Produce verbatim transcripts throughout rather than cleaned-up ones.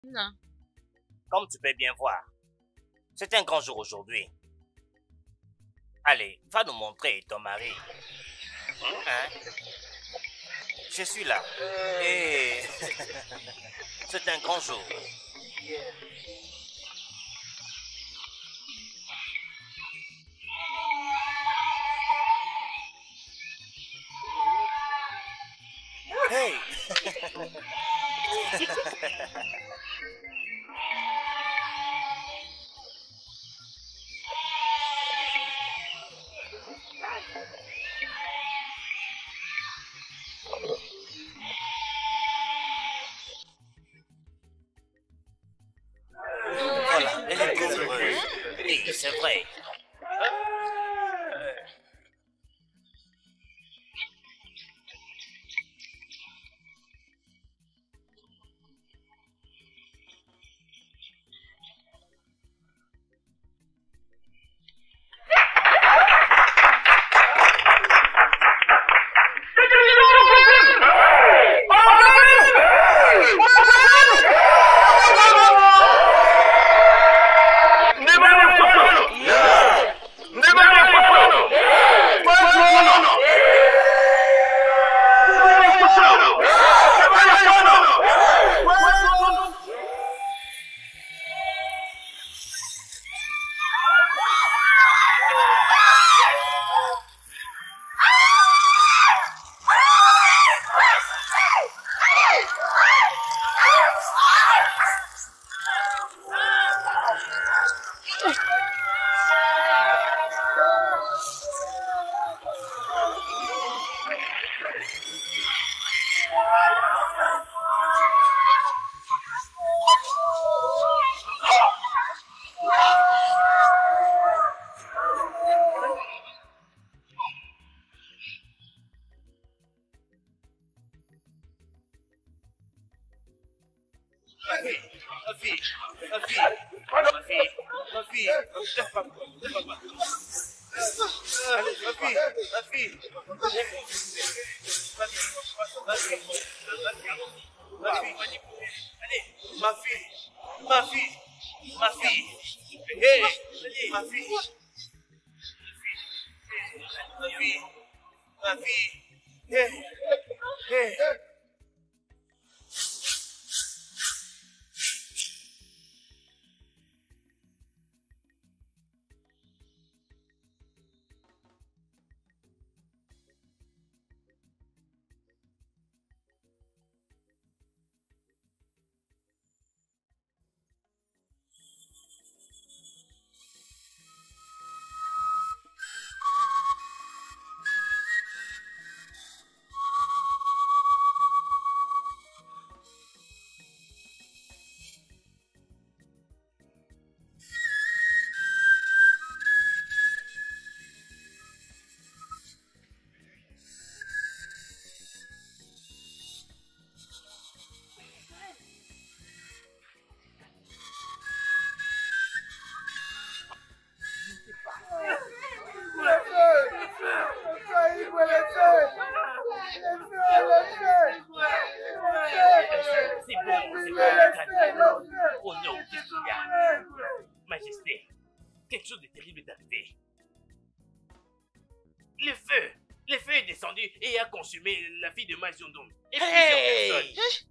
Non. Comme tu peux bien voir, c'est un grand jour aujourd'hui. Allez, va nous montrer ton mari. Hein? Je suis là. Et c'est un grand jour. Hey! Voilà, elle est très heureuse. Oui, c'est vrai. La fille de Mazondom. Et hey! plusieurs personnes.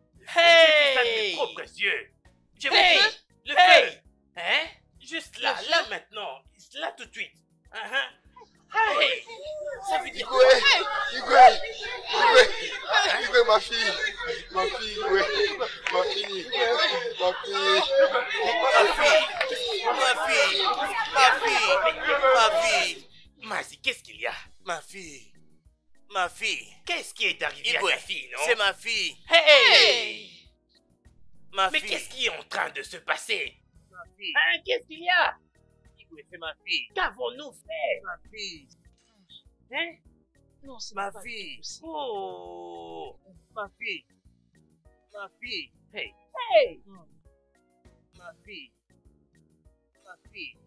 Hey! J'ai vu ça de mes propres yeux. Je hey! veux dire, le hey! feu. Hein? Juste là, le là feu? maintenant. Là tout de suite. Uh -huh. Hey! Ça veut dire quoi? Igwe! Igwe! Igwe, ma fille! Ma fille, Igwe! Ma fille! Ma fille! Ma fille! Ma fille! Ma fille! Ma fille! Mazi, qu'est-ce qu'il y a? Ma fille! Ma fille! Qu'est-ce qui est arrivé Igwe, à ta fille, non? C'est ma fille! Hey! hey! Ma Mais fille! qu'est-ce qui est en train de se passer? Ma fille! Hein, qu'est-ce qu'il y a? Igwe, c'est ma fille! Qu'avons-nous fait? Ma fille! Hein? Non, c'est Ma pas fille! Oh! Ma fille! Ma fille! Hey! Hey! Ma fille! Ma fille!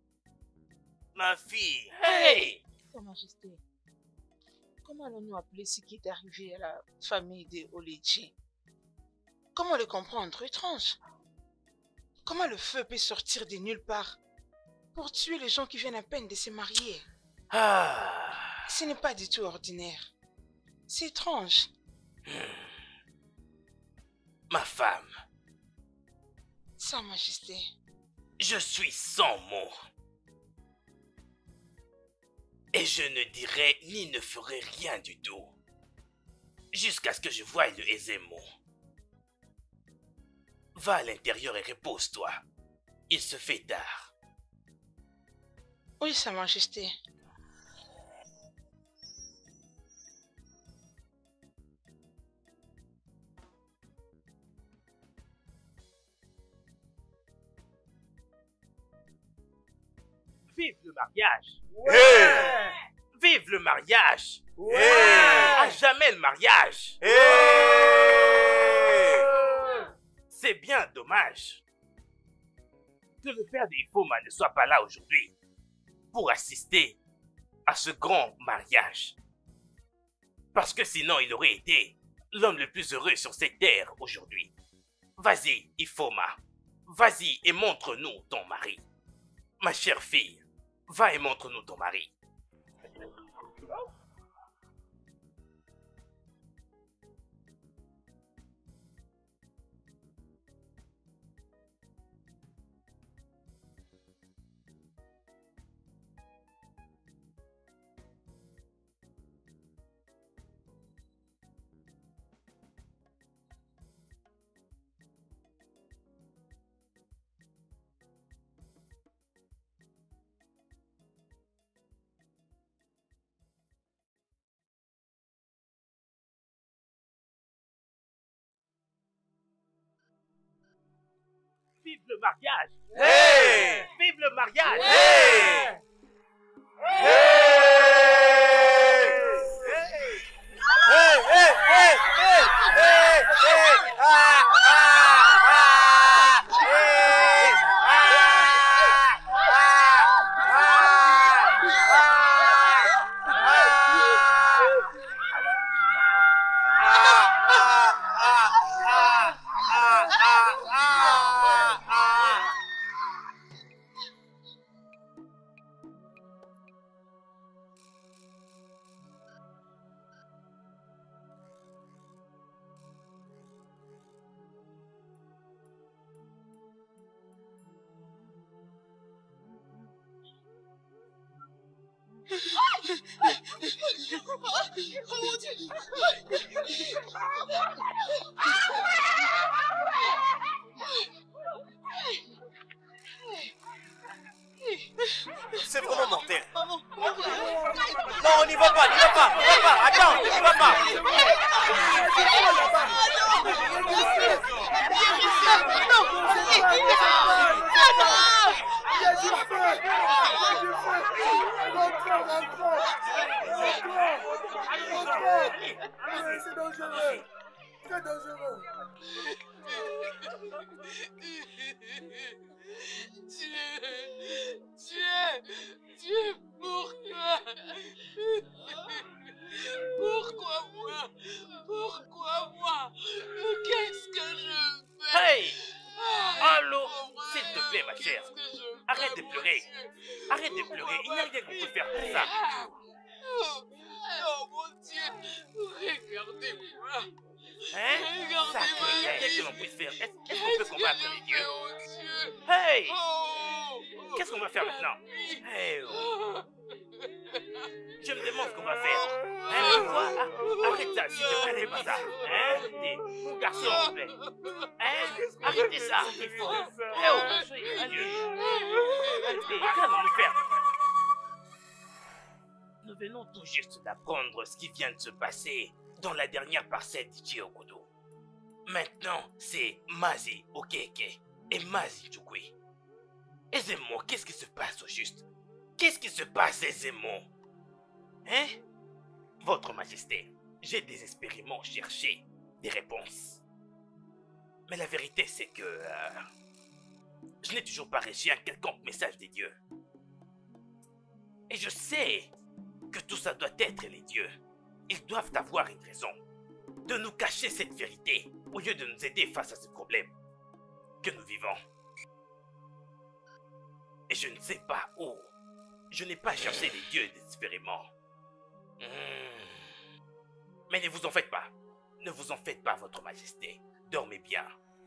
Ma fille! Hey! Sa Majesté, comment allons-nous appeler ce qui est arrivé à la famille de Oledji? Comment le comprendre? Étrange. Comment le feu peut sortir de nulle part pour tuer les gens qui viennent à peine de se marier? Ah. Ce n'est pas du tout ordinaire. C'est étrange. Ma femme. Sa Majesté. Je suis sans mots. Et je ne dirai ni ne ferai rien du tout. Jusqu'à ce que je voie le Ezemo. Va à l'intérieur et repose-toi. Il se fait tard. Oui, Sa Majesté. Vive le mariage! Ouais! Vive le mariage! Ouais! À jamais le mariage! C'est bien dommage que le père d'Ifoma ne soit pas là aujourd'hui pour assister à ce grand mariage. Parce que sinon il aurait été l'homme le plus heureux sur cette terre aujourd'hui. Vas-y, Ifoma, vas-y et montre-nous ton mari. Ma chère fille, va et montre-nous ton mari. Vive le mariage! Hey! Vive le mariage! Hey! C'est vraiment mortel. Non, on n'y va pas, n'y va pas, n'y va pas. Attends, n'y va pas. C'est dangereux. C'est dangereux. Dieu, Dieu, Dieu, pourquoi? Pourquoi moi? Pourquoi moi? Qu'est-ce que je fais? Hey! Allô? S'il te plaît, ma chère. Qu'est-ce que je fais, Arrête de mon pleurer. Dieu? Arrête de pleurer. Il n'y a rien qu'on peut faire pour ça. Oh, oh mon Dieu, regardez-moi. Hein? Regardez-moi. Sacré, il n'y a rien que l'on puisse faire. Est-ce est-ce qu'on peut combattre les dieux? Oh Dieu. Hey! Oh, Qu'est-ce qu'on va faire maintenant? Hey, oh. oh. Je me demande ce qu'on va faire. Hein, tu vois? Ah, arrête ça, s'il te plaît, fais pas ça. Hein? Arrêtez. Mon garçon, s'il te plaît. Hein? Arrêtez ça. Il faut. Eh oh, soyez sérieux. Arrêtez. Qu'allons-nous faire? Nous venons tout juste d'apprendre ce qui vient de se passer dans la dernière parcelle d'Ichiokudo. Maintenant, c'est Mazi Okeke et Mazi Chukwi. Ezemo, qu'est-ce qui se passe au juste? Qu'est-ce qui se passe, Ezemo? Hein? Votre Majesté, j'ai désespérément cherché des réponses. Mais la vérité, c'est que... Euh, je n'ai toujours pas reçu un quelconque message des dieux. Et je sais que tout ça doit être les dieux. Ils doivent avoir une raison de nous cacher cette vérité. au lieu de nous aider face à ce problème que nous vivons. Et je ne sais pas où. Je n'ai pas cherché les dieux désespérément. Hmm. Mais ne vous en faites pas. Ne vous en faites pas, votre majesté. Dormez bien.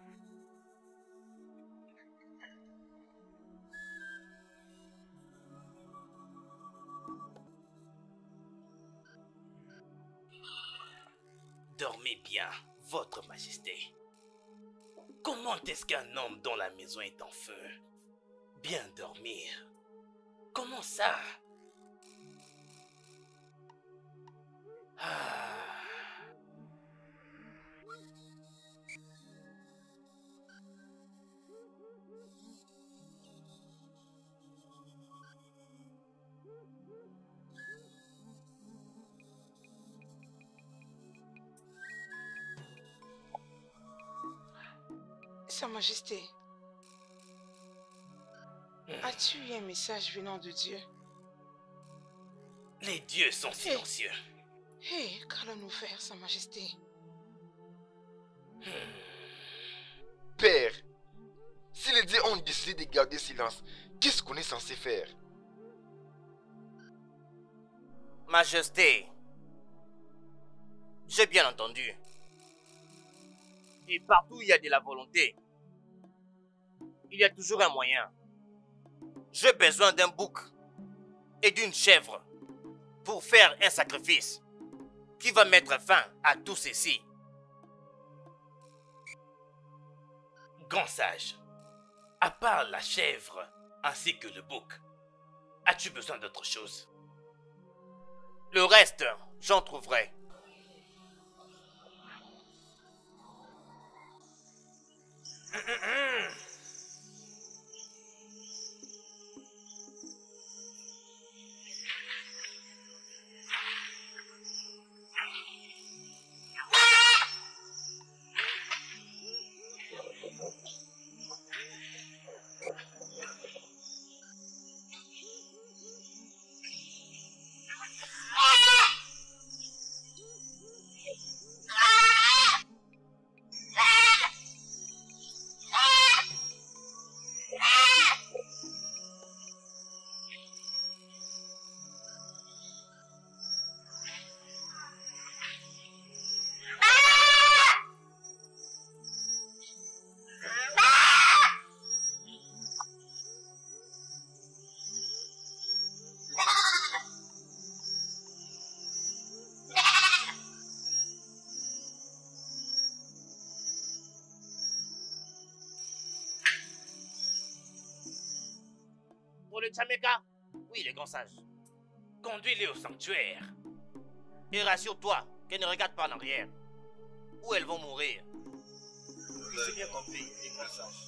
Dormez bien, votre majesté. Comment est-ce qu'un homme dont la maison est en feu bien dormir? Comment ça? Ah. Sa Majesté, as-tu eu un message venant de Dieu? Les dieux sont silencieux. Hé, hey, qu'allons-nous faire, Sa Majesté? Père, si les dieux ont décidé de garder silence, qu'est-ce qu'on est censé faire? Majesté, j'ai bien entendu. Et partout où il y a de la volonté, il y a toujours un moyen. J'ai besoin d'un bouc et d'une chèvre pour faire un sacrifice qui va mettre fin à tout ceci. Grand sage, à part la chèvre ainsi que le bouc, as-tu besoin d'autre chose? Le reste, j'en trouverai. Pour le Tchameka? Oui, le grand sage. Conduis-les au sanctuaire. Et rassure-toi qu'elles ne regardent pas en arrière. Ou elles vont mourir. Oui, c'est bien compris, les grands sages.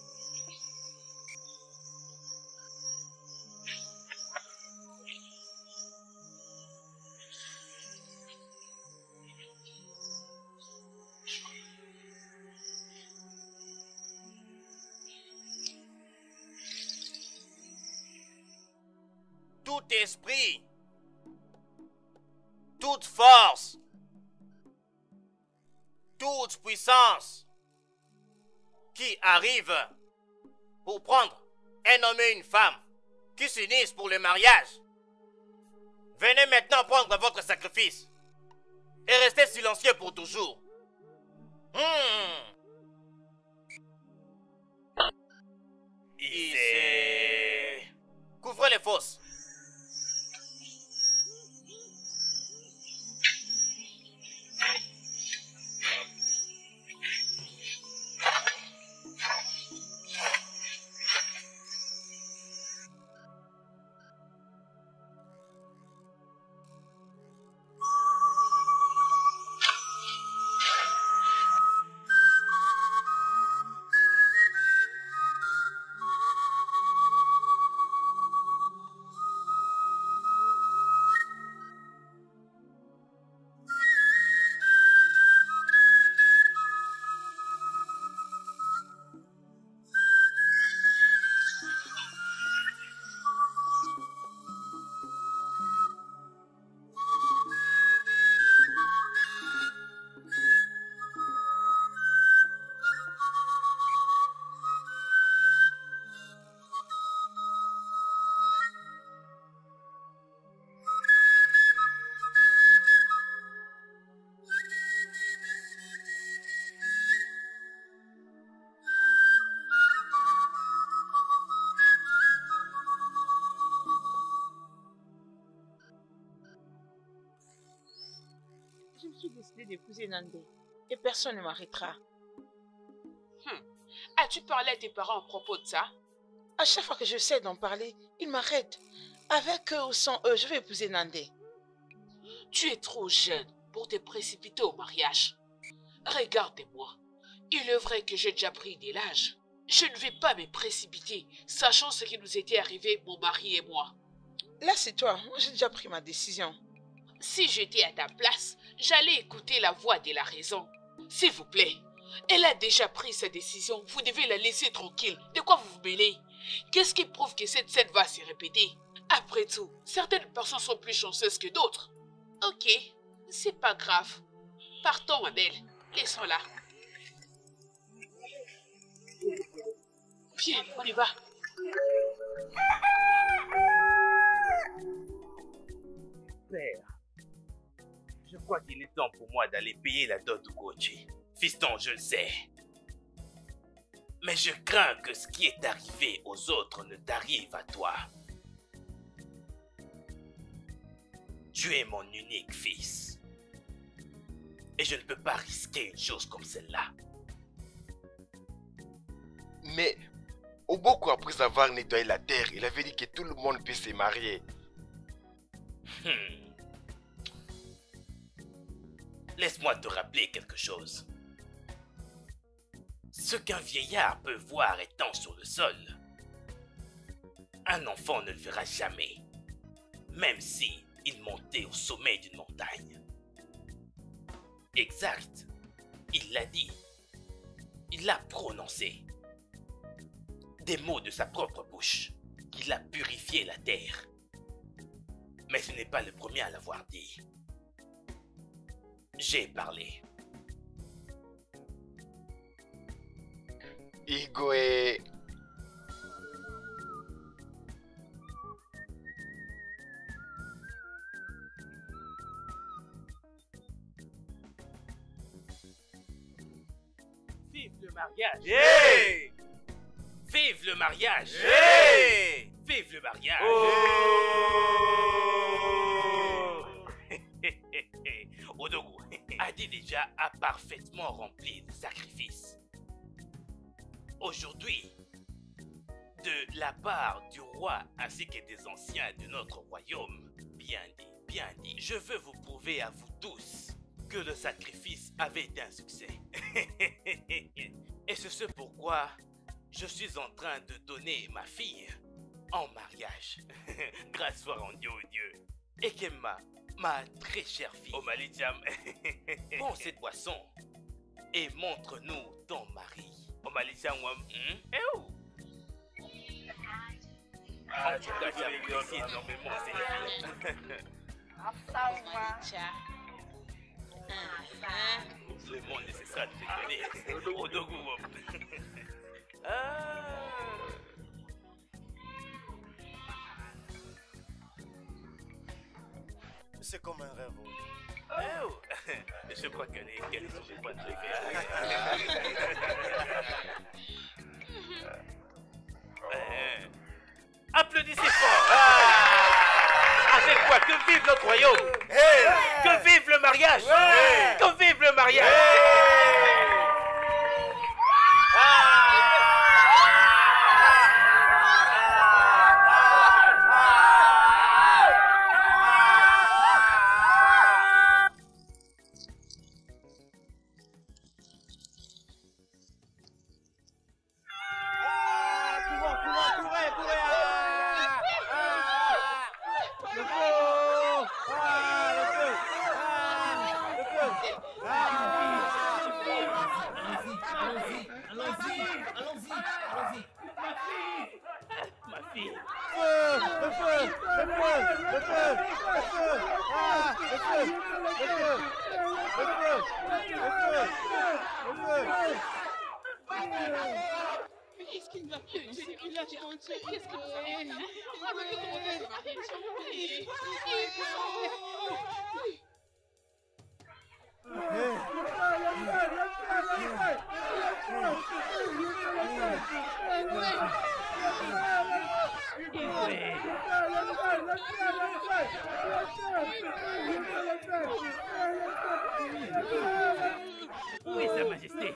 Tout esprit, toute force, toute puissance qui arrive pour prendre un homme et une femme qui s'unissent pour le mariage, venez maintenant prendre votre sacrifice et restez silencieux pour toujours. Hmm. Ici. Couvrez les fosses. décidé d'épouser Nandé. Et personne ne m'arrêtera. Hmm. As-tu parlé à tes parents à propos de ça? À chaque fois que j'essaie d'en parler, ils m'arrêtent. Avec eux ou sans eux, je vais épouser Nandé. Tu es trop jeune pour te précipiter au mariage. Regarde-moi. Il est vrai que j'ai déjà pris de l'âge. Je ne vais pas me précipiter, sachant ce qui nous était arrivé, mon mari et moi. Là, c'est toi. Moi, j'ai déjà pris ma décision. Si j'étais à ta place, j'allais écouter la voix de la raison. S'il vous plaît, elle a déjà pris sa décision. Vous devez la laisser tranquille. De quoi vous vous mêlez? Qu'est-ce qui prouve que cette scène va se répéter? Après tout, certaines personnes sont plus chanceuses que d'autres. Ok, c'est pas grave. Partons, Adèle. Laissons-la. Viens, on y va. Père, je crois qu'il est temps pour moi d'aller payer la dot au Goji. Fiston, je le sais. Mais je crains que ce qui est arrivé aux autres ne t'arrive à toi. Tu es mon unique fils. Et je ne peux pas risquer une chose comme celle-là. Mais Oboko, après avoir nettoyé la terre, il avait dit que tout le monde peut se marier. Hmm. Laisse-moi te rappeler quelque chose. Ce qu'un vieillard peut voir étant sur le sol, un enfant ne le verra jamais, même si il montait au sommet d'une montagne. Exact, il l'a dit, il l'a prononcé. Des mots de sa propre bouche, qu'il a purifié la terre. Mais ce n'est pas le premier à l'avoir dit. J'ai parlé. Igwe. Vive le mariage! Yeah! Vive le mariage! Yeah! Vive le mariage! Oh! Odogu, Adi déjà a parfaitement rempli le sacrifice. Aujourd'hui, de la part du roi ainsi que des anciens de notre royaume, bien dit, bien dit, je veux vous prouver à vous tous que le sacrifice avait été un succès. Et c'est ce pourquoi je suis en train de donner ma fille en mariage. Grâce soit rendue au Dieu. Et Kemma, ma très chère fille, Omalidiam, prends cette boisson et montre-nous ton mari. Omalidiam, hmm? Eh où? En tout cas, j'apprécie énormément ces filles. Le monde nécessaire de te donner. Odogu. Ah. C'est comme un rêve. Oh. Je crois qu'elle est qu'elle est sur le point de rêver. Euh, Applaudissez fort. Ah. Avec quoi? Que vive notre royaume. Hey! Que vive le mariage. Ouais. Que vive le mariage. Hey! Qu'est-ce qu'il va faire? Qu'est-ce qu'il a fait? Qu'est-ce qu'il va faire? On va plus commencer à se marier. Ouais. Où est sa majesté?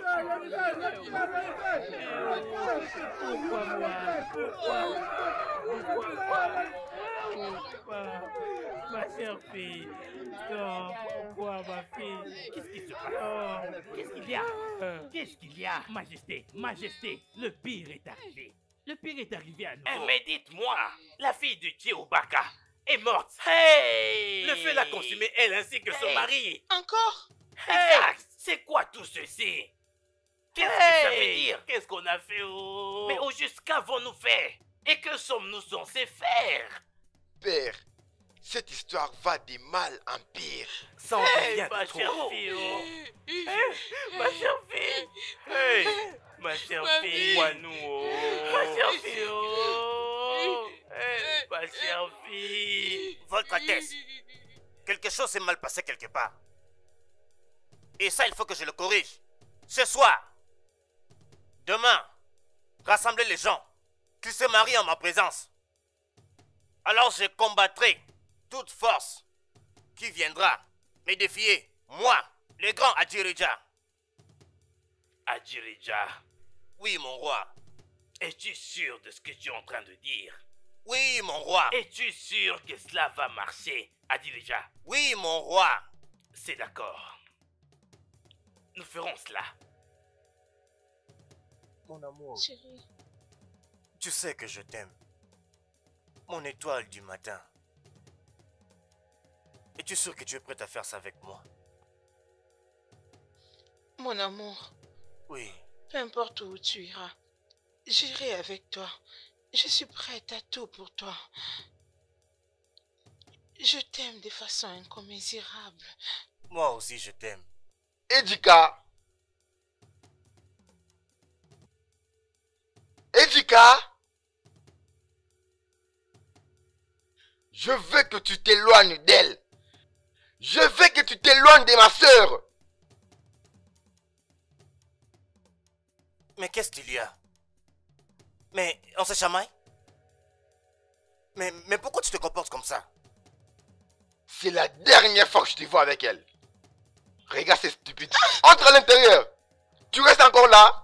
Pourquoi moi? Pourquoi? Pourquoi? Ma chère fille. Non, pourquoi ma fille? Qu'est-ce qui se passe? Qu'est-ce qu'il y a? Qu'est-ce qu'il y a? Majesté, majesté, le pire est arrivé. Le pire est arrivé à nous. Eh, mais dites-moi, la fille de Chiobaka est morte. Hey! Le feu l'a consumée, elle ainsi que son Hey! mari. Encore? Exact. C'est quoi tout ceci? Qu'est-ce que ça veut dire? Qu'est-ce qu'on a fait au... Mais au juste qu'avons-nous fait? Et que sommes-nous censés faire? Père, cette histoire va de mal en pire. Ça en Hey, devient ma trop. chère fille, oh. Ma chère fille. Hey, ma chère Ma fille. fille. Wanou, oh. Ma chère fille. Oh. Hey, ma chère fille. Votre Altesse, quelque chose s'est mal passé quelque part. Et ça, il faut que je le corrige. Ce soir, demain, rassemblez les gens qui se marient en ma présence. Alors je combattrai toute force qui viendra me défier, moi, le grand Adjirija. Adjirija, Oui, mon roi. es-tu sûr de ce que tu es en train de dire? Oui, mon roi. Es-tu sûr que cela va marcher, Adjirija? Oui, mon roi. C'est d'accord. Nous ferons cela. Mon amour, Chérie. tu sais que je t'aime. Mon étoile du matin. Es-tu sûr que tu es prête à faire ça avec moi? Mon amour, Oui. peu importe où tu iras, j'irai avec toi. Je suis prête à tout pour toi. Je t'aime de façon incommensurable. Moi aussi, je t'aime. Edika. Edika. Je veux que tu t'éloignes d'elle. Je veux que tu t'éloignes de ma sœur. Mais qu'est-ce qu'il y a? Mais on se chamaille? Mais, mais pourquoi tu te comportes comme ça? C'est la dernière fois que je te vois avec elle. Regarde, c'est stupide. Entre à l'intérieur. Tu restes encore là?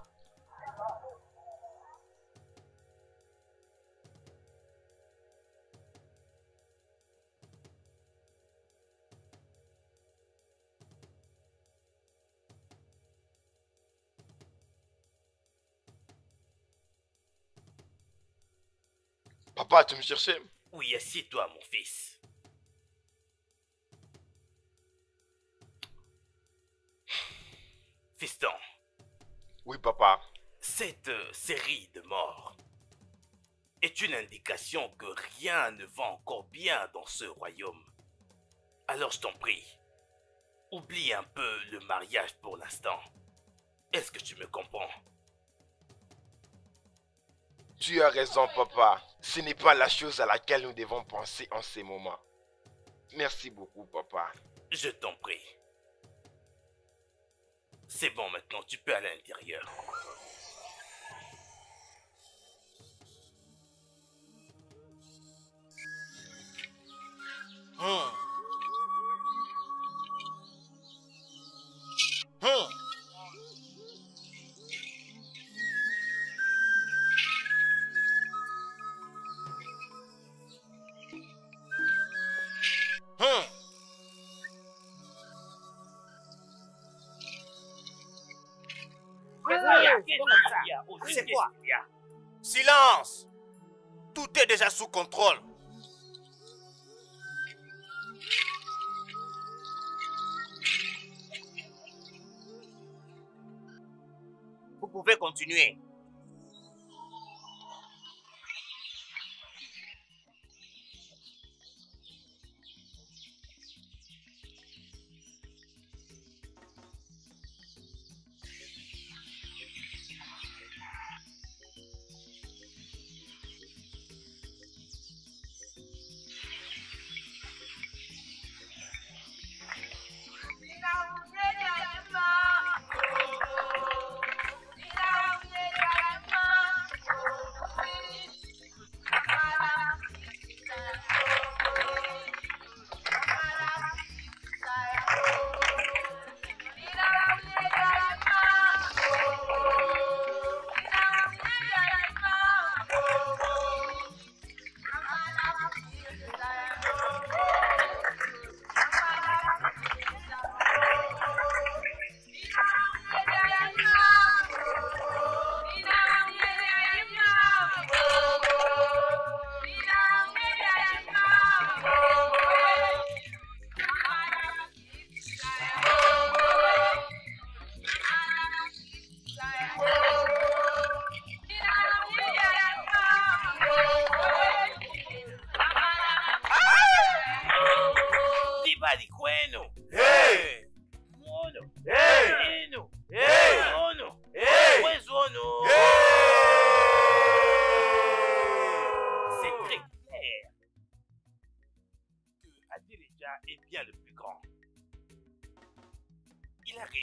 Papa, tu me cherchais? Oui, assieds-toi, mon fils. Fiston, Oui, papa. cette euh, série de morts est une indication que rien ne va encore bien dans ce royaume. Alors je t'en prie, oublie un peu le mariage pour l'instant. Est-ce que tu me comprends? Tu as raison, papa. Ce n'est pas la chose à laquelle nous devons penser en ces moments. Merci beaucoup, papa. Je t'en prie. C'est bon maintenant, tu peux aller à l'intérieur. Hmm. Hmm. Hmm. C'est quoi? Silence! Tout est déjà sous contrôle. Vous pouvez continuer.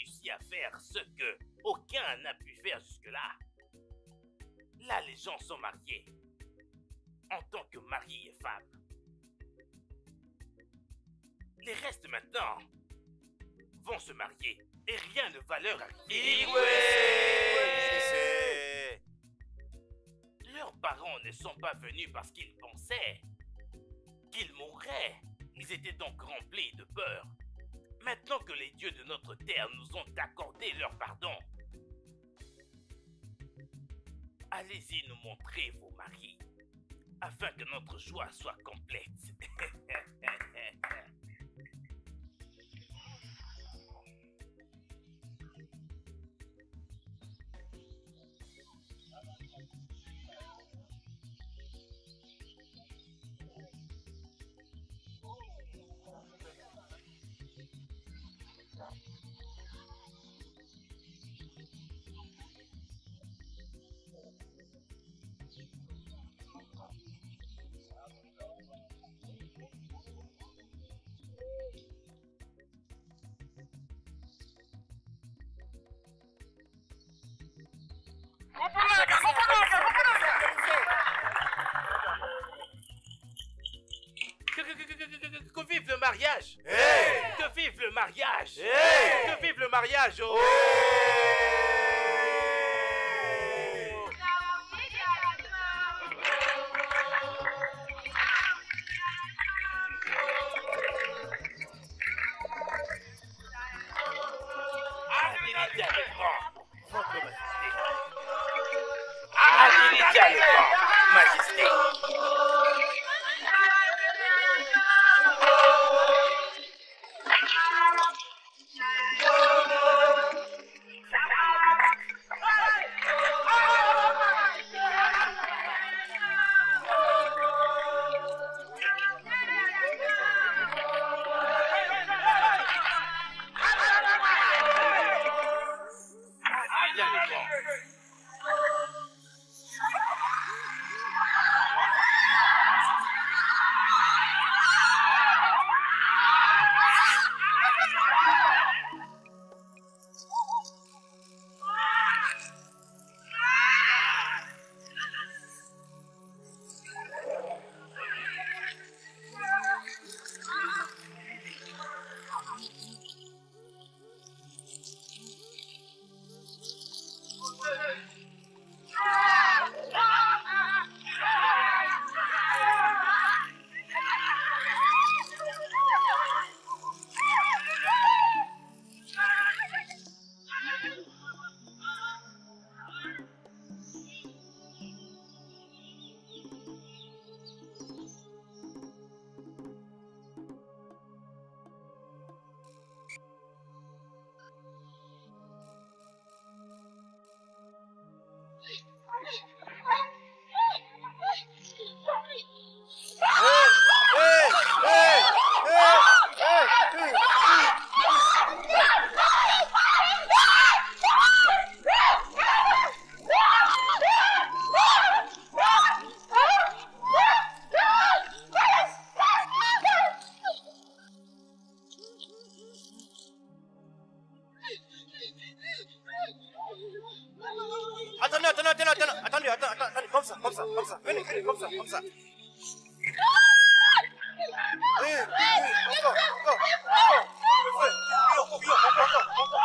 réussi à faire ce que aucun n'a pu faire jusque-là. Là, les gens sont mariés en tant que mari et femme. Les restes maintenant vont se marier et rien ne va leur arriver. Leurs parents ne sont pas venus parce qu'ils pensaient qu'ils mourraient. Ils étaient donc remplis de peur. Maintenant que les dieux de notre terre nous ont accordé leur pardon, allez-y nous montrer vos maris, afin que notre joie soit complète. Que, que, que, que, que, que, que vive le mariage! Hey! Que vive le mariage! Hey! Que vive le mariage! Oh! Adélidia le Grand, votre majesté. Adélidia le Grand, majesté. Adélidia le Grand. Attendez, attendez, attendez, attendez, attendez, attendez, attendez, comme ça, comme ça, comme ça, venez, venez, comme ça, comme ça. Oui, oui, encore, encore, encore, oui, encore, encore, encore, encore.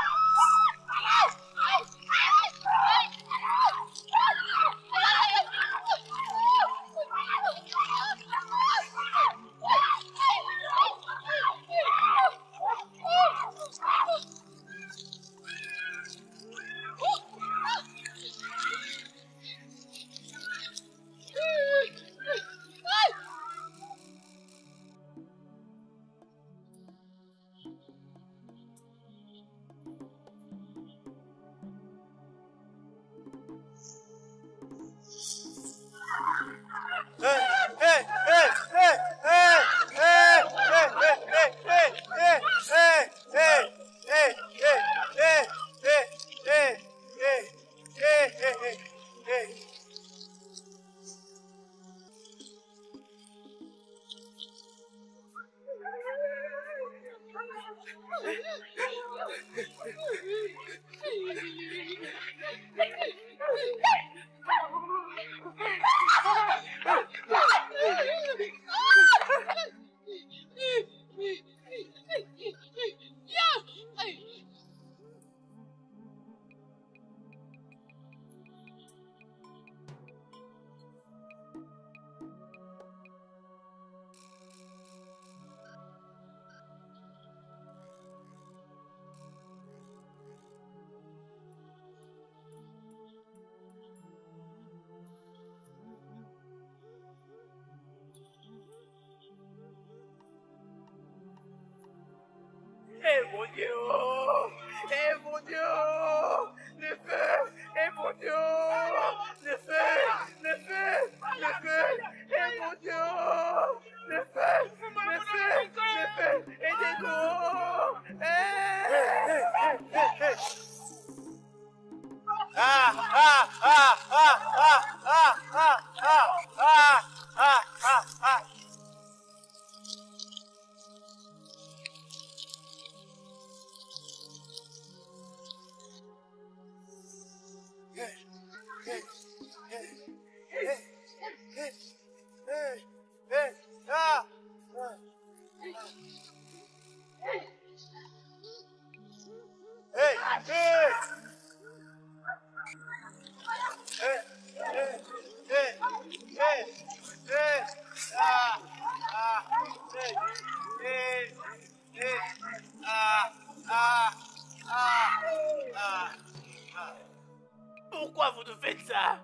Eh mon Dieu! Eh mon Dieu! Le feu! Eh mon Dieu! Le feu! Le feu! Le feu! Eh mon Dieu! Le feu! Le feu! Le feu! Aidez-nous! Eh! Ah, ah, ah, ah, ah, ah, ah, ah, ah, ah, ah, ah. Pourquoi vous nous faites ça?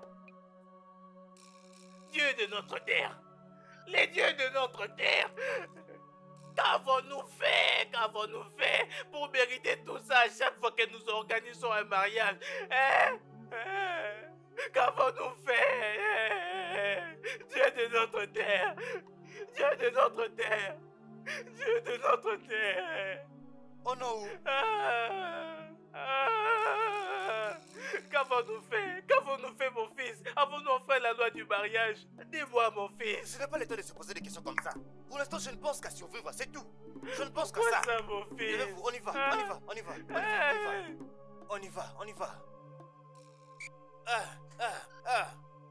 Dieu de notre terre, les dieux de notre terre, qu'avons-nous fait? Qu'avons-nous fait pour mériter tout ça à chaque fois que nous organisons un mariage? Hein? Hein? Qu'avons-nous fait? Dieu de notre terre, Dieu de notre terre, Dieu de notre terre. Oh non! Ah, ah, qu'avons-nous fait? Qu'avons-nous fait, mon fils? Avons-nous enfreint la loi du mariage? Dis-moi, mon fils. Je n'ai pas le temps de se poser des questions comme ça. Pour l'instant, je ne pense qu'à survivre, c'est tout. Je ne pense qu'à Quoi ça. ça, mon fils? Levez-vous, on y va, on y va, on y va, on y va, on y va. On y va, on y va. Ah, ah, ah.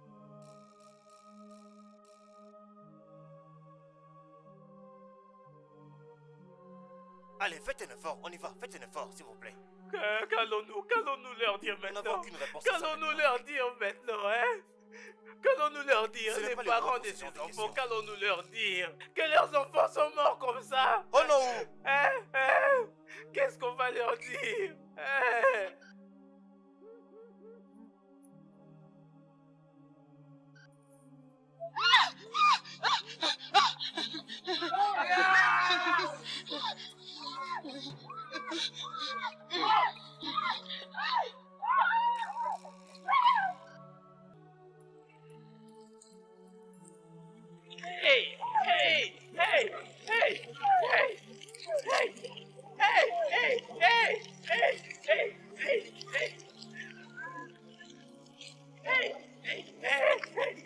Allez, faites un effort, on y va, faites un effort, s'il vous plaît. Que- Qu'allons-nous, qu'allons-nous leur dire Nous n'avons maintenant? aucune réponse. à ça Qu'allons-nous maintenant. leur dire maintenant, hein? Qu'allons-nous leur dire, Ce n'est les pas le parents moment de pour ce ces genre de enfants? questions. Qu'allons-nous leur dire? Que leurs enfants sont morts comme ça? Oh non! Hein? Hein? Qu'est-ce qu'on va leur dire? Hein? Hey! Hey! Hey! Hey! Hey! Hey! Hey! Hey! Hey! Hey! Hey! Hey! Hey! Hey! Hey! Hey!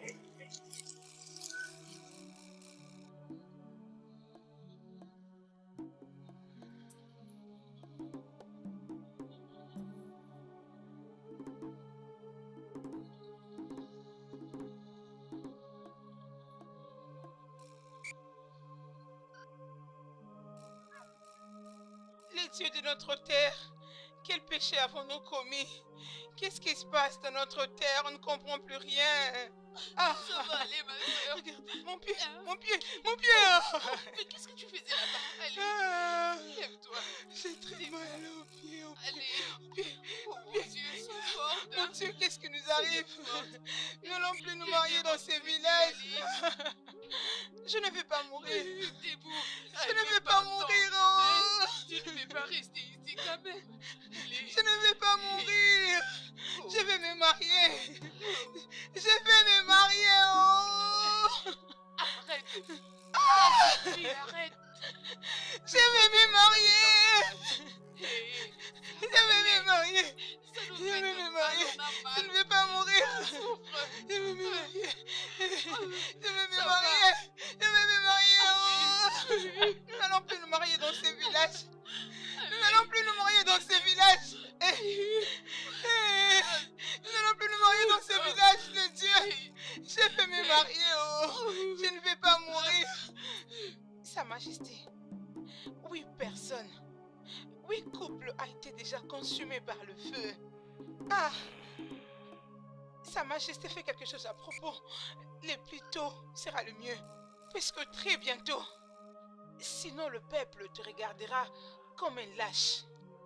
Les dieux de notre terre, quel péché avons-nous commis? Qu'est-ce qui se passe dans notre terre? On ne comprend plus rien. Ah, Ça va aller, ma soeur. regarde, mon pied, mon pied, mon pied. Mais qu'est-ce que tu faisais là-bas? Allez, Ah, lève-toi. j'ai très mal au pied, au pied, Allez. au pied. Oh mon Dieu, sois forte. Mon Dieu, qu'est-ce qui nous arrive? Nous n'allons plus nous marier dans ces villages. Je ne vais pas mourir. Debout. Je ne vais pas mourir. Oh. Tu ne vais pas rester ici quand même. Allez. Je ne vais pas mourir. Je vais me marier. Je vais me marier. Oh. Arrête. Oui, arrête. Je vais me marier. Hey, Je vais me marier. ça nous Je fait vais de me mal, marier. on a Je mal. ne vais pas mourir. Souffre. Je vais me marier. Je vais me Ça marier. Je vais me marier. Oh. Nous n'allons plus nous marier dans ces villages. Nous n'allons plus nous marier dans ces villages. Eh, eh, Nous n'allons plus nous marier dans ces villages de Dieu. Je vais me marier. Oh. Je ne vais pas mourir. Sa Majesté, huit personnes, huit couples a été déjà consumé par le feu. Ah, Sa Majesté fait quelque chose à propos. Le plus tôt sera le mieux, puisque très bientôt, sinon le peuple te regardera comme un lâche.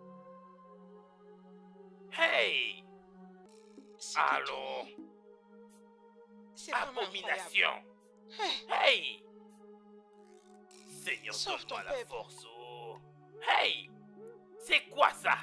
Hey! C'est Allons! étonnant. C'est vraiment incroyable. Abomination! Hey, Hey! Seigneur, Sauve ton donne-moi la peuple. force, oh! Hey! C'est quoi ça?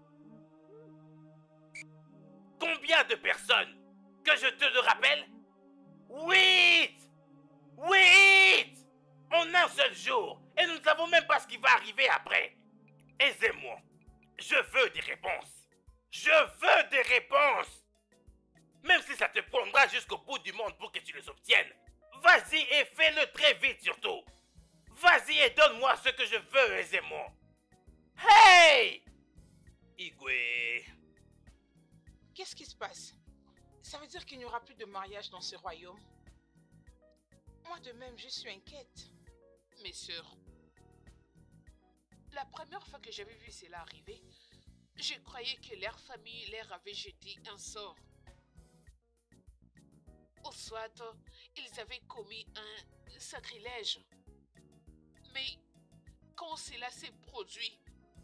Combien de personnes? Que je te le rappelle? Huit! Huit! En un seul jour! Et nous ne savons même pas ce qui va arriver après! Aisez-moi! Je veux des réponses! Je veux des réponses! Même si ça te prendra jusqu'au bout du monde pour que tu les obtiennes. Vas-y et fais-le très vite surtout! Vas-y et donne-moi ce que je veux aisément! Hey! Igwe! Qu'est-ce qui se passe? Ça veut dire qu'il n'y aura plus de mariage dans ce royaume? Moi de même, je suis inquiète. Mes sœurs, la première fois que j'avais vu cela arriver, je croyais que leur famille leur avait jeté un sort. Ou soit, ils avaient commis un sacrilège. Mais quand cela s'est produit,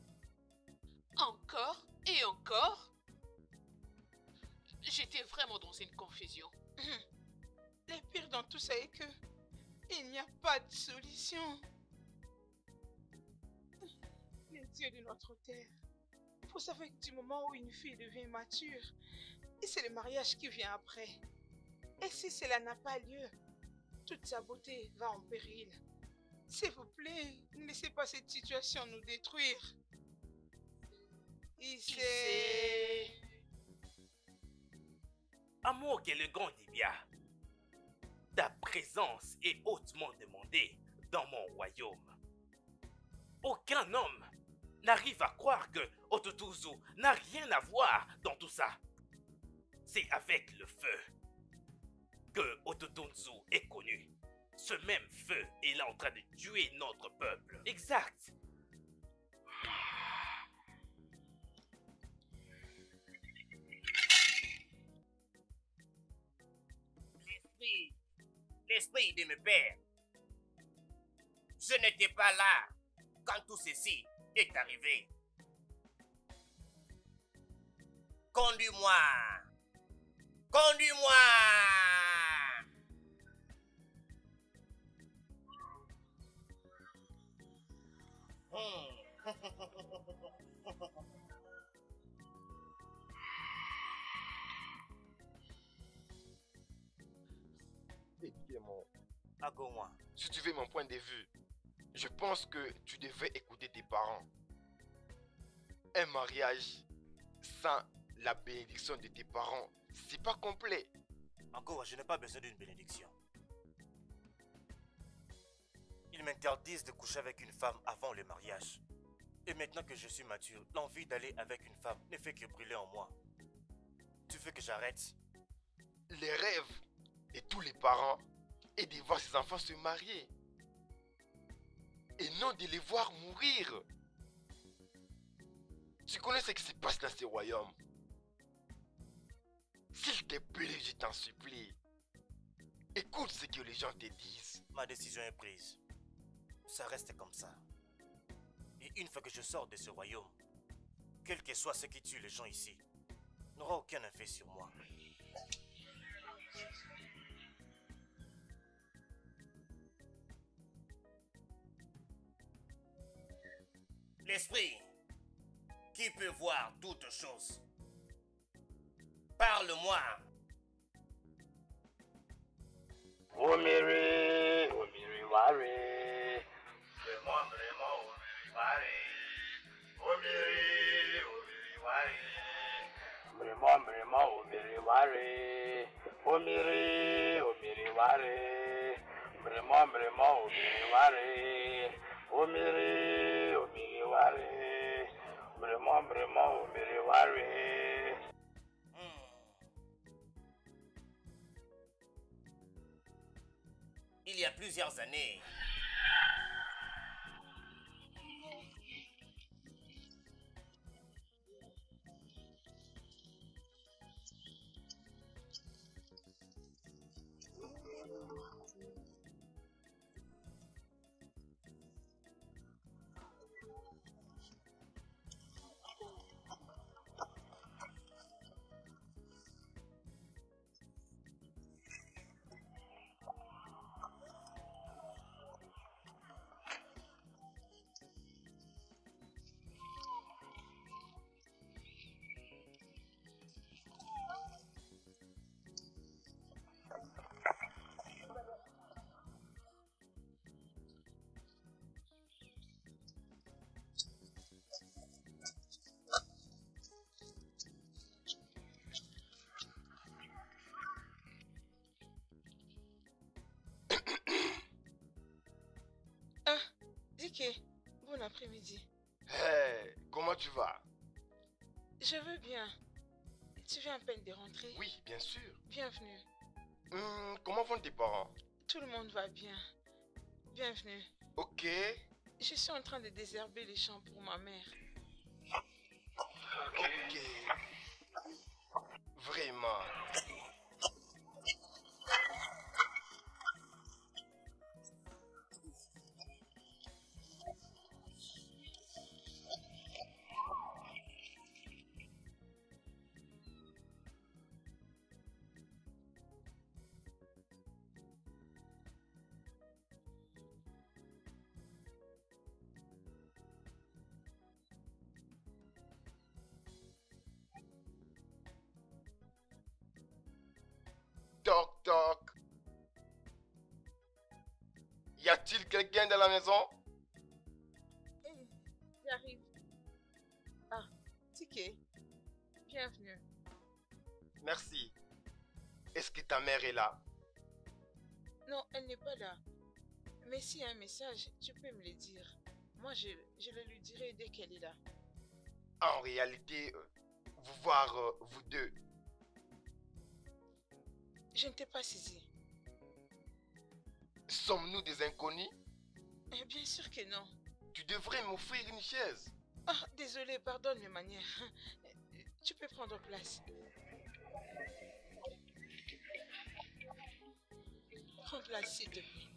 encore et encore, j'étais vraiment dans une confusion. Le pire dans tout ça est que il n'y a pas de solution. Les dieux de notre terre, vous savez que du moment où une fille devient mature, et c'est le mariage qui vient après. Et si cela n'a pas lieu, toute sa beauté va en péril. S'il vous plaît, ne laissez pas cette situation nous détruire. Issei. Amour élégant d'Ibia, ta présence est hautement demandée dans mon royaume. Aucun homme n'arrive à croire que Ototuzu n'a rien à voir dans tout ça. C'est avec le feu que Ototuzu est connu. Ce même feu est là en train de tuer notre peuple. Exact. L'esprit, l'esprit de mes pères. Je n'étais pas là quand tout ceci est arrivé. Conduis-moi. Conduis-moi. Hmm. Écoutez-moi. Ago-moi. Si tu veux mon point de vue, je pense que tu devais écouter tes parents. Un mariage sans la bénédiction de tes parents, c'est pas complet. Ago, je n'ai pas besoin d'une bénédiction. Ils m'interdisent de coucher avec une femme avant le mariage. Et maintenant que je suis mature, l'envie d'aller avec une femme ne fait que brûler en moi. Tu veux que j'arrête? Les rêves de tous les parents est de voir ses enfants se marier. Et non de les voir mourir. Tu connais ce qui se passe dans ces royaumes. S'il te plaît, je t'en supplie. Écoute ce que les gens te disent. Ma décision est prise. Ça reste comme ça. Et une fois que je sors de ce royaume, quel que soit ce qui tue les gens ici, n'aura aucun effet sur moi. L'esprit qui peut voir toutes choses. Parle-moi. Omiri, omiri ware. Vraiment, vraiment, omiri ware. Omiri, omiri ware. Vraiment, vraiment, omiri ware. Omiri, omiri ware. Vraiment, vraiment, omiri ware. Omiri, omiri ware. Vraiment, vraiment, omiri ware. Il y a plusieurs années, Tike, bon après-midi. Hey, comment tu vas? Je veux bien. Tu viens à peine de rentrer? Oui, bien sûr. Bienvenue. Hum, comment vont tes parents? Tout le monde va bien. Bienvenue. Ok. Je suis en train de désherber les champs pour ma mère. Ok. Vraiment. Toc toc. Y a-t-il quelqu'un dans la maison? Hey, j'arrive. Ah, Tike. Bienvenue. Merci. Est-ce que ta mère est là? Non, elle n'est pas là. Mais s'il y a un message, tu peux me le dire. Moi, je, je le lui dirai dès qu'elle est là. En réalité, euh, vous voir euh, vous deux. Je ne t'ai pas saisi. Sommes-nous des inconnus? Eh, bien sûr que non. Tu devrais m'offrir une chaise. Ah, désolé, pardonne mes manières. Tu peux prendre place. Prends place, s'il te plaît.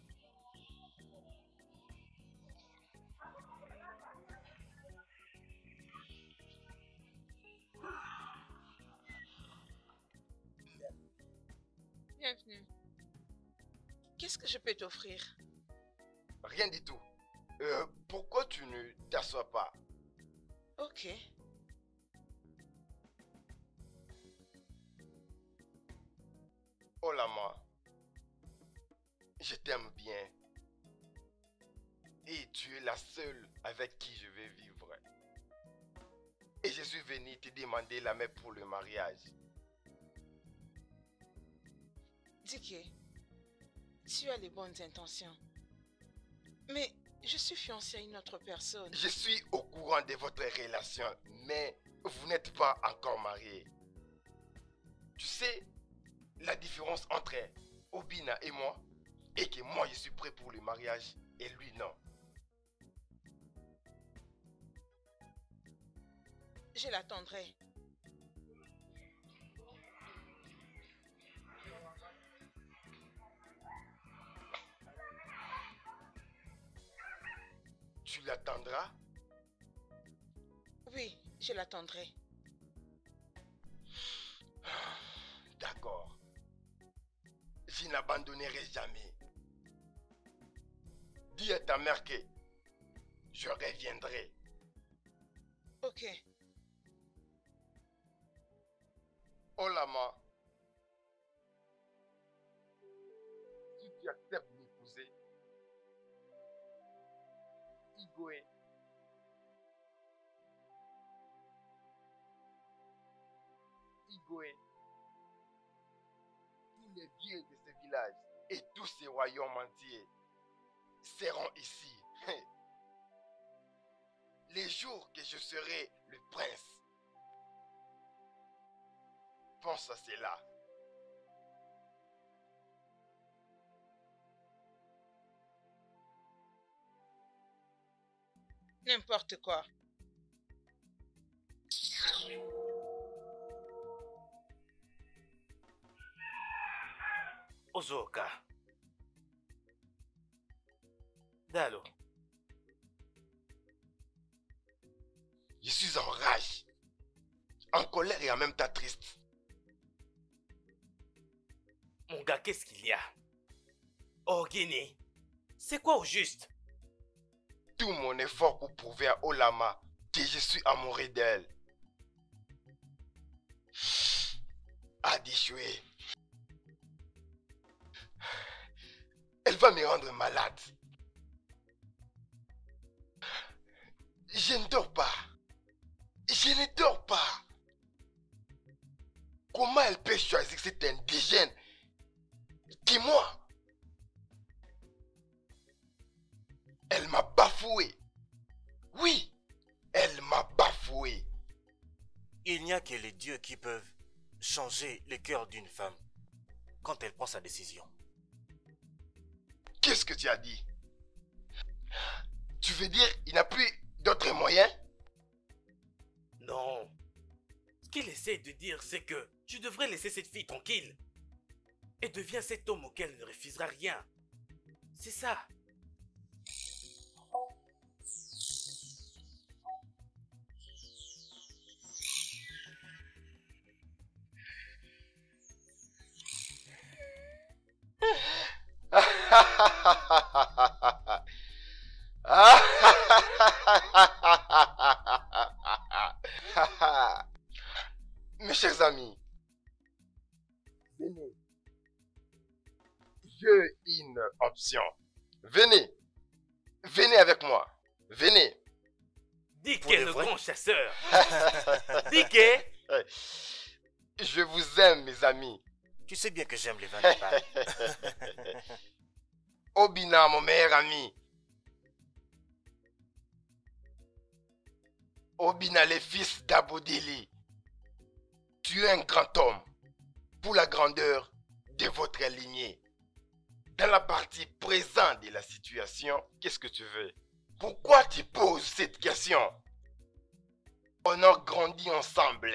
Bienvenue. Qu'est-ce que je peux t'offrir? Rien du tout. Euh, pourquoi tu ne t'assois pas? Ok. Oh là moi. Je t'aime bien. Et tu es la seule avec qui je vais vivre. Et je suis venu te demander la main pour le mariage. Tike, tu as les bonnes intentions. Mais je suis fiancée à une autre personne. Je suis au courant de votre relation, mais vous n'êtes pas encore mariés. Tu sais, la différence entre Obina et moi est que moi je suis prêt pour le mariage et lui non. Je l'attendrai. Tu l'attendras? Oui, je l'attendrai. D'accord. Je n'abandonnerai jamais. Dis à ta mère que je reviendrai. Ok. Oh Lama. Si tu acceptes de m'épouser, Igoé. Igoé. Tous les vieux de ce village et tous ces royaumes entiers seront ici. Les jours que je serai le prince. Pense à cela. N'importe quoi. Ozoka. Dalo. Je suis en rage, en colère et en même temps triste. Mon gars, qu'est-ce qu'il y a? Oh, Guinée. C'est quoi au juste? Tout mon effort pour prouver à Olama que je suis amoureux d'elle a échoué. Elle va me rendre malade. Je ne dors pas. Je ne dors pas. Comment elle peut choisir cet indigène? Dis-moi. Elle m'a bafoué. Oui, elle m'a bafoué. Il n'y a que les dieux qui peuvent changer le cœur d'une femme quand elle prend sa décision. Qu'est-ce que tu as dit? Tu veux dire il n'a plus d'autres moyens? Non. Ce qu'il essaie de dire, c'est que tu devrais laisser cette fille tranquille. Et deviens cet homme auquel elle ne refusera rien. C'est ça. Mes chers amis, venez. J'ai une option. Venez. Venez avec moi. Venez. Dick Pour est de le vrai? grand chasseur. Dick est... Je vous aime, mes amis. Tu sais bien que j'aime les vins de Paris. Obina, mon meilleur ami. Obina, le fils d'Abodili. Tu es un grand homme pour la grandeur de votre lignée. Dans la partie présente de la situation, qu'est-ce que tu veux? Pourquoi tu poses cette question? On a grandi ensemble.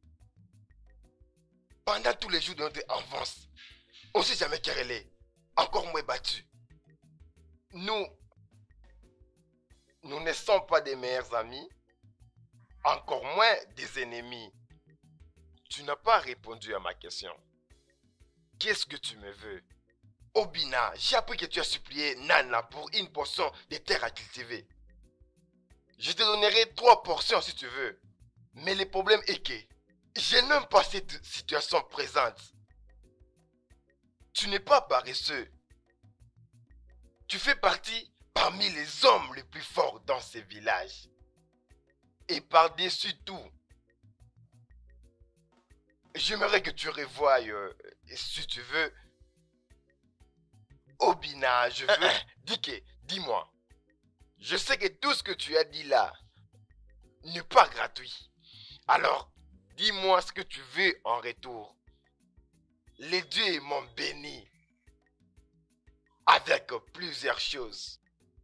Pendant tous les jours de notre enfance, on ne s'est jamais querellé, encore moins battu. Nous, nous ne sommes pas des meilleurs amis, encore moins des ennemis. Tu n'as pas répondu à ma question. Qu'est-ce que tu me veux? Obina, j'ai appris que tu as supplié Nana pour une portion de terre à cultiver. Je te donnerai trois portions si tu veux. Mais le problème est que je n'aime pas cette situation présente. Tu n'es pas paresseux. Tu fais partie parmi les hommes les plus forts dans ce village. Et par-dessus tout, j'aimerais que tu revoies, euh, si tu veux, Obina, je veux... Dike, dis-moi. Je sais que tout ce que tu as dit là n'est pas gratuit. Alors, dis-moi ce que tu veux en retour. Les dieux m'ont béni avec plusieurs choses.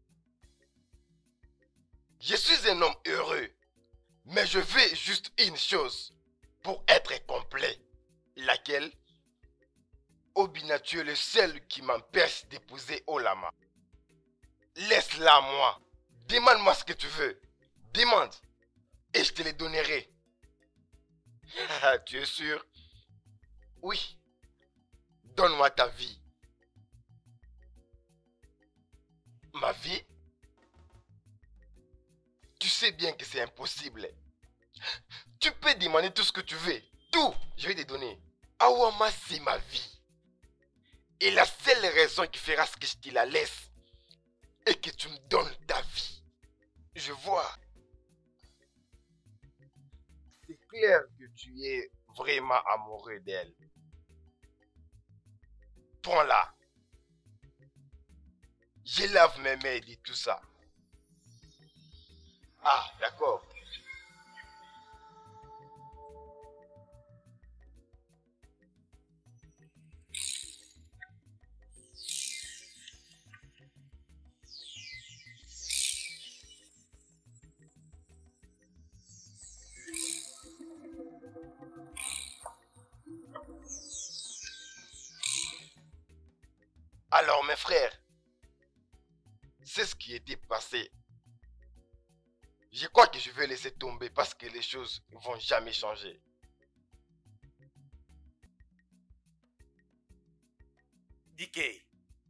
Je suis un homme heureux, mais je veux juste une chose pour être complet. Laquelle? Obina, tu es le seul qui m'empêche d'épouser Olama. Laisse-la à moi. Demande-moi ce que tu veux. Demande. Et je te les donnerai. Tu es sûr? Oui. Donne-moi ta vie. Ma vie? Tu sais bien que c'est impossible. Tu peux demander tout ce que tu veux. Tout, je vais te donner. Awama, c'est ma vie. Et la seule raison qui fera ce que je te la laisse est que tu me donnes ta vie. Je vois. C'est clair que tu es vraiment amoureux d'elle. Prends-la. Je lave mes mains et tout ça. Ah, d'accord. Alors mes frères, c'est ce qui était passé. Je crois que je vais laisser tomber parce que les choses ne vont jamais changer. D K.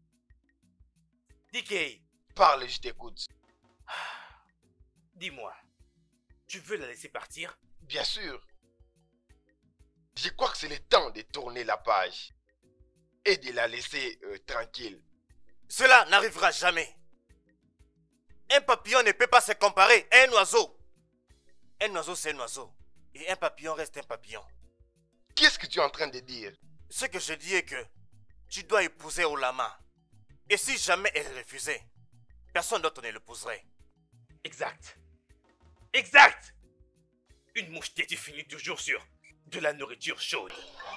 D K. Parle, je t'écoute. Dis-moi, tu veux la laisser partir? Bien sûr. Je crois que c'est le temps de tourner la page et de la laisser euh, tranquille. Cela n'arrivera jamais. Un papillon ne peut pas se comparer à un oiseau. Un oiseau, c'est un oiseau. Et un papillon reste un papillon. Qu'est-ce que tu es en train de dire? Ce que je dis est que tu dois épouser Olama. Et si jamais elle refusait, personne d'autre ne l'épouserait. Exact. Exact. Une mouche têtue finit toujours sur de la nourriture chaude.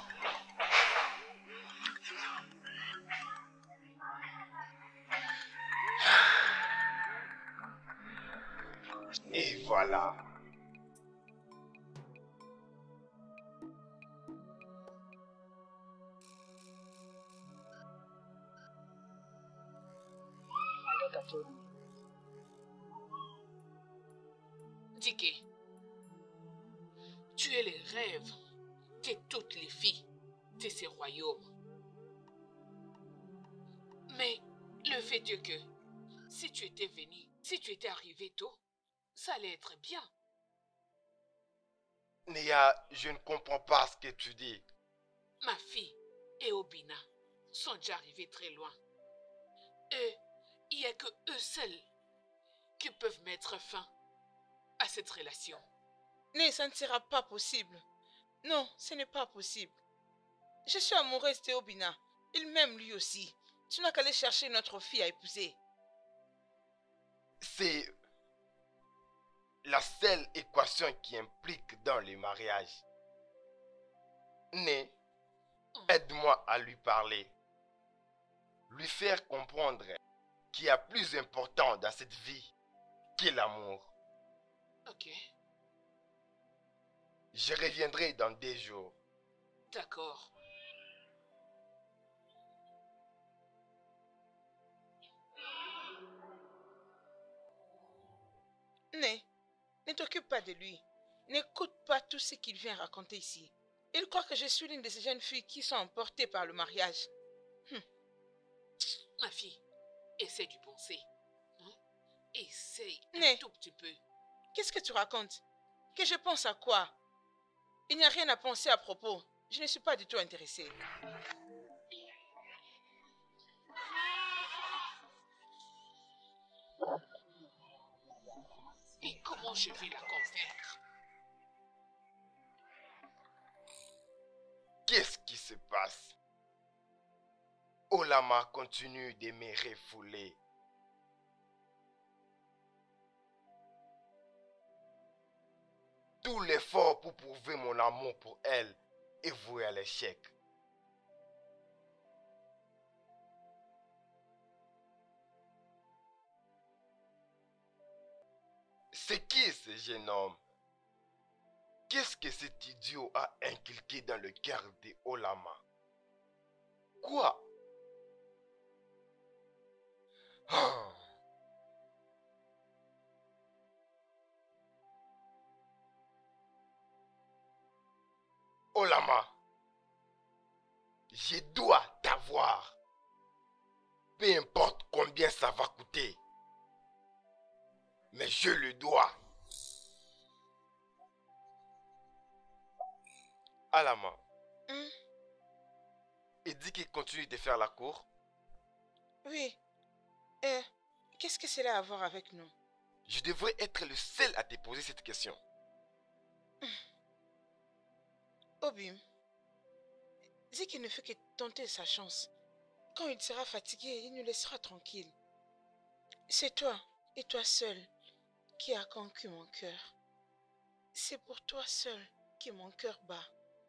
Et voilà. Dike, tu es les rêves de toutes les filles de ces royaumes. Mais le fait est que si tu étais venu, si tu étais arrivé tôt, ça allait être bien. Néa, je ne comprends pas ce que tu dis. Ma fille et Obina sont déjà arrivés très loin. Et il n'y a que eux seuls qui peuvent mettre fin à cette relation. Mais ça ne sera pas possible. Non, ce n'est pas possible. Je suis amoureuse de Obina. Il m'aime lui aussi. Tu n'as qu'à aller chercher notre fille à épouser. C'est la seule équation qui implique dans le mariage. Né, aide-moi à lui parler. Lui faire comprendre qu'il y a plus important dans cette vie que l'amour. Ok, Je reviendrai dans deux jours. d'accord. Né, ne t'occupe pas de lui. N'écoute pas tout ce qu'il vient raconter ici. Il croit que je suis l'une de ces jeunes filles qui sont emportées par le mariage. Ma fille, essaie d'y penser. Hein? Essaye Mais- un tout petit peu. Qu'est-ce que tu racontes? Que je pense à quoi? Il n'y a rien à penser à propos. Je ne suis pas du tout intéressée. Et comment je vais la convaincre? Qu'est-ce qui se passe? Olama continue de me refouler. Tout l'effort pour prouver mon amour pour elle est voué à l'échec. C'est qui ce jeune homme? Qu'est-ce que cet idiot a inculqué dans le cœur de Olama? Quoi? Ah. Olama, je dois t'avoir. Peu importe combien ça va coûter. Mais je le dois. Alama. Hum? Il dit qu'il continue de faire la cour. Oui. Euh, qu'est-ce que cela a à voir avec nous? Je devrais être le seul à te poser cette question. Obim, dis qu'il ne fait que tenter sa chance. Quand il sera fatigué, il nous laissera tranquille. C'est toi, et toi seul, qui a conquis mon cœur. C'est pour toi seul que mon cœur bat.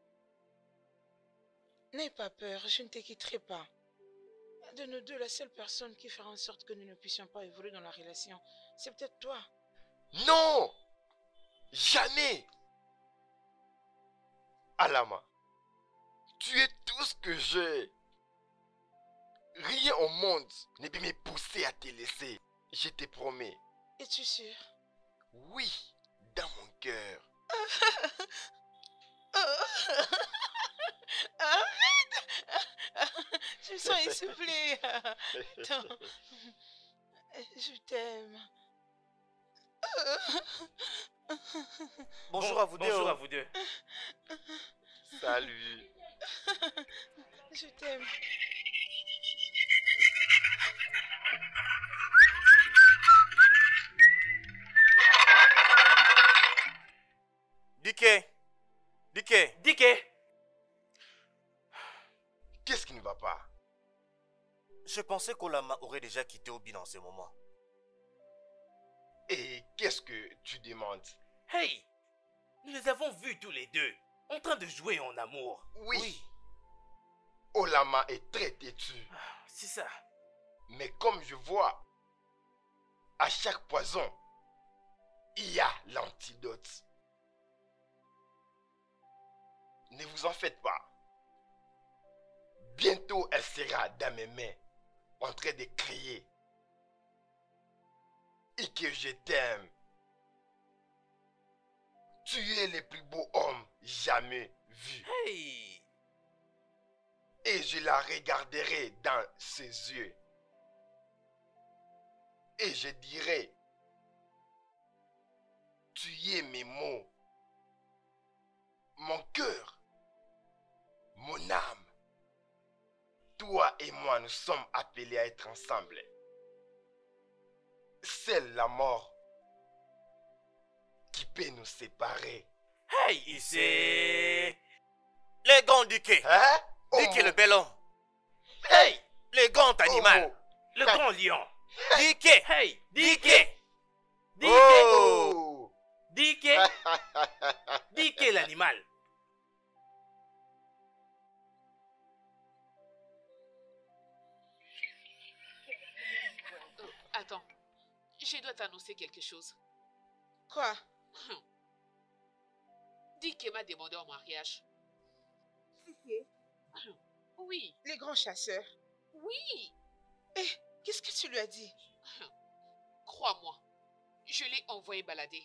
N'aie pas peur, je ne te quitterai pas. De nous deux, la seule personne qui fera en sorte que nous ne puissions pas évoluer dans la relation, c'est peut-être toi. Non! Jamais! Alama, tu es tout ce que j'ai. Rien au monde ne peut me pousser à te laisser. Je te promets. Es-tu sûr? Oui, dans mon cœur. Arrête! Je me sens essoufflée. Attends. Je t'aime. Bonjour à vous deux. Bonjour oh. à vous deux. Salut. Je t'aime. Dike. Dike. Dike, Qu'est-ce qui ne va pas? Je pensais qu'Olama aurait déjà quitté Obin en ce moment. Et qu'est-ce que tu demandes? Hey, nous les avons vus tous les deux, en train de jouer en amour. Oui. Olama est très têtu. Ah, c'est ça. Mais comme je vois, à chaque poison, il y a l'antidote. Ne vous en faites pas. Bientôt, elle sera dans mes mains, en train de crier. Et que je t'aime. Tu es le plus beau homme jamais vu. Hey. Et je la regarderai dans ses yeux. Et je dirai, tu es mes mots, mon cœur, mon âme. Toi et moi, nous sommes appelés à être ensemble. Seule la mort qui peut nous séparer. Hey, ici. Les grands Diké. Hein? Diké le bel homme. Hey, Le grand animal. le grand lion. Diké. Hey, Diké. Diké. Oh! Diké. Diké l'animal. Euh, attends, je dois t'annoncer quelque chose. Quoi? Diké m'a demandé en mariage. Diké? Oui, Les grands chasseurs. oui. Eh, qu'est-ce que tu lui as dit? Crois-moi, je l'ai envoyé balader.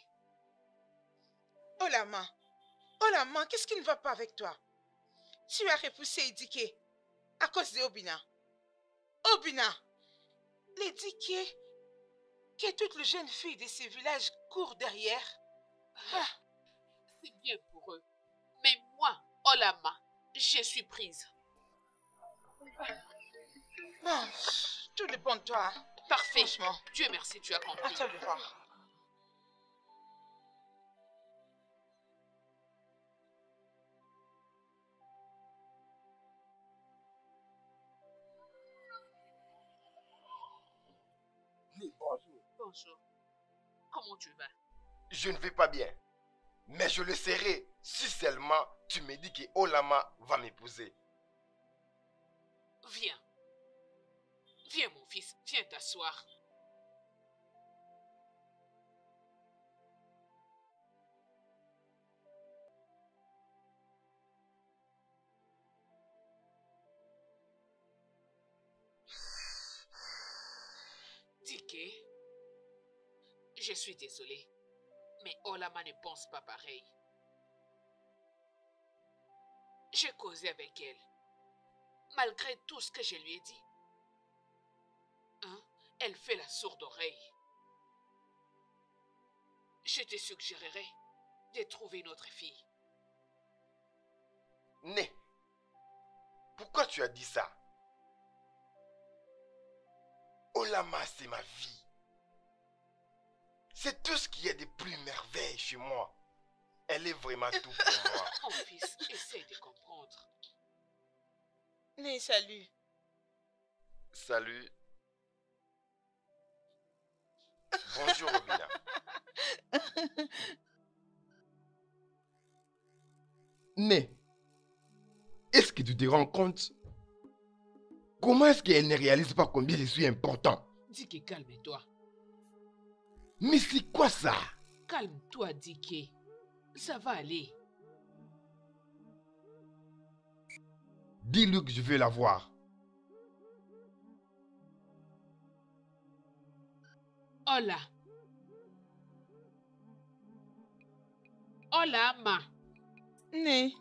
Olama, Olama, qu'est-ce qui ne va pas avec toi? Tu as repoussé Idike à cause de Obina. Obina, l'Idike que toutes les jeunes filles de ces villages courent derrière. Ah, C'est bien pour eux. Mais moi, Olama, je suis prise. bon, tout dépend de toi. Parfait. Franchement, Dieu merci, tu as compris. à toi de voir. Bonjour. Comment tu vas? Je ne vais pas bien. Mais je le serai si seulement tu me dis que Olama va m'épouser. Viens. Viens, mon fils. Viens t'asseoir. Diké, je suis désolée, mais Olama ne pense pas pareil. J'ai causé avec elle, malgré tout ce que je lui ai dit. Hein? Elle fait la sourde oreille. Je te suggérerais de trouver une autre fille. Né, pourquoi tu as dit ça? Olama, c'est ma vie. C'est tout ce qu'il y a de plus merveilleux chez moi. Elle est vraiment tout pour moi. Mon fils, essaye de comprendre. Né, salut. Salut. Bonjour, Obina. Né, est-ce que tu te rends compte? Comment est-ce qu'elle ne réalise pas combien je suis important? Diké, calme-toi. Mais c'est quoi ça? Calme-toi, Diké. Ça va aller. Dis-lui que je veux la voir. Hola. Hola, ma. Né.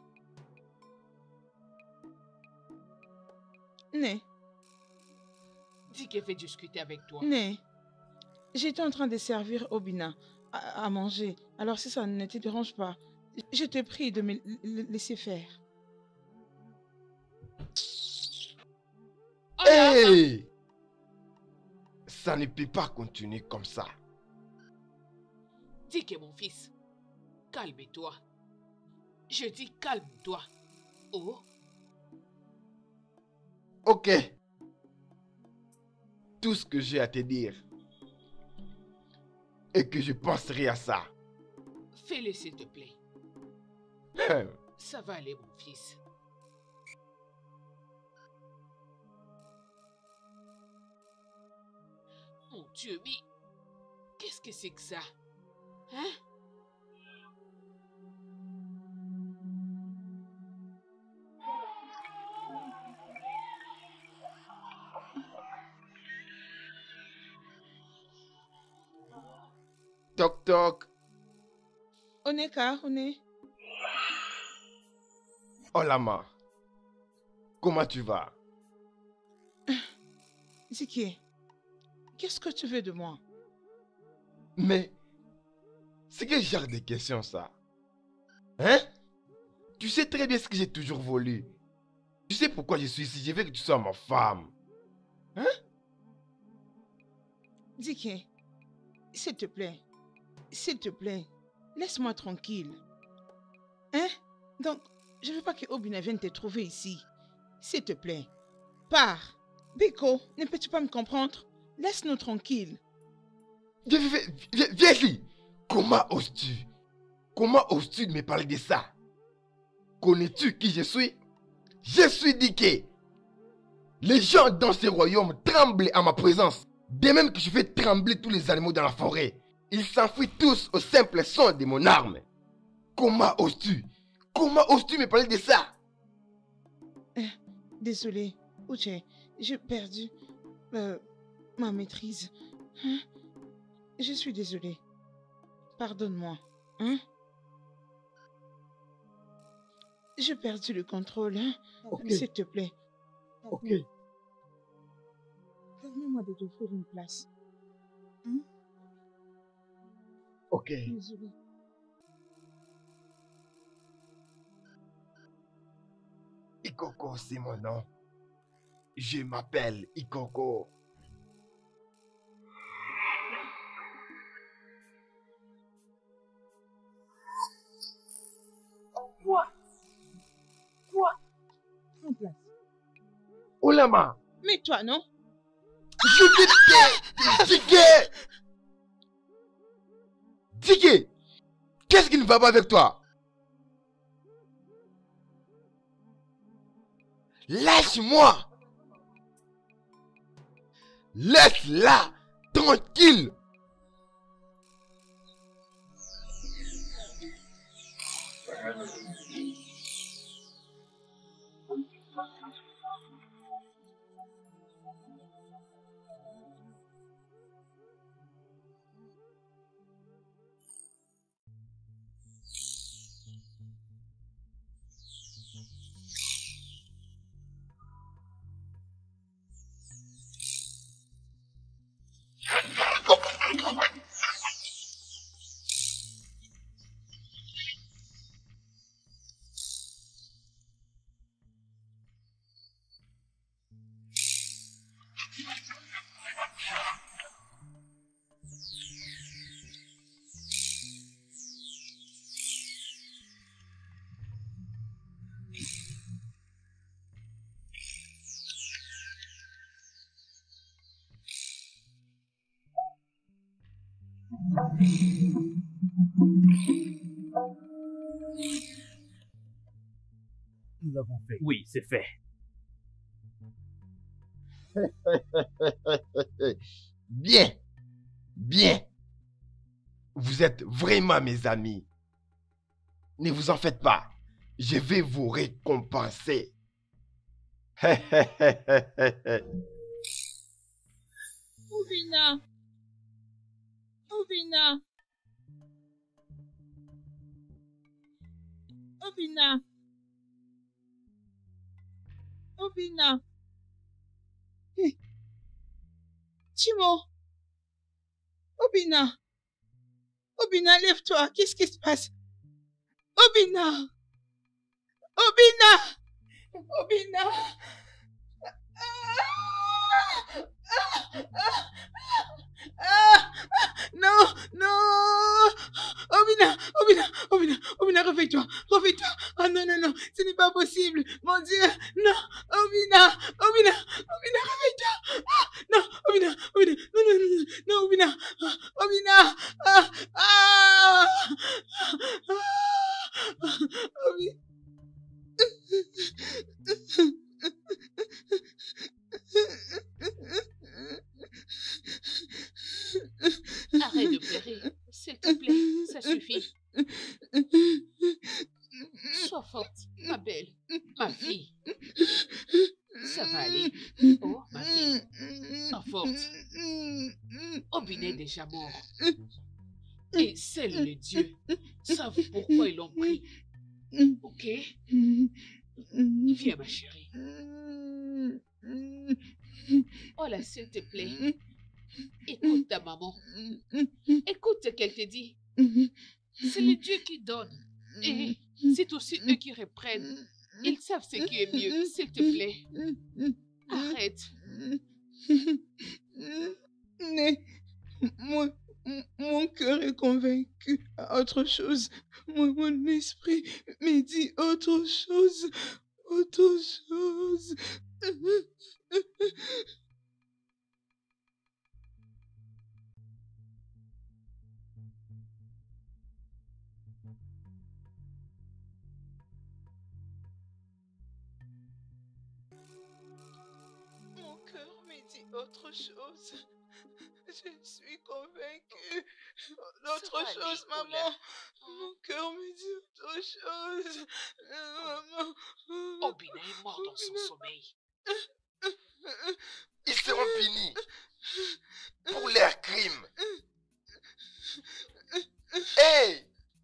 Né. Diké veut discuter avec toi. Né. J'étais en train de servir Obina à, à manger. Alors si ça ne te dérange pas, je te prie de me laisser faire. Hola, ma. Hey! Ça ne peut pas continuer comme ça. Diké, mon fils. Calme-toi. Je dis calme-toi. Oh. Ok. Tout ce que j'ai à te dire, et que je penserai à ça. Fais-le, s'il te plaît. Ça va aller, mon fils. Mon Dieu, mais qu'est-ce que c'est que ça? Hein? Toc toc. Oneka, Oné. Olama. Comment tu vas? Ziki, qu'est-ce que tu veux de moi? Mais, c'est quel genre de question ça? Hein? Tu sais très bien ce que j'ai toujours voulu. Tu sais pourquoi je suis ici, je veux que tu sois ma femme. Hein? Ziki, s'il te plaît, s'il te plaît, laisse-moi tranquille. Hein? Donc, je ne veux pas que Obina vienne te trouver ici. S'il te plaît, pars. Biko, ne peux-tu pas me comprendre? Laisse-nous tranquille. Viens, viens, viens, viens ici. Comment oses-tu? Comment oses-tu de me parler de ça? Connais-tu qui je suis? Je suis Dike. Les gens dans ce royaume tremblent à ma présence. De même que je fais trembler tous les animaux dans la forêt. Ils s'enfuient tous au simple son de mon arme. Comment oses-tu? Comment oses-tu me parler de ça? Euh, désolé, Uche, j'ai perdu euh, ma maîtrise. Hein? Je suis désolée. Pardonne-moi. Hein? J'ai perdu le contrôle. Hein? Okay. S'il te plaît. Ok. Permets-moi de t'offrir une place. Hein? Ok. Désolée. Ikoko, c'est mon nom. Je m'appelle Ikoko. Quoi? Quoi? Prends place. Olama! Mais toi, non? Je vais te... Dike! Dike! Qu'est-ce qui ne va pas avec toi? Lâche-moi! Laisse-la tranquille! Nous l'avons fait. Oui, c'est fait. Bien, bien. Vous êtes vraiment mes amis. Ne vous en faites pas. Je vais vous récompenser. Obina. Obina. Obina. Obina. Hey. Chimo. Obina. Obina, lève-toi. Qu'est-ce qui se passe? Obina. Obina. Obina. Ah, ah, ah, ah, non, non. Obina, Obina, Obina, Obina, réveille-toi, réveille-toi. Oh non, non, non, ce n'est pas possible. Mon Dieu, non, Obina, Obina, Obina, réveille-toi. Ah, non, Obina, Obina, non, non, non, non, Obina, Obina, forte. Obina est déjà mort. Et seuls les dieux savent pourquoi ils l'ont pris. Ok? Viens, ma chérie. Oh là, s'il te plaît. Écoute ta maman. Écoute ce qu'elle te dit. C'est les dieux qui donnent. Et c'est aussi eux qui reprennent. Ils savent ce qui est mieux. S'il te plaît. Arrête. Mais moi, mon cœur est convaincu à autre chose. Moi, mon esprit me dit autre chose. Autre chose. Mon cœur me dit autre chose. Je suis convaincue d'autre chose, maman. Mon cœur me dit autre chose. Maman. Obina est mort dans son sommeil. Ils seront punis pour leurs crimes. Hey!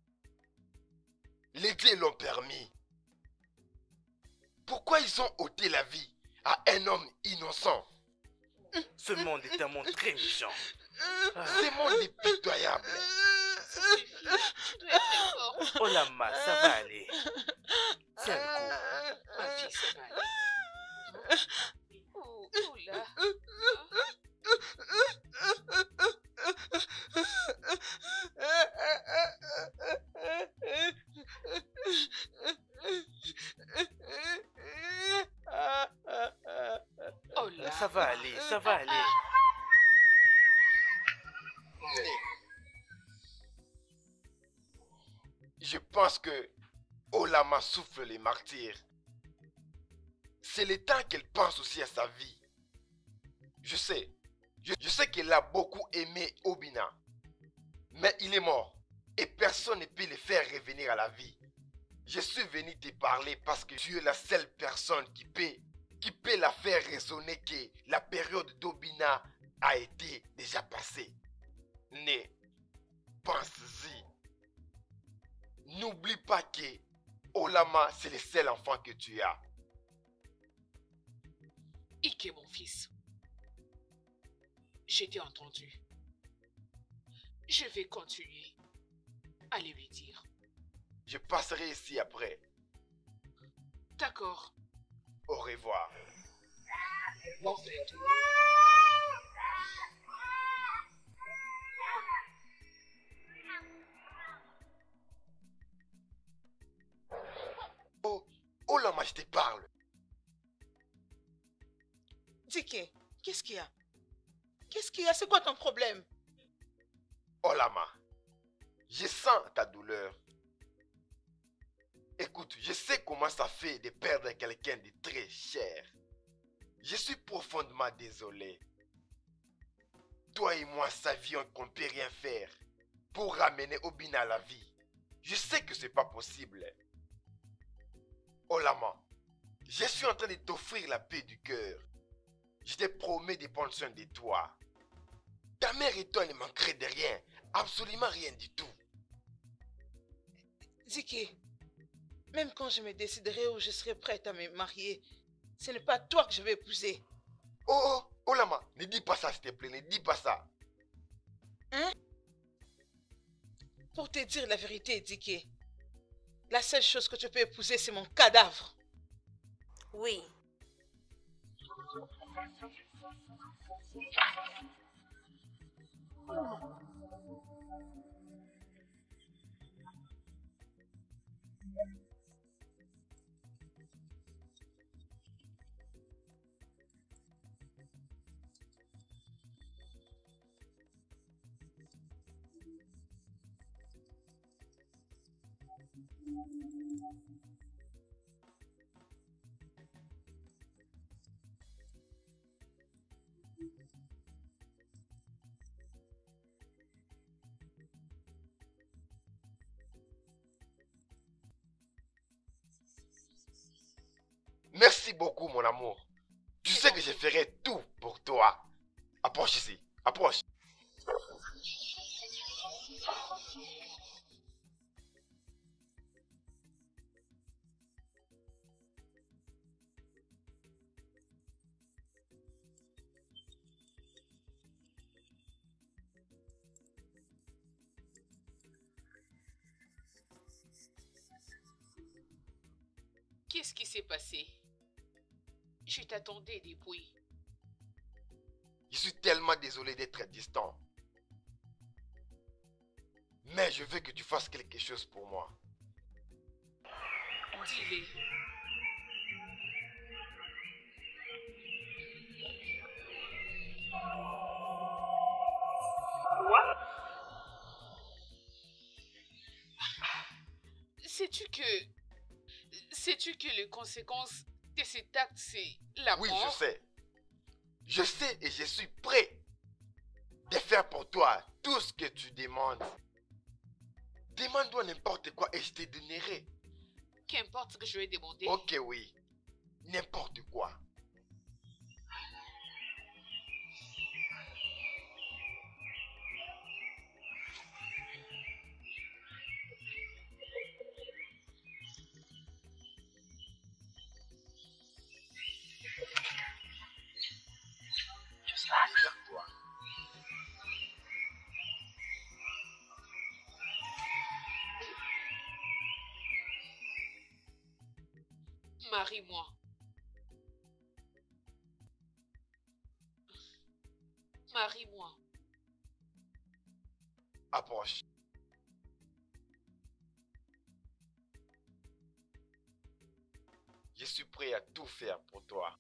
Les dieux l'ont permis. Pourquoi ils ont ôté la vie à un homme innocent? Ce monde est un monde très méchant. Ce monde est pitoyable. Ça suffit. Tu dois être fort. Oh la ma, ça va aller. Tiens le coup. Ma fille, ça va aller. Oh, oh là. Oh là. Ça va aller, ça va aller. Je pense que Olama souffle les martyrs. C'est le temps qu'elle pense aussi à sa vie. Je sais, je, je sais qu'elle a beaucoup aimé Obina. Mais il est mort et personne ne peut le faire revenir à la vie. Je suis venu te parler parce que tu es la seule personne qui peut, qui peut la faire raisonner que la période d'Obina a été déjà passée. Ne pense-y. N'oublie pas que Olama, c'est le seul enfant que tu as. Ike, mon fils. Je t'ai entendu. Je vais continuer à le lui dire. Je passerai ici après. D'accord. Au revoir. Bon fête. Oh, Olama, je te parle. Dike, qu'est-ce qu'il y a? Qu'est-ce qu'il y a? C'est quoi ton problème? Olama, je sens ta douleur. Écoute, je sais comment ça fait de perdre quelqu'un de très cher. Je suis profondément désolé. Toi et moi savions qu'on ne peut rien faire pour ramener Obina à la vie. Je sais que c'est pas possible. Olama, je suis en train de t'offrir la paix du cœur. Je te promets de prendre soin de toi. Ta mère et toi ne manqueraient de rien. Absolument rien du tout. Dike, même quand je me déciderai où je serai prête à me marier, ce n'est pas toi que je vais épouser. Oh, oh, Olama, ne dis pas ça s'il te plaît, ne dis pas ça. Hein? Pour te dire la vérité, Dike, la seule chose que tu peux épouser, c'est mon cadavre. Oui. Merci beaucoup, mon amour. Tu sais que je ferai tout pour toi. Approche ici. Approche. Qu'est-ce qui s'est passé? Je t'attendais depuis. Je suis tellement désolé d'être distant. Mais je veux que tu fasses quelque chose pour moi. Dis-le. Sais-tu que... Sais-tu que les conséquences de cet acte, c'est la Oui, mort? je sais. Je sais et je suis prêt de faire pour toi tout ce que tu demandes. Demande-moi n'importe quoi et je te donnerai. Qu'importe ce que je vais demander. Ok, oui. N'importe quoi. Marie-moi. Marie-moi. Approche. Je suis prêt à tout faire pour toi.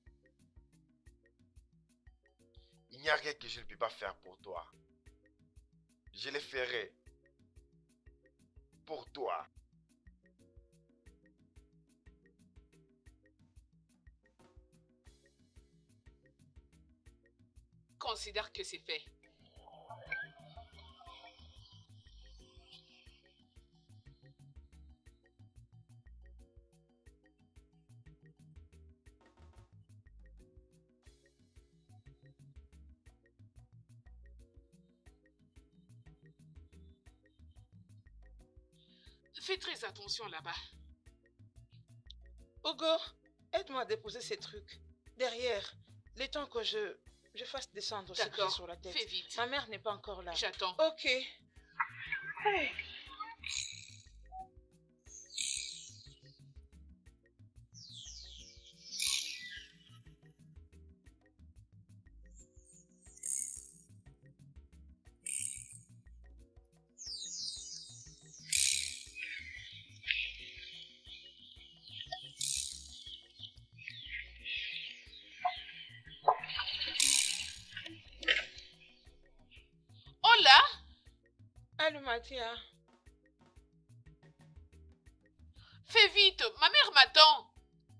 Il n'y a rien que je ne peux pas faire pour toi. Je le ferai pour toi. Considère que c'est fait. Fais très attention là-bas. Hugo, aide-moi à déposer ces trucs. Derrière, le temps que je, je fasse descendre ce qui est sur la tête. Fais vite. Ma mère n'est pas encore là. J'attends. Ok. Hey. Hola. Allô, Mathia. Fais vite, ma mère m'attend.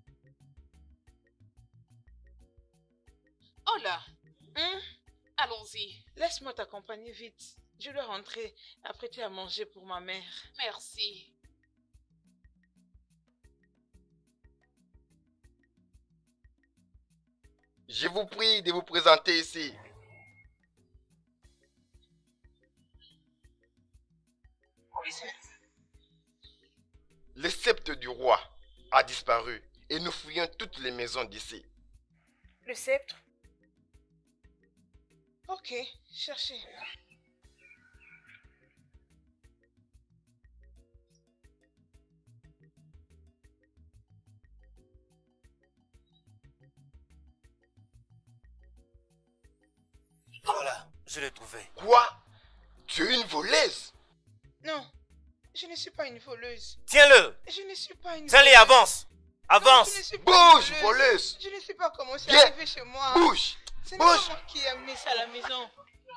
Hola. Hum? Allons-y. Laisse-moi t'accompagner vite. Je dois rentrer, apprêter à manger pour ma mère. Merci. Je vous prie de vous présenter ici. Le sceptre du roi a disparu et nous fouillons toutes les maisons d'ici. Le sceptre? Ok, cherchez. Voilà, je l'ai trouvé. Quoi? Tu es une voleuse? Non, je ne suis pas une voleuse. Tiens-le. Je ne suis pas une Tiens-le, voleuse. avance. Non, Avance. je ne suis pas une Bouge, voleuse! Je ne sais pas comment c'est Viens. arrivé chez moi. Bouge! Ce n'est pas Bouge! moi qui ai amené ça à la maison.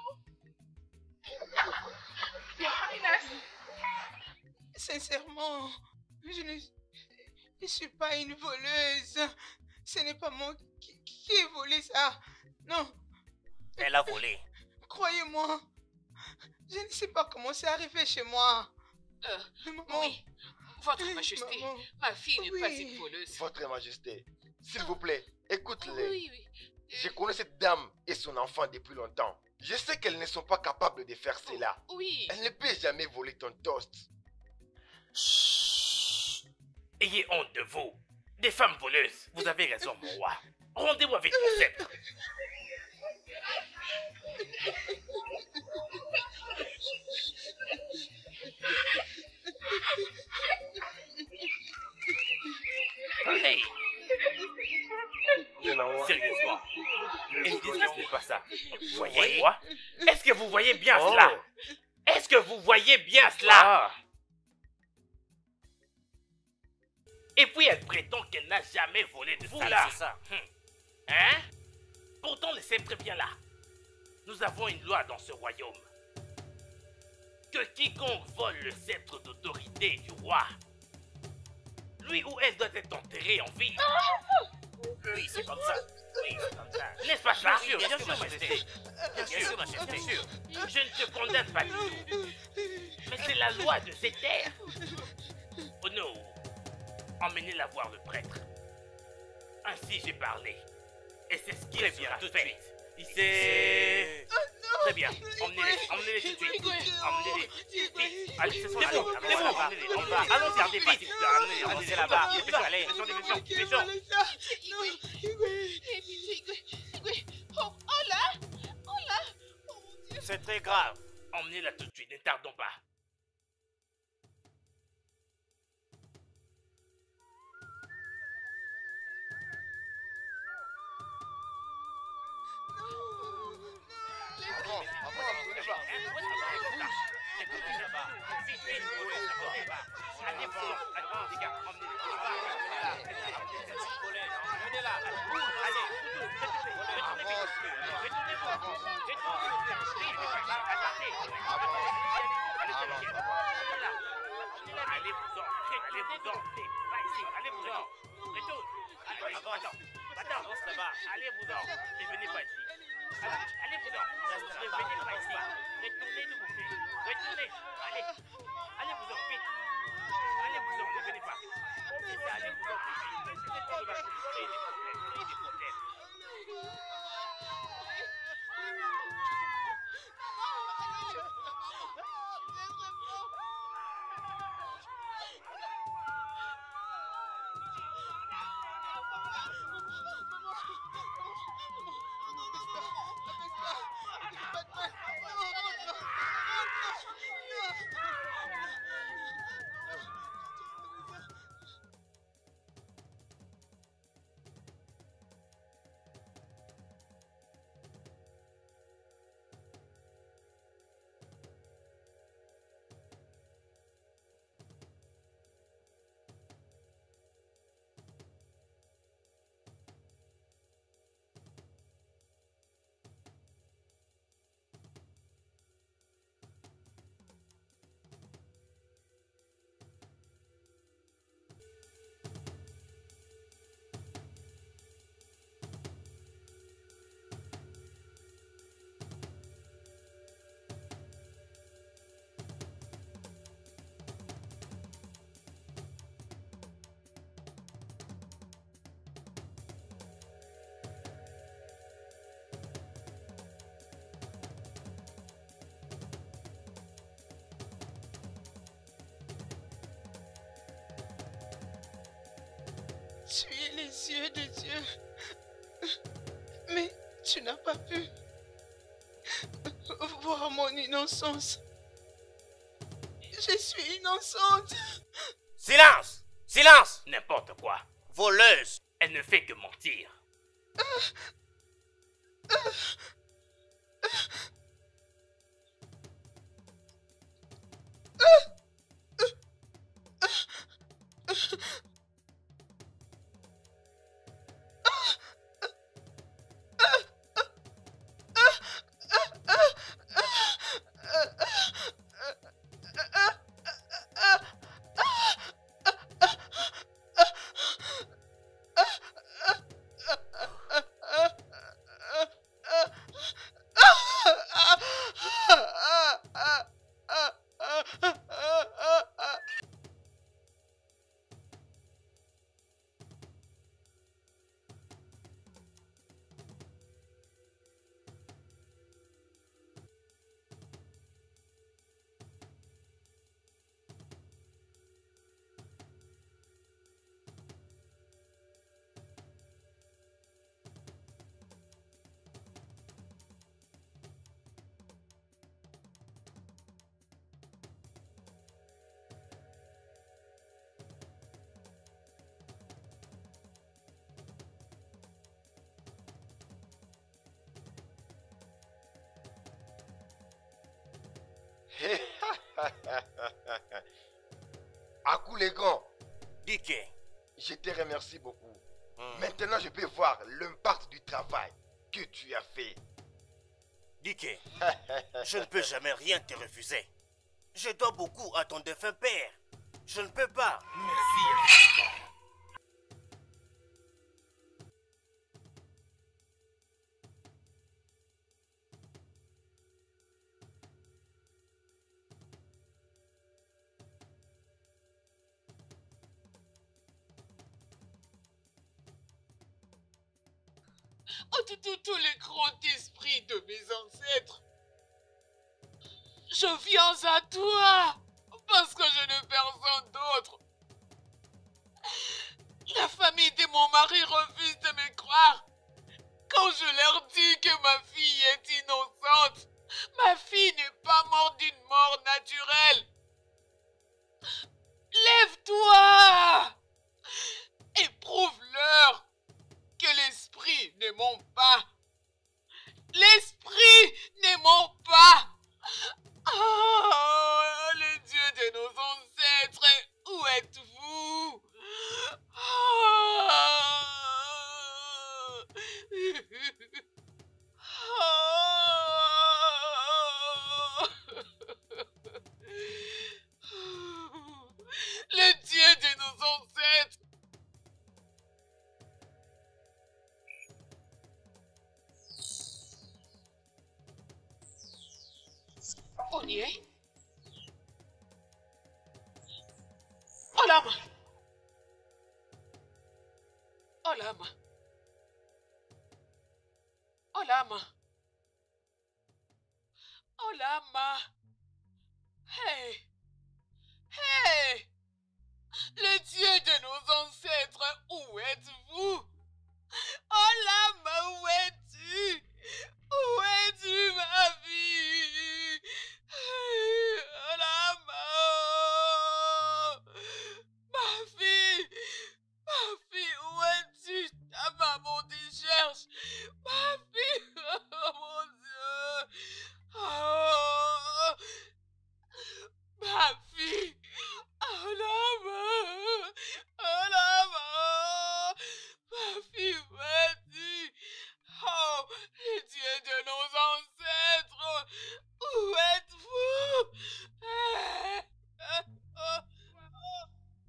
Sincèrement, je ne je suis pas une voleuse. Ce n'est pas moi qui, qui ai volé ça. Non, Elle a volé. croyez-moi. Je ne sais pas comment c'est arrivé chez moi. Euh, Maman. oui, votre majesté, Maman. ma fille n'est pas Oui. une voleuse. Votre Majesté, s'il vous plaît, écoute-les. Oui, oui, Je connais cette dame et son enfant depuis longtemps. Je sais qu'elles ne sont pas capables de faire cela. Oui. Elle ne peut jamais voler ton toast. Chut. Ayez honte de vous. Des femmes voleuses. Vous avez raison, mon roi. Rendez-vous avec mon sceptre. Hey. Sérieusement. Une disgrâce n'est pas ça. Vous voyez quoi? Est-ce que vous voyez bien Oh. cela? Est-ce que vous voyez bien cela? Ah. Et puis elle prétend qu'elle n'a jamais volé de Vous ça là, là. c'est ça. Hein? Pourtant le sceptre est bien là. Nous avons une loi dans ce royaume. Que quiconque vole le sceptre d'autorité du roi, lui ou elle doit être enterré en vie. Oui, c'est comme ça. Oui, c'est comme ça. N'est-ce pas ça? Bien sûr, bien sûr, majesté. Bien sûr, majesté. Bien sûr. Je ne te condamne pas du tout. Mais c'est la loi de ces terres. Oh non. Emmenez-la voir le prêtre. Ainsi j'ai parlé. Et c'est ce qu'il bien, sera tout de fait. suite. Ici. Très bien. Emmenez-les. Emmenez-les tout de suite. Emmenez-les. Vite. Allez, ce sont C'est bon, allez, c'est bon. emmenez-les. On va. Allons faire des vite. Amenez-les. Amenez-les là-bas. Dépêchons, allez. Dépêchons, dépêchons. Dépêchons. Oh, oh là, oh là, oh mon Dieu. C'est très grave. Emmenez-la tout de suite. Ne tardons pas. Allez-vous-en, allez-vous-en, pas ici, allez-vous-en, retourne, attends, attends, allez-vous-en, et venez pas ici, allez-vous-en, ne venez pas ici, retournez s'il vous plaît, retournez, allez, allez-vous-en, vite, allez-vous-en, ne venez pas, c'est ça, allez-vous-en, vite, c'est pas de ma créer des problèmes, créer des problèmes. Tu es les yeux de Dieu. Mais tu n'as pas pu voir mon innocence. Je suis innocente. Silence! Silence! N'importe quoi, Voleuse! elle ne fait que mentir. Akoulegan, Dike. je te remercie beaucoup. Hmm. Maintenant, je peux voir l'impact du travail que tu as fait. Dike, je ne peux jamais rien te refuser. Je dois beaucoup à ton défunt père. Je ne peux pas. Merci. Oh, tous les grands esprits de mes ancêtres, je viens à toi parce que je n'ai personne d'autre. La famille de mon mari refuse de me croire quand je leur dis que ma fille est innocente. Ma fille n'est pas morte d'une mort naturelle. Lève-toi et prouve-leur que l'esprit ne ment pas. L'esprit ne ment pas. Oh, le Dieu de nos ancêtres, où êtes-vous? Oh. Oh. Le Dieu de nos ancêtres. On y est? Oh l'âme! Oh l'âme! Oh l'âme! Oh l'âme! Hey! Hey! Le Dieu de nos ancêtres, où êtes-vous? Oh l'âme, où es-tu? Où es-tu, ma vie? Oh l'âme! Ma fille! Ma fille, où es-tu? Ta maman te cherche! Ma fille! Oh mon Dieu! Oh! Ma fille! Oh l'âme! Oh l'âme! Ma fille, où es-tu? Oh, le Dieu de nos ancêtres! Où êtes-vous? Eh, eh, oh, oh.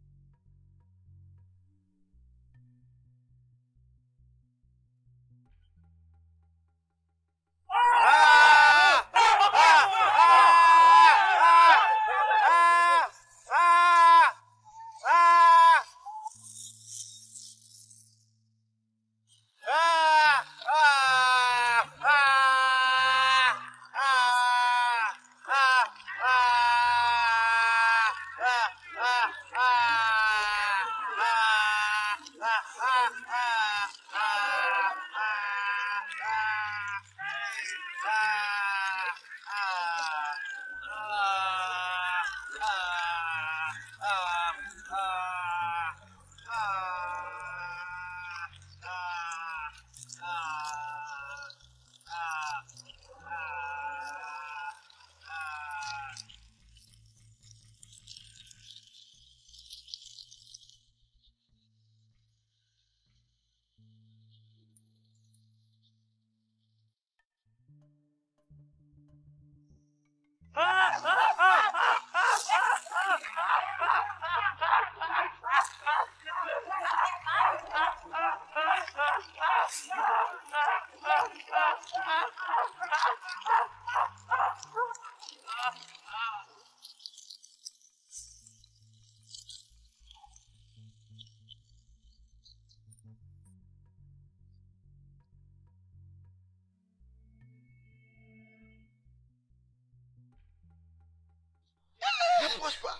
N'approche pas.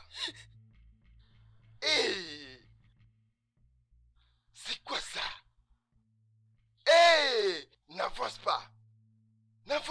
Hé! C'est quoi ça? Hé! N'avance pas. N'avance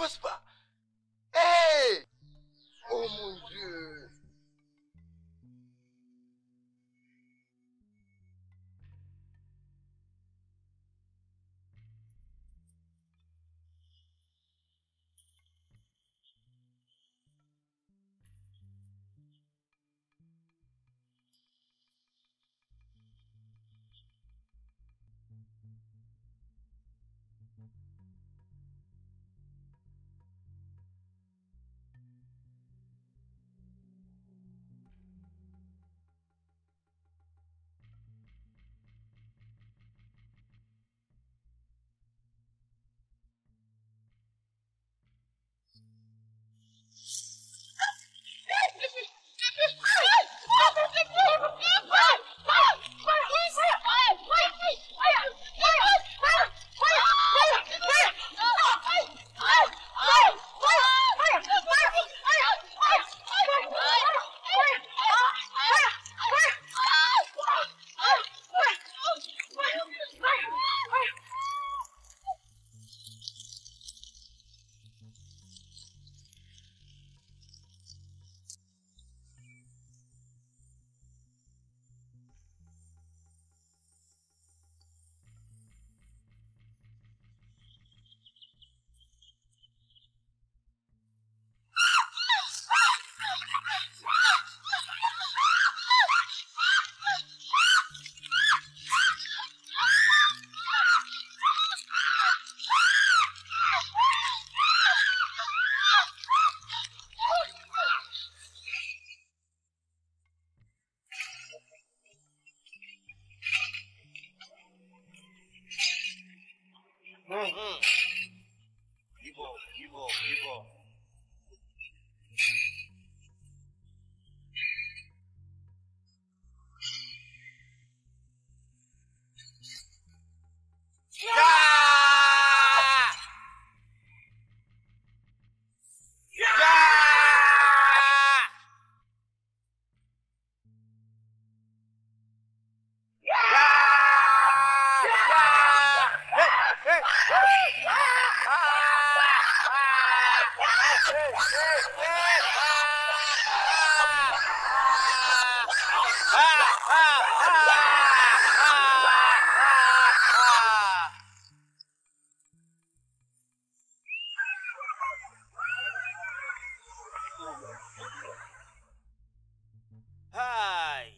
Aïe!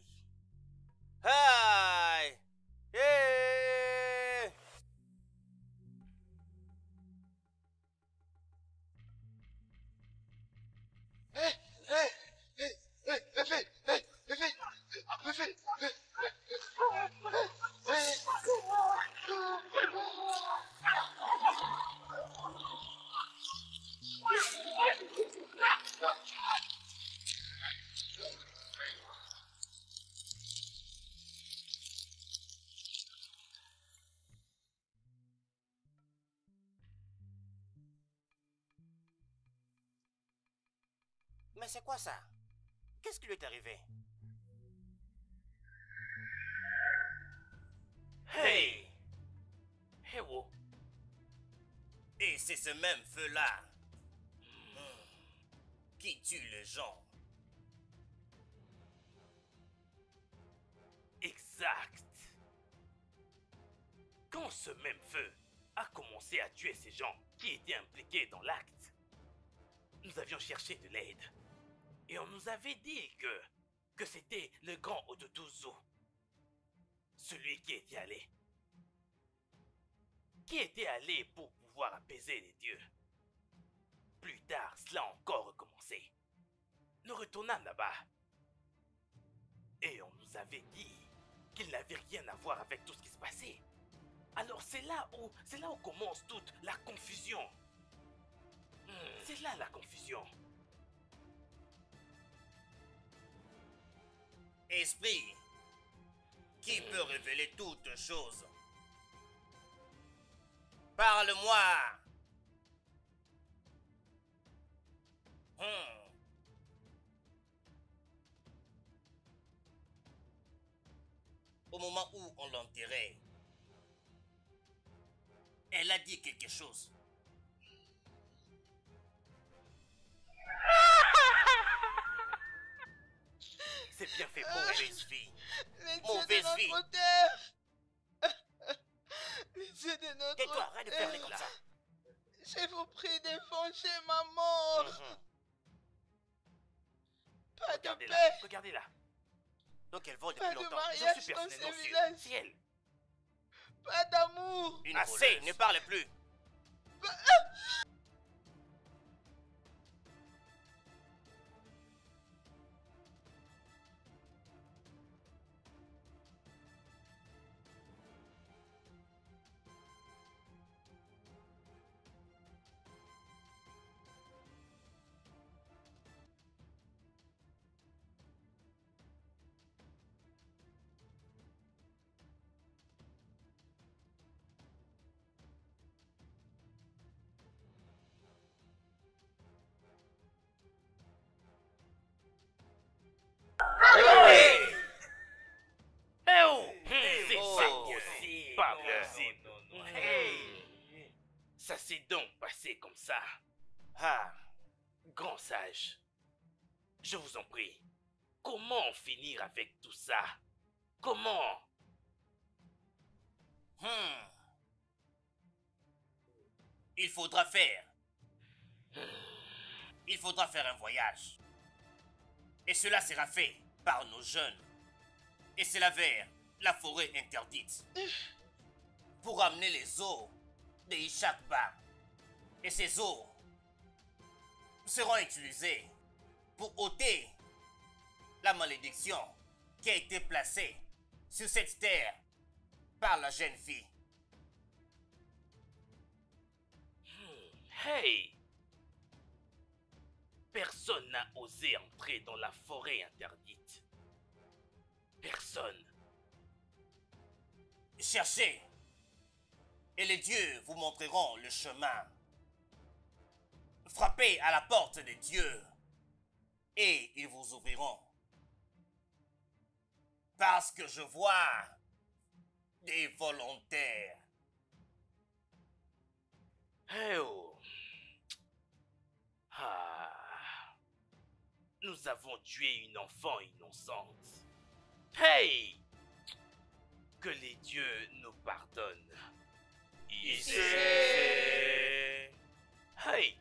Aïe! Eh! Hé, hé, hé, hé, Bébé, hé, bébé, bébé, Mais c'est quoi ça? Qu'est-ce qui lui est arrivé? Hey! Hey, oh! Et c'est ce même feu-là hmm, qui tue les gens. Exact. Quand ce même feu a commencé à tuer ces gens qui étaient impliqués dans l'acte, nous avions cherché de l'aide. Et on nous avait dit que, que c'était le grand Odotuzu, celui qui était allé. Qui était allé pour pouvoir apaiser les dieux. Plus tard, cela a encore recommencé. Nous retournâmes là-bas. Et on nous avait dit qu'il n'avait rien à voir avec tout ce qui se passait. Alors c'est là où, c'est là où commence toute la confusion. Hmm, c'est là la confusion. Esprit, qui peut révéler toutes choses? Parle-moi. Hmm. Au moment où on l'enterrait, elle a dit quelque chose. C'est bien fait, Mauvaise vie. Les dieux Mauvaise de vie. notre terre. Les dieux de notre Tais-toi, arrête de parler terre. comme ça. Je vous prie de venger ma mort. Mhm. Pas de Regardez-la, paix. regardez-la. Donc elle vole Pas depuis de longtemps. J'en mariage suis dans personnellement ce sûr. village. C'est elle. Pas d'amour. Une Assez, voleuse. Ne parle plus. Hey! Eh oh! C'est Oh. pas possible! Pas possible! Hey! Ça s'est donc passé comme ça. Ah! Grand sage, je vous en prie, comment en finir avec tout ça? Comment? Hmm. Il faudra faire. Il faudra faire un voyage. Et cela sera fait par nos jeunes. Et c'est là vers la forêt interdite. Pour amener les eaux de Ishakba. Et ces eaux seront utilisées pour ôter la malédiction qui a été placée sur cette terre par la jeune fille. Hey! Personne n'a osé entrer dans la forêt interdite. Personne. Cherchez, et les dieux vous montreront le chemin. Frappez à la porte des dieux, et ils vous ouvriront. Parce que je vois des volontaires. Eh oh! Ah! nous avons tué une enfant innocente. Hey! Que les dieux nous pardonnent. Ici. Hey!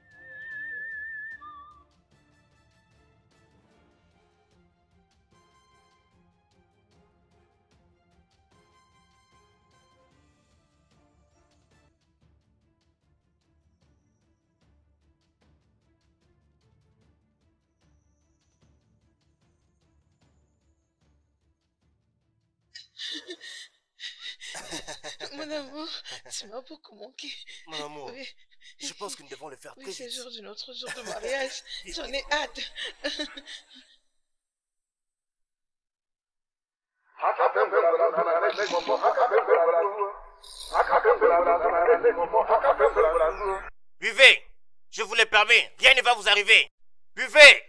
Mon amour, tu m'as beaucoup manqué. Mon amour, Oui, je pense que nous devons le faire très oui, c'est vite. le jour de notre jour de mariage. J'en ai hâte. Buvez! Je vous le permets, rien ne va vous arriver. Buvez!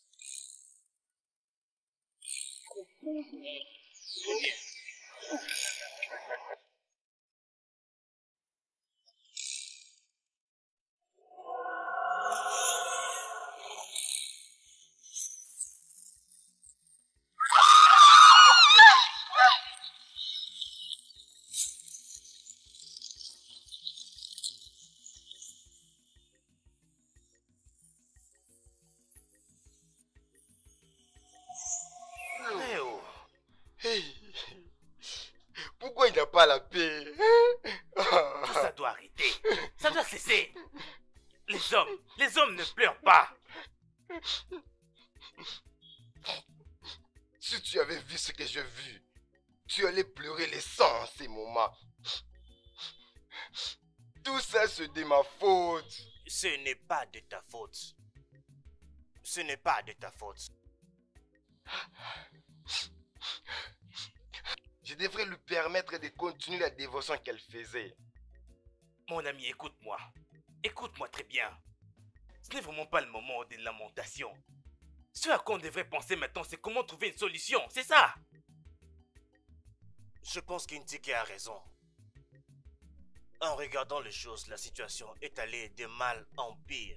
Eh oh. Hey. Pourquoi il n'a pas la paix? Tout ça doit arrêter. Ça doit cesser. Les hommes, les hommes ne pleurent pas. Si tu avais vu ce que j'ai vu, tu allais pleurer les sangs en ces moments. Tout ça, c'est de ma faute. Ce n'est pas de ta faute. Ce n'est pas de ta faute. Je devrais lui permettre de continuer la dévotion qu'elle faisait. Mon ami, écoute-moi. Écoute-moi très bien. Ce n'est vraiment pas le moment des lamentations. Ce à quoi on devrait penser maintenant, c'est comment trouver une solution, c'est ça? Je pense qu'Intiki a raison. En regardant les choses, la situation est allée de mal en pire.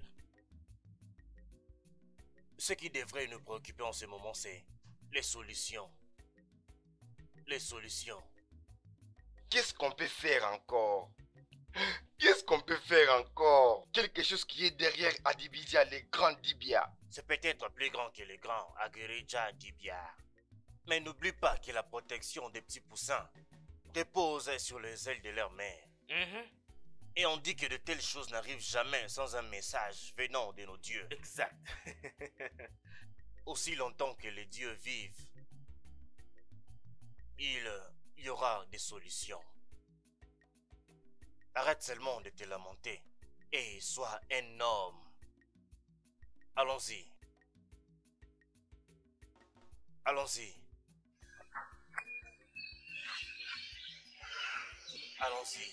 Ce qui devrait nous préoccuper en ce moment, c'est les solutions. Les solutions. Qu'est-ce qu'on peut faire encore? Qu'est-ce qu'on peut faire encore? Quelque chose qui est derrière Adibija, les grands Dibia. C'est peut-être plus grand que les grands, Agirija Dibia. Mais n'oublie pas que la protection des petits poussins repose sur les ailes de leur mère. Mhm. Et on dit que de telles choses n'arrivent jamais sans un message venant de nos dieux. Exact. Aussi longtemps que les dieux vivent, il y aura des solutions. Arrête seulement de te lamenter et sois un homme. Allons-y. Allons-y. Allons-y.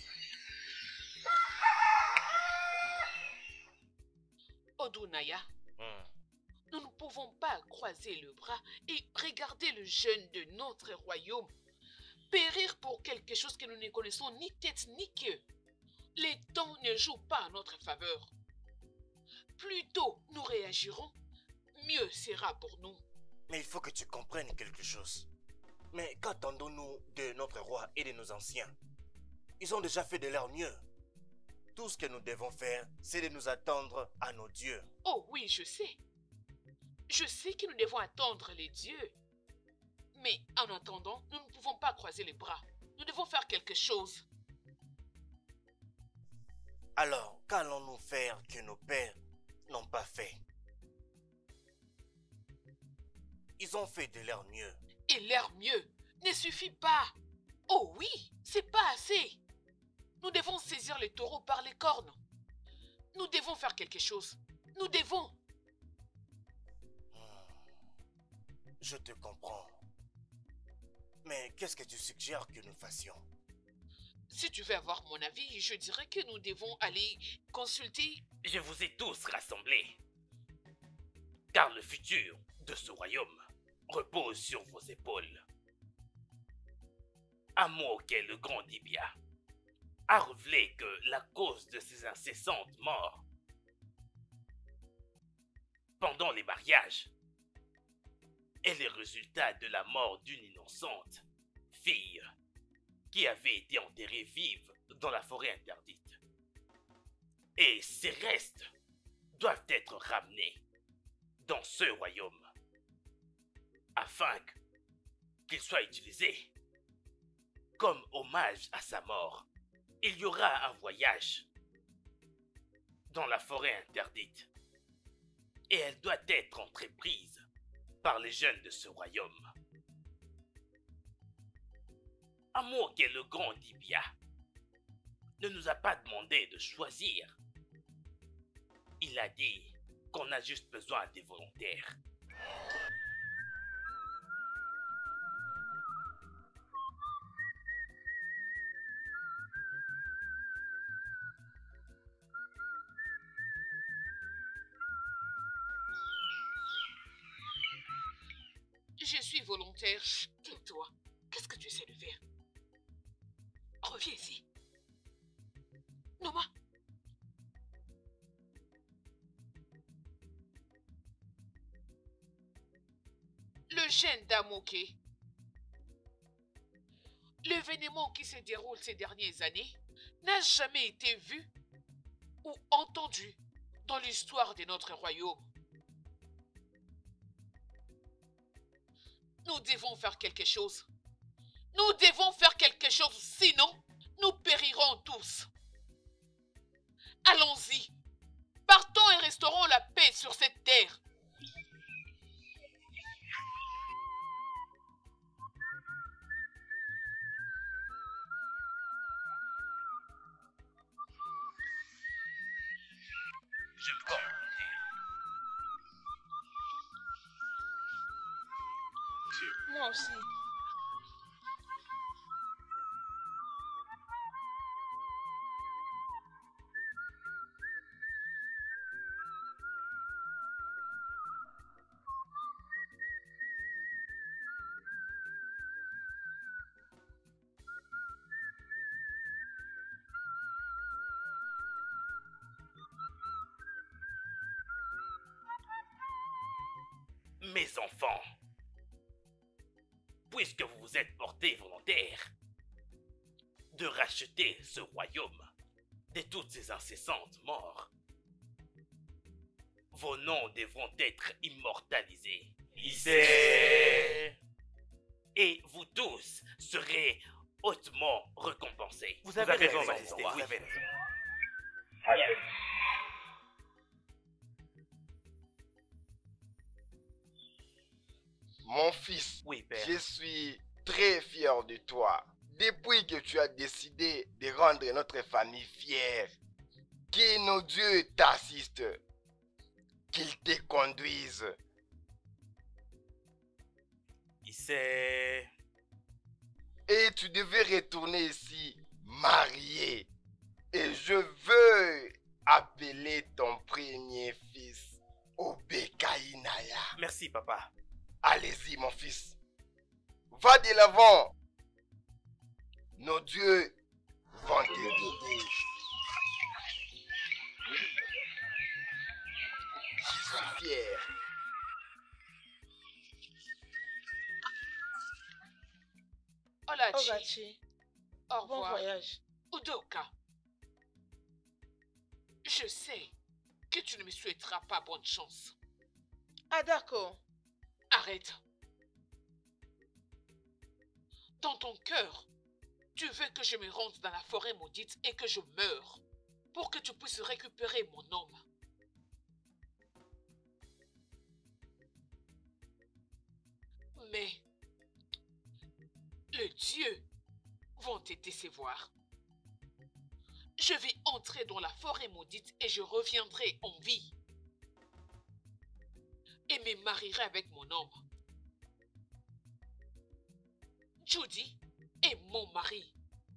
Odunaya, Hmm. nous ne pouvons pas croiser le bras et regarder le jeune de notre royaume périr pour quelque chose que nous ne connaissons ni tête ni queue. Les temps ne jouent pas en notre faveur. Plus tôt nous réagirons, mieux sera pour nous. Mais il faut que tu comprennes quelque chose. Mais qu'attendons-nous de notre roi et de nos anciens? Ils ont déjà fait de leur mieux. Tout ce que nous devons faire, c'est de nous attendre à nos dieux. Oh oui, je sais. Je sais que nous devons attendre les dieux. Mais en attendant, nous ne pouvons pas croiser les bras. Nous devons faire quelque chose. Alors, qu'allons-nous faire que nos pères n'ont pas fait? Ils ont fait de leur mieux. Et leur mieux ne suffit pas. Oh oui, c'est pas assez. Nous devons saisir les taureaux par les cornes. Nous devons faire quelque chose. Nous devons. Je te comprends. Mais qu'est-ce que tu suggères que nous fassions? Si tu veux avoir mon avis, je dirais que nous devons aller consulter. Je vous ai tous rassemblés. Car le futur de ce royaume repose sur vos épaules. Amoke, le grand Dibia, a révélé que la cause de ces incessantes morts pendant les mariages est le résultat de la mort d'une innocente fille qui avait été enterrée vive dans la forêt interdite. Et ses restes doivent être ramenés dans ce royaume afin qu'ils soient utilisés comme hommage à sa mort. Il y aura un voyage dans la forêt interdite et elle doit être entreprise par les jeunes de ce royaume. Amour qui est le grand Dibia ne nous a pas demandé de choisir. Il a dit qu'on a juste besoin des volontaires. Je suis volontaire. Tais-toi. Qu'est-ce que tu essaies de faire? Reviens ici. Noma. Le jeune Damoké. L'événement qui se déroule ces dernières années n'a jamais été vu ou entendu dans l'histoire de notre royaume. Nous devons faire quelque chose. Nous devons faire quelque chose, sinon nous périrons tous. Allons-y. Partons et restaurons la paix sur cette terre. Je me comprends. Moi aussi. Mes enfants, puisque vous vous êtes portés volontaires de racheter ce royaume de toutes ces incessantes morts, vos noms devront être immortalisés. Issei. Et vous tous serez hautement récompensés. Vous avez raison, Majesté, vous avez raison. Mon fils, Oui, père. je suis très fier de toi. Depuis que tu as décidé de rendre notre famille fière, que nos dieux t'assistent, qu'ils te conduisent. Issei. Et tu devais retourner ici marié. Et je veux appeler ton premier fils Obekainaya. Merci, papa. Allez-y, mon fils. Va de l'avant. Nos dieux vont te guider. Je suis fier. Olachi, Ogachi, au bon revoir. voyage. Udoka, je sais que tu ne me souhaiteras pas bonne chance. Ah d'accord. Arrête. Dans ton cœur, tu veux que je me rende dans la forêt maudite et que je meure pour que tu puisses récupérer mon homme. Mais les dieux vont te décevoir. Je vais entrer dans la forêt maudite et je reviendrai en vie. Et me marierai avec mon homme. Judy est mon mari.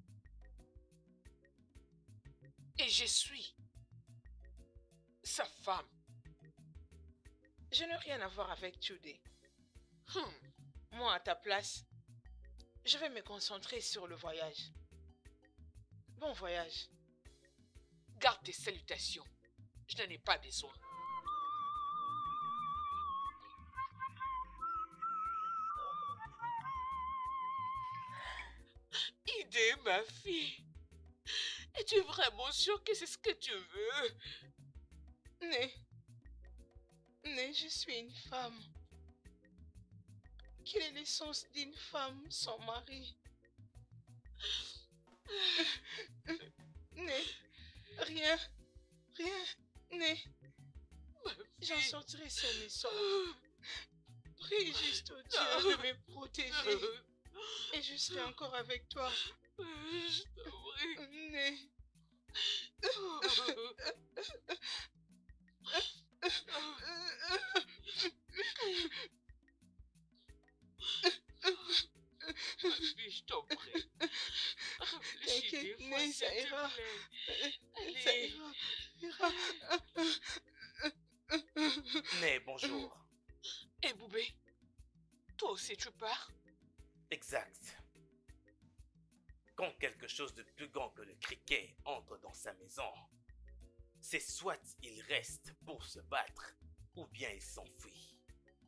Et je suis sa femme. Je n'ai rien à voir avec Judy. Hmm. Moi, à ta place, je vais me concentrer sur le voyage. Bon voyage. Garde tes salutations. Je n'en ai pas besoin. m'aider, ma fille? Es-tu vraiment sûr que c'est ce que tu veux? Né, Né, je suis une femme. Quelle est l'essence d'une femme sans mari? Né, rien, rien, Né. J'en sortirai seule et sauve. Prie juste au Dieu de me protéger. Et je serai encore avec toi. Je t'en prie. Né. Ma fille, je t'en prie. Réfléchis T'inquiète, des fois, Né, s'il ça te ira. plaît. Ça Allez. ira, ira. Né, bonjour. Et Boubé, toi aussi tu pars? Exact. Quand quelque chose de plus grand que le criquet entre dans sa maison, c'est soit il reste pour se battre, ou bien il s'enfuit.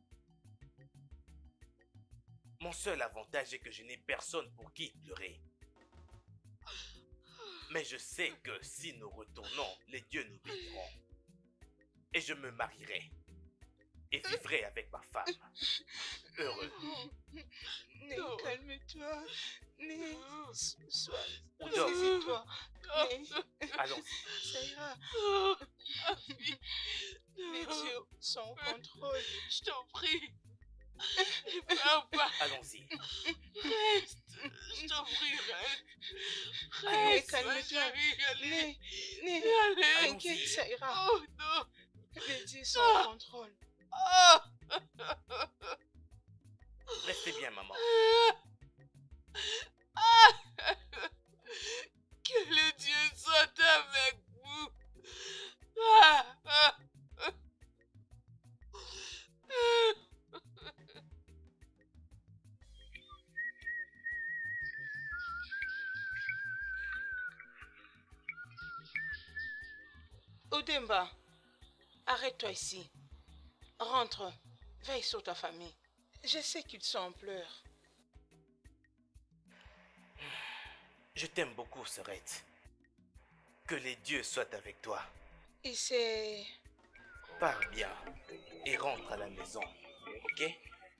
Mon seul avantage est que je n'ai personne pour qui pleurer. Mais je sais que si nous retournons, les dieux nous béniront. Et je me marierai. Et vivrai avec ma femme. Heureux. Né, Non. calme-toi. Né, sois. Oudom. Saisis-toi. Né, Allons-y. ça ira. Oh, ma fille. Les dieux sont en contrôle. Je t'en prie. Ne pleure pas. Allons-y. Reste. Je t'en prie, reste. Allez, Reste, ma calme-toi. chérie, allez. Né, Né, Allez. t'inquiète, ça ira. Oh non. Les dieux sont en contrôle. Oh. Restez bien, maman. Que le Dieu soit avec vous. Ah, ah. Udemba, arrête-toi ici. Rentre, veille sur ta famille. Je sais qu'ils sont en pleurs. Je t'aime beaucoup, Serette. Que les dieux soient avec toi. Et c'est... Pars bien et rentre à la maison, ok?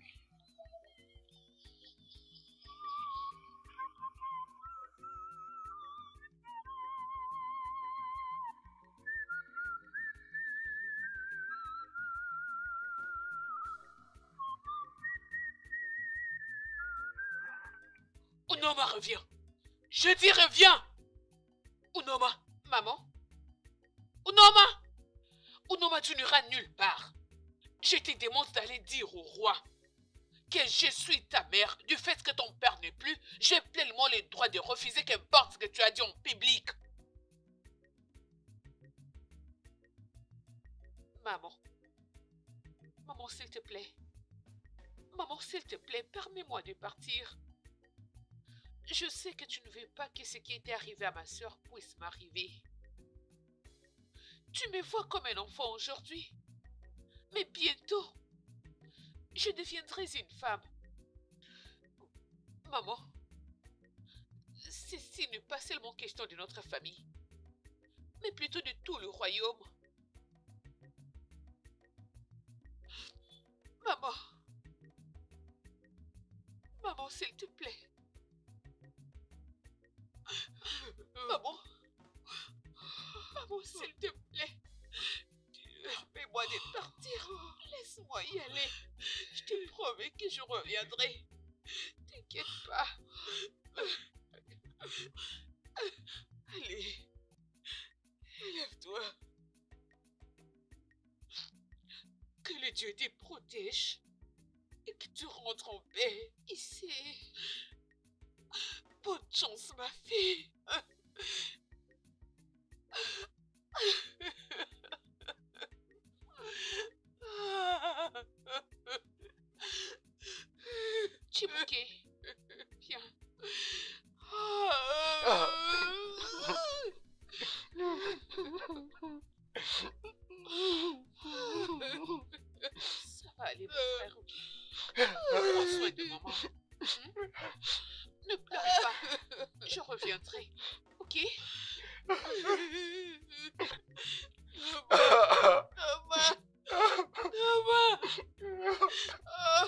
Unoma, reviens. Je dis reviens. Unoma, maman. Unoma. Unoma, tu n'iras nulle part. Je te demande d'aller dire au roi que je suis ta mère. Du fait que ton père n'est plus, j'ai pleinement le droit de refuser qu'importe ce que tu as dit en public. Maman. Maman, s'il te plaît. Maman, s'il te plaît, permets-moi de partir. Je sais que tu ne veux pas que ce qui était arrivé à ma soeur puisse m'arriver. Tu me vois comme un enfant aujourd'hui. Mais bientôt, je deviendrai une femme. Maman, ceci n'est pas seulement question de notre famille, mais plutôt de tout le royaume. Maman, maman, s'il te plaît. Maman, maman, s'il te plaît, permets-moi de partir. Laisse-moi y aller. Je te promets que je reviendrai. T'inquiète pas. Allez, lève-toi. Que le Dieu te protège et que tu rentres en paix ici. Bonne chance, ma fille. Chibuké, viens. Ça va aller, mon frère, ok? Prends soin de maman. Hmm? Ne pleure pas. Je reviendrai. Ok? Abba. Abba. Abba. Ah.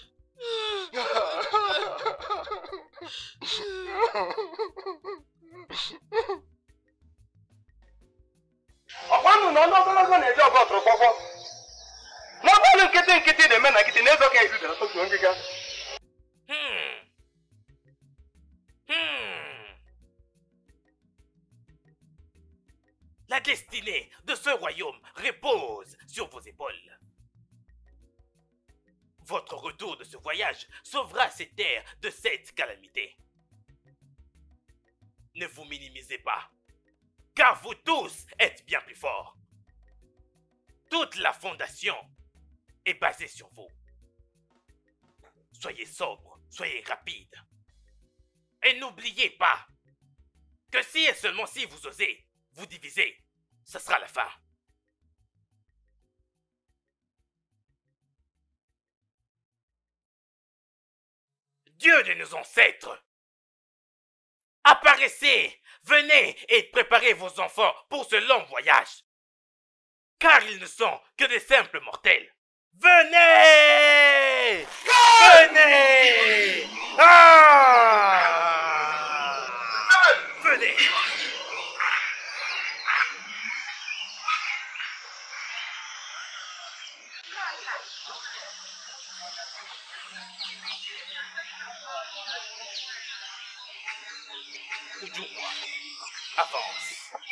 Ọkwanụ na ọnụ ogologo na-eji ọgụ ọtụrụkpọkpọ. N'ọgbanụ nkịtị nkịtị na-eme na nkịtị na-ezo ka izu dara tụtụ ngịga. Hmm. Hmm. La destinée de ce royaume repose sur vos épaules. Votre retour de ce voyage sauvera ces terres de cette calamité. Ne vous minimisez pas, car vous tous êtes bien plus forts. Toute la fondation est basée sur vous. Soyez sobre, soyez rapide. Et n'oubliez pas que si et seulement si vous osez vous diviser, ce sera la fin. Dieu de nos ancêtres, apparaissez, venez et préparez vos enfants pour ce long voyage, car ils ne sont que des simples mortels. Venez! Venez! Ah! Venez! Dis-moi, avance.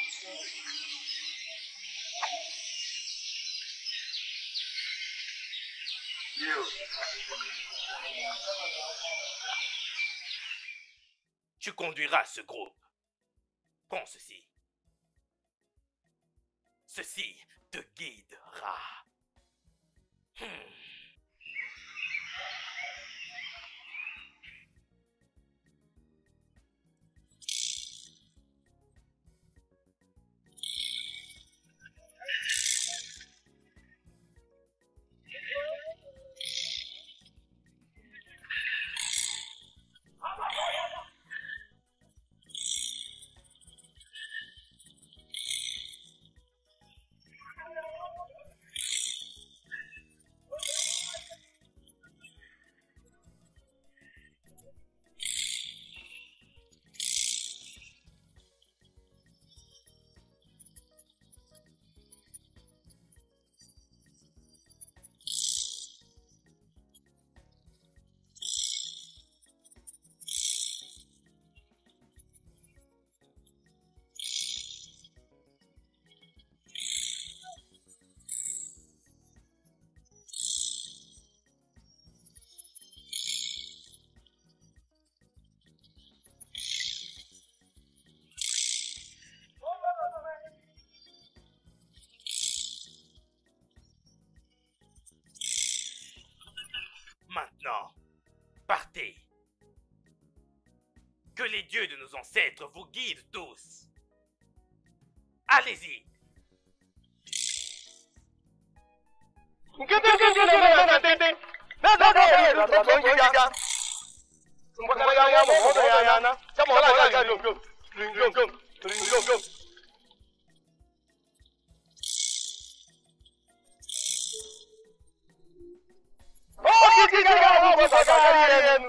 Tu conduiras ce groupe. Prends ceci. Ceci te guidera. Hmm. Maintenant, partez. Que les dieux de nos ancêtres vous guident tous. Allez-y. Nkịtị nkịtị na-eme na nkịtị na-ezo ka izu dara tụtụ ngịga. Mgbakara ya anya ma ọ bụ ya anya na kama ọ na-aga jom jom jom jom jom jom jom. Ọ nkịtị ga-aga ahụ ọbọdọ ga-aga ya enu.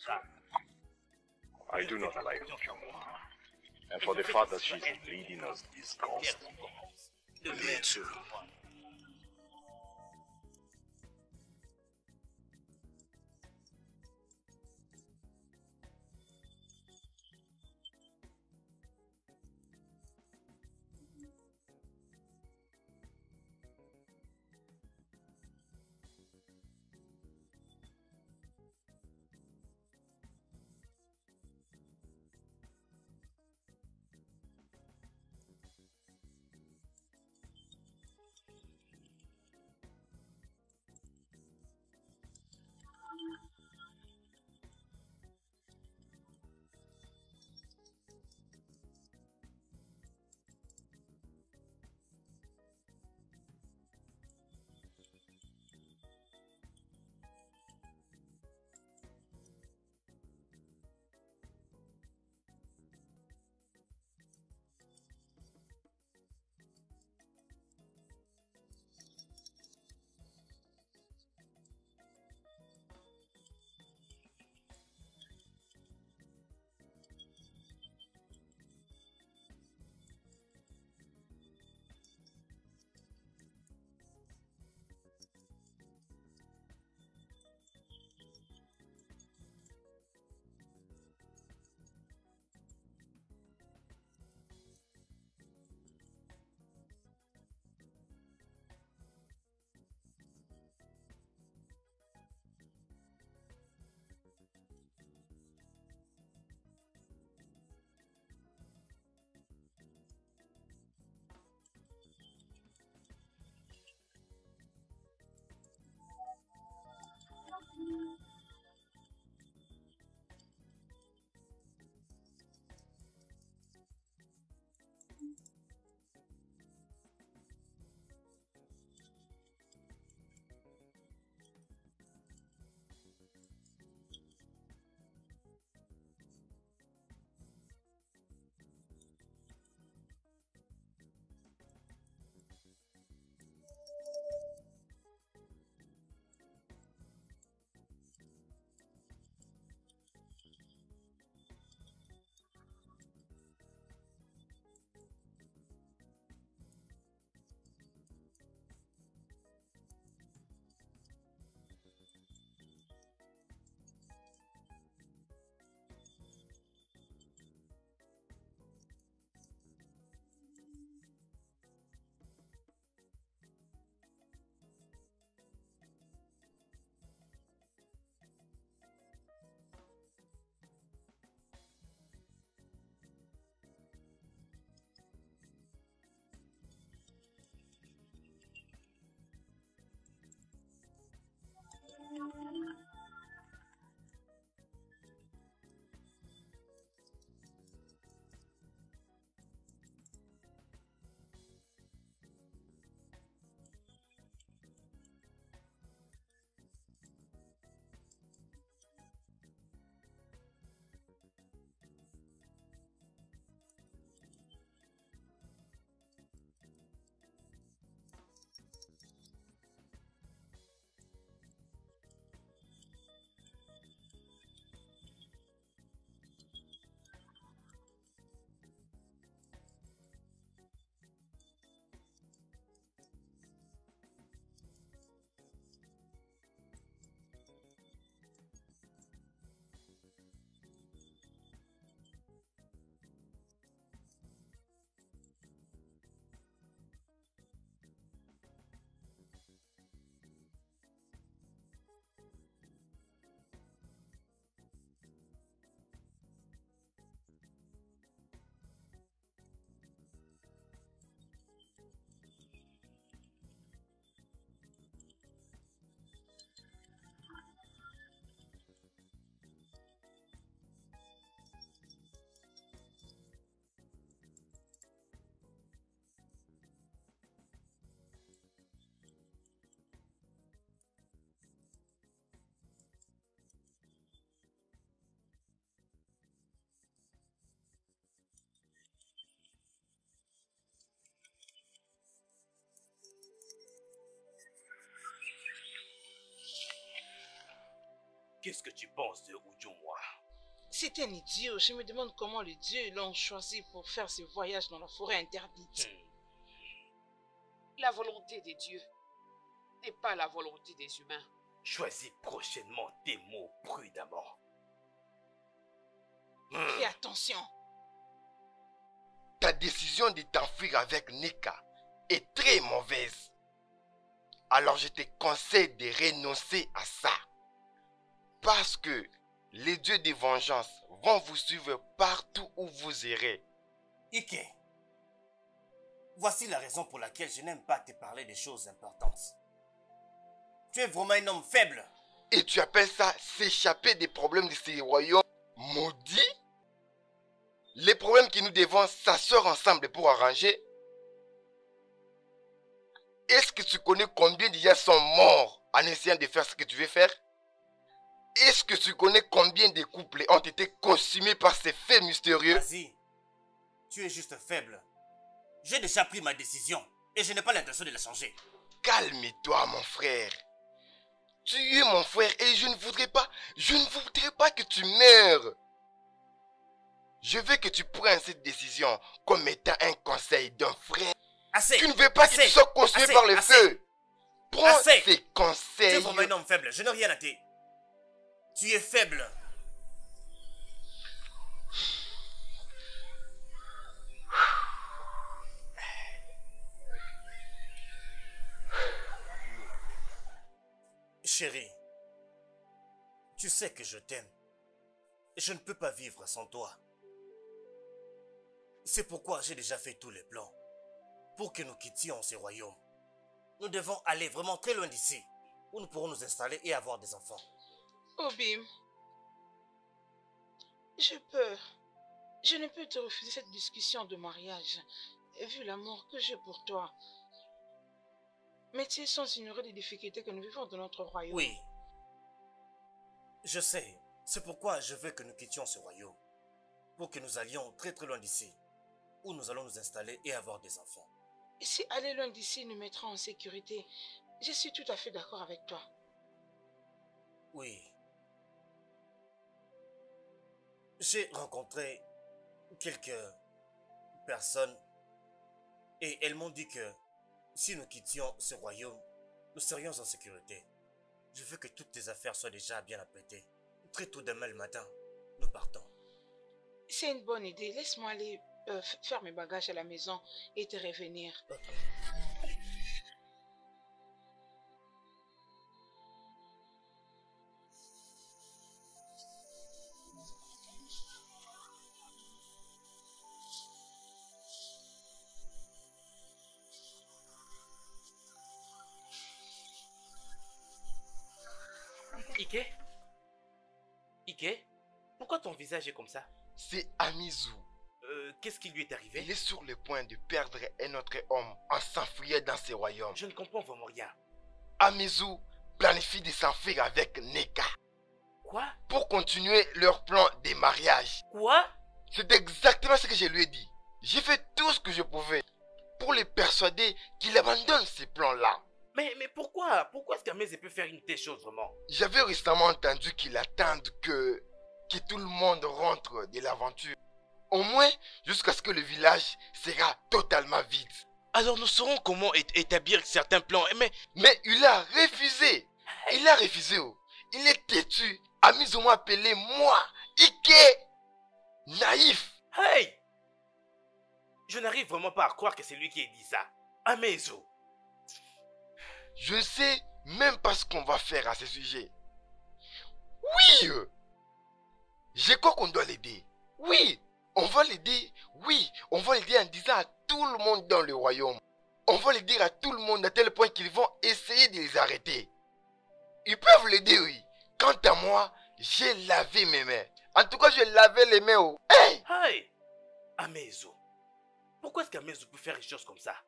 I do not like Ujumwa. And for the fact that she's leading us is disgust. Me too. qu'est-ce que tu penses de Ujumwa? C'est un idiot. Je me demande comment les dieux l'ont choisi pour faire ce voyage dans la forêt interdite. Hmm. La volonté des dieux n'est pas la volonté des humains. Choisis prochainement tes mots prudemment. Fais attention. Ta décision de t'enfuir avec Nika est très mauvaise. Alors je te conseille de renoncer à ça. Parce que les dieux de vengeance vont vous suivre partout où vous irez. Ike, voici la raison pour laquelle je n'aime pas te parler des choses importantes. Tu es vraiment un homme faible. Et tu appelles ça s'échapper des problèmes de ces royaumes maudits? Les problèmes que nous devons s'asseoir ensemble pour arranger. Est-ce que tu connais combien de gens sont morts en essayant de faire ce que tu veux faire? Est-ce que tu connais combien de couples ont été consumés par ces faits mystérieux? Vas-y, tu es juste faible. J'ai déjà pris ma décision et je n'ai pas l'intention de la changer. Calme-toi, mon frère. Tu es mon frère et je ne voudrais pas, je ne voudrais pas que tu meurs. Je veux que tu prennes cette décision comme étant un conseil d'un frère. Assez. Tu ne veux pas assez, que tu sois consumé assez, par le assez. feu. Prends Assez. ces Tu es conseils. vraiment un homme faible, je n'ai rien à dire. Tu es faible. Chérie, tu sais que je t'aime. Je ne peux pas vivre sans toi. C'est pourquoi j'ai déjà fait tous les plans pour que nous quittions ce royaume. Nous devons aller vraiment très loin d'ici, où nous pourrons nous installer et avoir des enfants. Obim, je peux. Je ne peux te refuser cette discussion de mariage, vu l'amour que j'ai pour toi. Mais tu es sans ignorer les difficultés que nous vivons dans notre royaume. Oui, je sais. C'est pourquoi je veux que nous quittions ce royaume, pour que nous allions très très loin d'ici, où nous allons nous installer et avoir des enfants. Et si aller loin d'ici nous mettra en sécurité, je suis tout à fait d'accord avec toi. Oui. J'ai rencontré quelques personnes et elles m'ont dit que si nous quittions ce royaume, nous serions en sécurité. Je veux que toutes tes affaires soient déjà bien apprêtées. Très tôt demain le matin, nous partons. C'est une bonne idée. Laisse-moi aller euh, faire mes bagages à la maison et te revenir. Okay. Ike? Ike? Pourquoi ton visage est comme ça? C'est Amizu. Euh, qu'est-ce qui lui est arrivé? Il est sur le point de perdre un autre homme en s'enfuyant dans ses royaumes. Je ne comprends vraiment rien. Amizu planifie de s'enfuir avec Nika. Quoi? Pour continuer leur plan de mariage. Quoi? C'est exactement ce que je lui ai dit. J'ai fait tout ce que je pouvais pour les persuader qu'il abandonne ces plans-là. Mais, mais pourquoi? Pourquoi est-ce qu'Ameze peut faire une telle chose vraiment? J'avais récemment entendu qu'il attend que, que tout le monde rentre de l'aventure. Au moins jusqu'à ce que le village sera totalement vide. Alors nous saurons comment é établir certains plans. Mais, mais il a refusé. Il a refusé. Oh. Il est têtu. Amizu m'a appelé moi, Ike. Naïf. Hey! Je n'arrive vraiment pas à croire que c'est lui qui ait dit ça. Amezu. Je ne sais même pas ce qu'on va faire à ce sujet. Oui! Je crois qu'on doit l'aider. Oui! On va l'aider. Oui! On va l'aider en disant à tout le monde dans le royaume. On va le dire à tout le monde à tel point qu'ils vont essayer de les arrêter. Ils peuvent l'aider, oui. Quant à moi, j'ai lavé mes mains. En tout cas, je lavais les mains. Oh. Hey! Hey! Amezu. Pourquoi est-ce qu'Amezu peut faire une chose comme ça?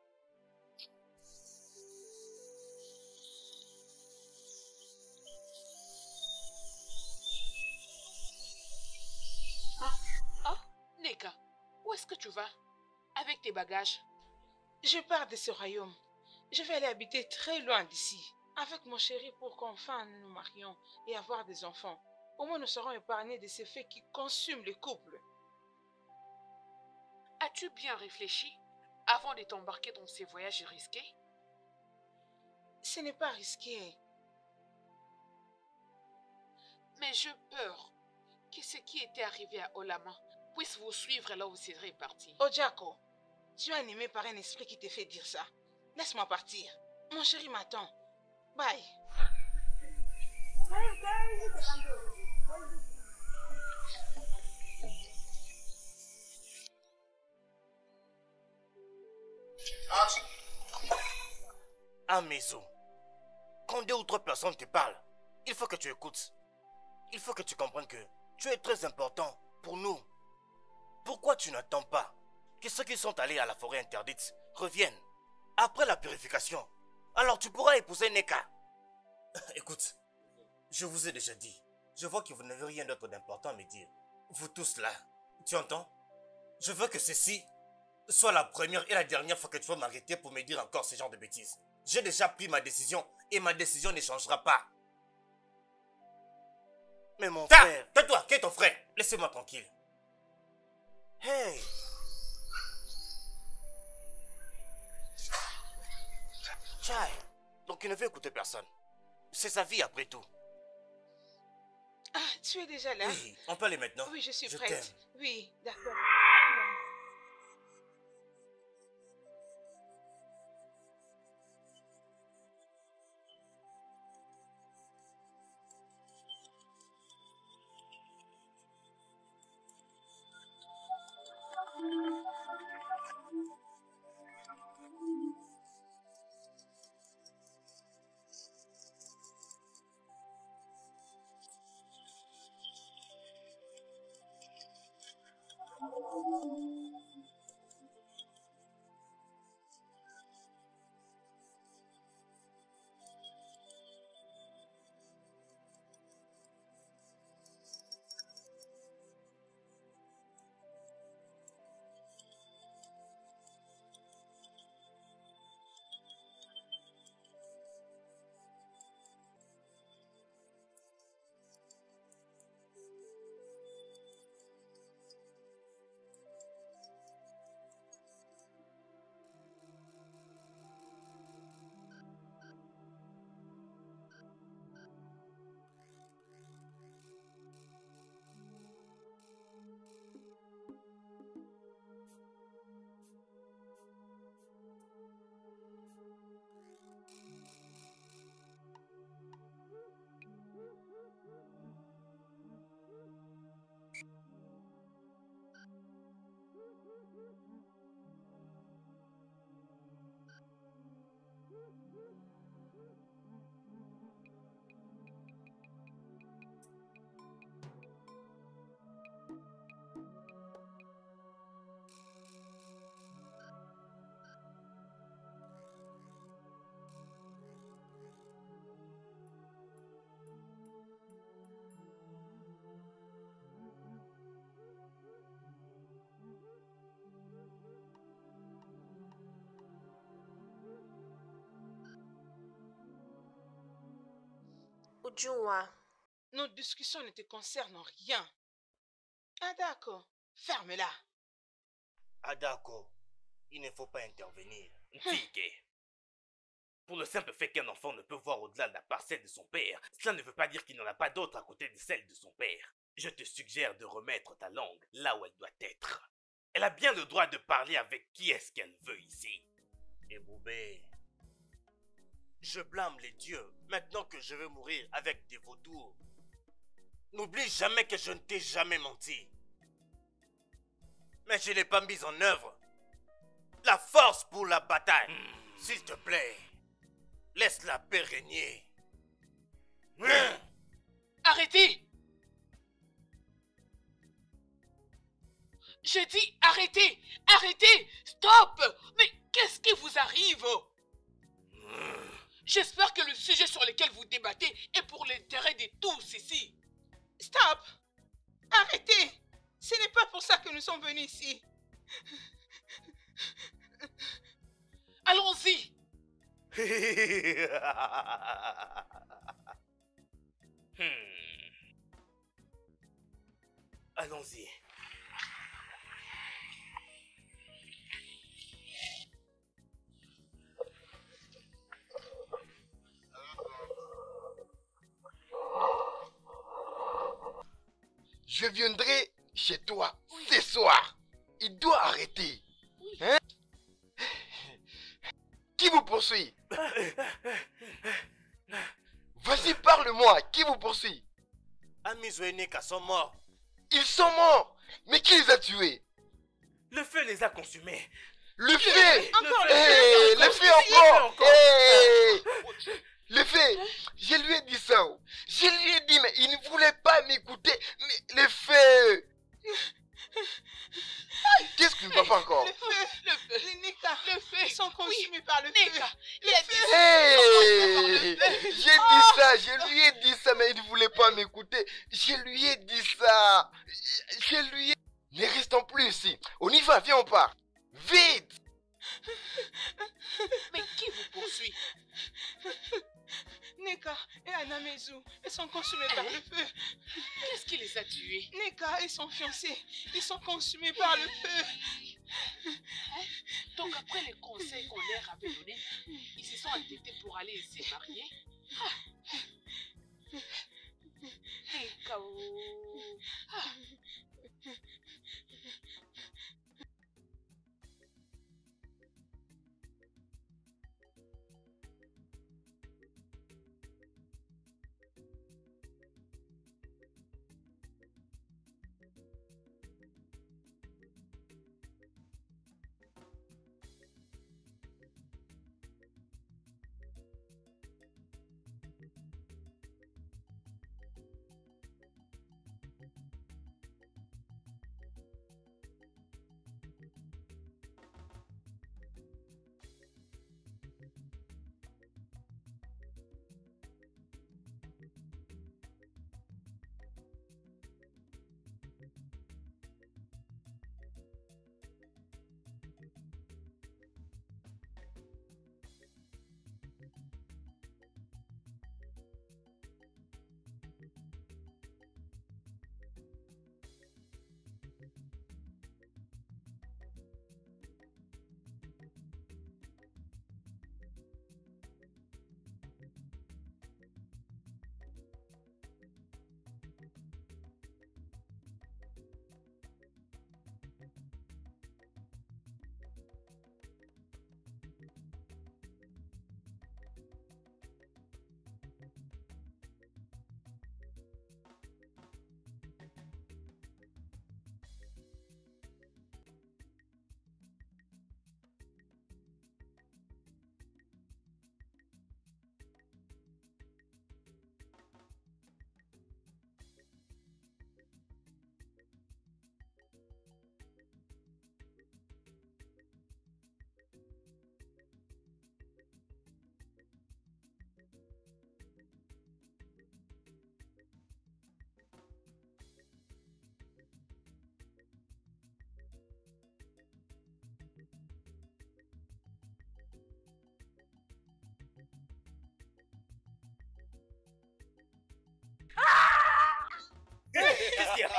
Nika, où est-ce que tu vas? Avec tes bagages? Je pars de ce royaume. Je vais aller habiter très loin d'ici. avec mon chéri pour qu'enfin nous nous marions et avoir des enfants. Au moins nous serons épargnés de ces faits qui consument les couples. As-tu bien réfléchi avant de t'embarquer dans ces voyages risqués? Ce n'est pas risqué. Mais j'ai peur que ce qui était arrivé à Olama puisse vous suivre là où vous serez parti. Ojako, tu es animé par un esprit qui te fait dire ça. Laisse-moi partir. Mon chéri m'attend. Bye. Ah, Mezo, quand deux ou trois personnes te parlent, il faut que tu écoutes. Il faut que tu comprennes que tu es très important pour nous. Pourquoi tu n'attends pas que ceux qui sont allés à la forêt interdite reviennent après la purification? Alors tu pourras épouser Neka. Écoute, je vous ai déjà dit, je vois que vous n'avez rien d'autre d'important à me dire. Vous tous là, tu entends? Je veux que ceci soit la première et la dernière fois que tu vas m'arrêter pour me dire encore ce genre de bêtises. J'ai déjà pris ma décision et ma décision ne changera pas. Mais mon Ta, frère... Tais-toi, qui est ton frère? Laissez-moi tranquille. Hey! Chai, donc il ne veut écouter personne. C'est sa vie après tout. Ah, tu es déjà là? Oui, on peut aller maintenant. Oui, je suis je prête. Oui, d'accord. Ujua. Nos discussions ne te concernent rien. Adako, ferme-la. Adako, il ne faut pas intervenir. Tige. Pour le simple fait qu'un enfant ne peut voir au-delà de la parcelle de son père, cela ne veut pas dire qu'il n'en a pas d'autre à côté de celle de son père. Je te suggère de remettre ta langue là où elle doit être. Elle a bien le droit de parler avec qui est-ce qu'elle veut ici. Et Boubé, je blâme les dieux maintenant que je veux mourir avec des vautours. N'oublie jamais que je ne t'ai jamais menti. Mais je n'ai pas mis en œuvre la force pour la bataille. Mmh. S'il te plaît, laisse la paix régner. Mmh. Arrêtez! J'ai dit arrêtez! Arrêtez! Stop! Mais qu'est-ce qui vous arrive? Mmh. J'espère que le sujet sur lequel vous débattez est pour l'intérêt de tous ici. Stop! Arrêtez! Ce n'est pas pour ça que nous sommes venus ici. Allons-y! Hmm. Allons-y. Je viendrai chez toi ce soir. Il doit arrêter. Hein? Qui vous poursuit? Vas-y, parle-moi. Qui vous poursuit? Amizo et Nika sont morts. Ils sont morts. Mais qui les a tués? Le feu les a consumés. Le feu! Encore Hey, le le feu! feu encore! Hey. Le feu! Je lui ai dit ça. Je lui ai dit, mais il ne voulait pas m'écouter. Mais le feu! Qu'est-ce qui ne va pas encore? Le feu! Le feu! Les Nika! Le feu! Ils sont consumés par le Nika! feu! Il a dit Hey! J'ai dit ça, je lui ai dit ça, mais il ne voulait pas m'écouter. Je lui ai dit ça. Je lui ai... Ne restons plus ici. On y va, viens, on part. Vite! Mais qui vous poursuit? Nika et Anamezu, ils sont consumés par le feu. Qu'est-ce qui les a tués? Nika et son fiancé, ils sont consumés par le feu. Donc après les conseils qu'on leur avait donnés, ils se sont entêtés pour aller se marier? Ah. Nika, oh. Ah. Qu'est-ce qu'il y a?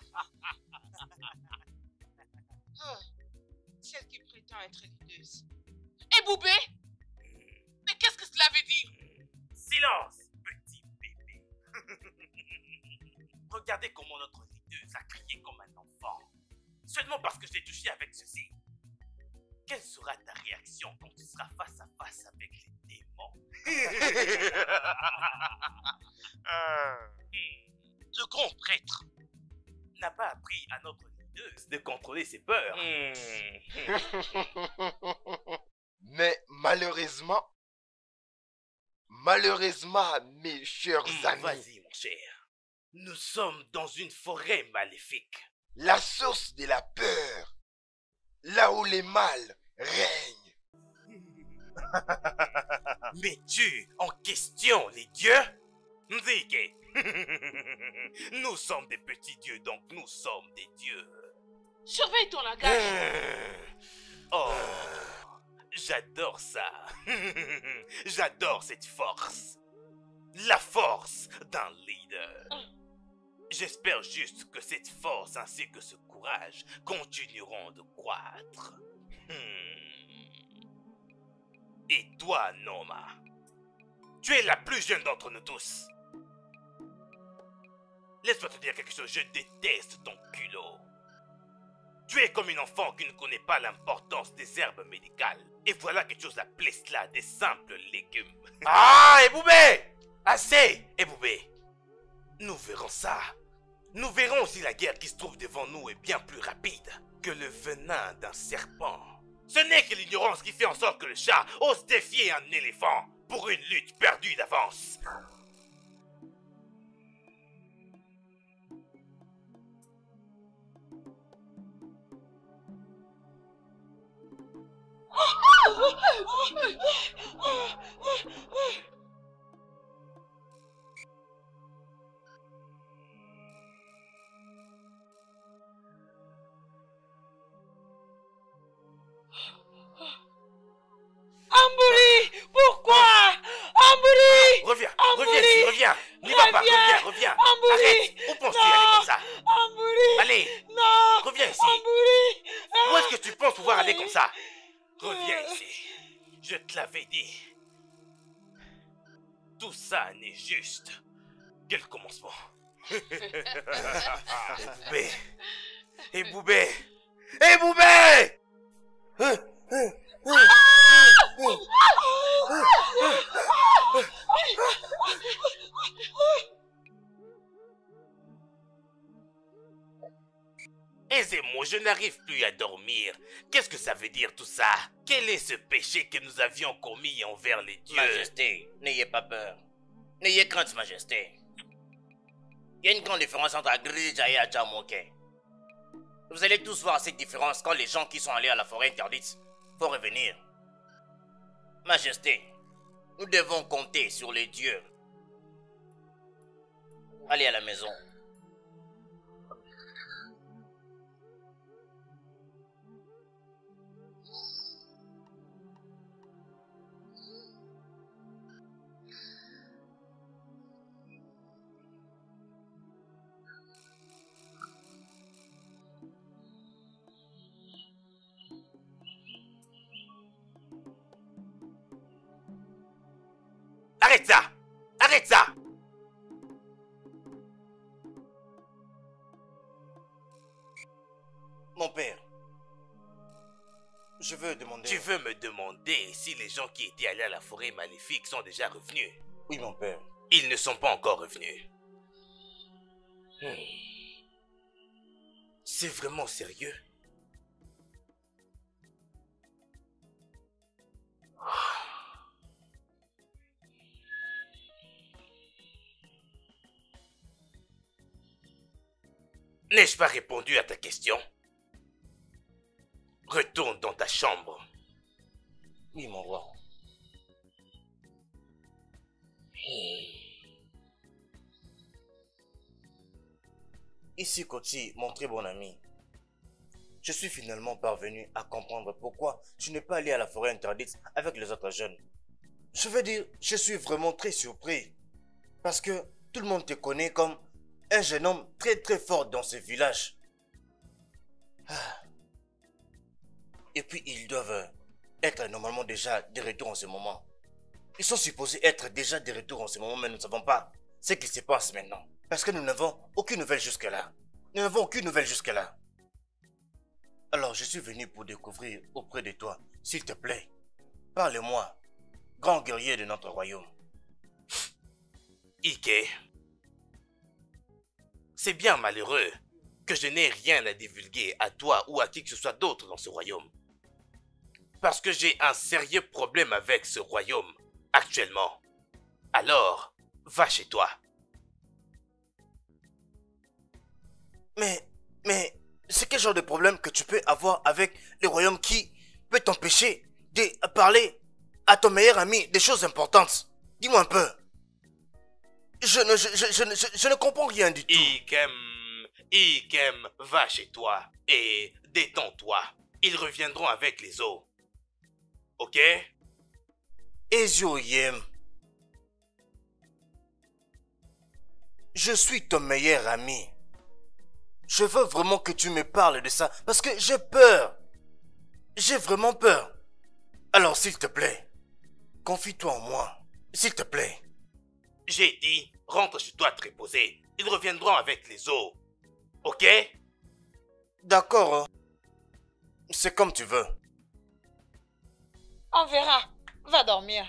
Oh, celle qui prétend être leaduse. Et Boubé? Mais qu'est-ce que cela veut dire? Silence, petit bébé. Regardez comment notre leaduse a crié comme un enfant. Seulement parce que je l'ai touché avec ceci. Quelle sera ta réaction quand tu seras face à face avec les démons? Le grand prêtre n'a pas appris à notre leaduse de contrôler ses peurs. Mais malheureusement, malheureusement, mes chers Mmh, amis, vas-y, mon cher. Nous sommes dans une forêt maléfique. la source de la peur, là où les mâles règnent. Mais tu en question les dieux? Nzike. Nous sommes des petits dieux, donc nous sommes des dieux. Surveille ton langage. Mmh. Oh, J'adore ça. J'adore cette force. La force d'un leader. J'espère juste que cette force ainsi que ce courage continueront de croître. Hmm. Et toi, Noma, tu es la plus jeune d'entre nous tous. Laisse-moi te dire quelque chose, je déteste ton culot. Tu es comme une enfant qui ne connaît pas l'importance des herbes médicales. Et voilà quelque chose appelé cela des simples légumes. Ah, Eboubé! Assez, Eboubé. Nous verrons ça. Nous verrons si la guerre qui se trouve devant nous est bien plus rapide que le venin d'un serpent. Ce n'est que l'ignorance qui fait en sorte que le chat ose défier un éléphant pour une lutte perdue d'avance. Ambouri, pourquoi? Ambouri, Reviens, Ambouri, reviens ici, reviens. N'y va pas, reviens, reviens. Ambouri, Arrête, où penses-tu aller comme ça? Ambouri, Allez, non, reviens ici. Ambouri. Où est-ce que tu penses pouvoir aller comme ça? Reviens ici. Je te l'avais dit. Tout ça n'est juste que le commencement. Eboubé, Eboubé, Eboubé! Aisez-moi, je n'arrive plus à dormir. Qu'est-ce que ça veut dire tout ça? Quel est ce péché que nous avions commis envers les dieux? Majesté, n'ayez pas peur. N'ayez crainte, Majesté. Il y a une grande différence entre Agrija et Adjamoke. Vous allez tous voir cette différence quand les gens qui sont allés à la forêt interdite vont revenir. Majesté, nous devons compter sur les dieux. Allez à la maison. Arrête ça! Arrête ça! Mon père, je veux demander... Tu veux me demander si les gens qui étaient allés à la forêt maléfique sont déjà revenus? Oui, mon père. Ils ne sont pas encore revenus. Hmm. C'est vraiment sérieux? N'ai-je pas répondu à ta question? Retourne dans ta chambre. Oui, mon roi. Ici, Kochi, mon très bon ami. Je suis finalement parvenu à comprendre pourquoi tu n'es pas allé à la forêt interdite avec les autres jeunes. Je veux dire, je suis vraiment très surpris. Parce que tout le monde te connaît comme un jeune homme très très fort dans ce village. Ah. Et puis ils doivent être normalement déjà de retour en ce moment. Ils sont supposés être déjà de retour en ce moment, mais nous ne savons pas ce qui se passe maintenant. Parce que nous n'avons aucune nouvelle jusque-là. Nous n'avons aucune nouvelle jusque-là. Alors je suis venu pour découvrir auprès de toi, s'il te plaît. Parle-moi, grand guerrier de notre royaume. Ike, c'est bien malheureux que je n'ai rien à divulguer à toi ou à qui que ce soit d'autre dans ce royaume. Parce que j'ai un sérieux problème avec ce royaume actuellement. Alors, va chez toi. Mais, mais, c'est quel genre de problème que tu peux avoir avec le royaume qui peut t'empêcher de parler à ton meilleur ami des choses importantes? Dis-moi un peu. Je ne, je, je, je, je, je ne comprends rien du tout. Ikem, Ikem, va chez toi et détends-toi. Ils reviendront avec les eaux. ok? Ezioyem, je suis ton meilleur ami. Je veux vraiment que tu me parles de ça parce que j'ai peur. J'ai vraiment peur. Alors s'il te plaît, confie-toi en moi. S'il te plaît. J'ai dit, rentre chez toi te reposer. Ils reviendront avec les os. Ok? D'accord. C'est comme tu veux. On verra. Va dormir.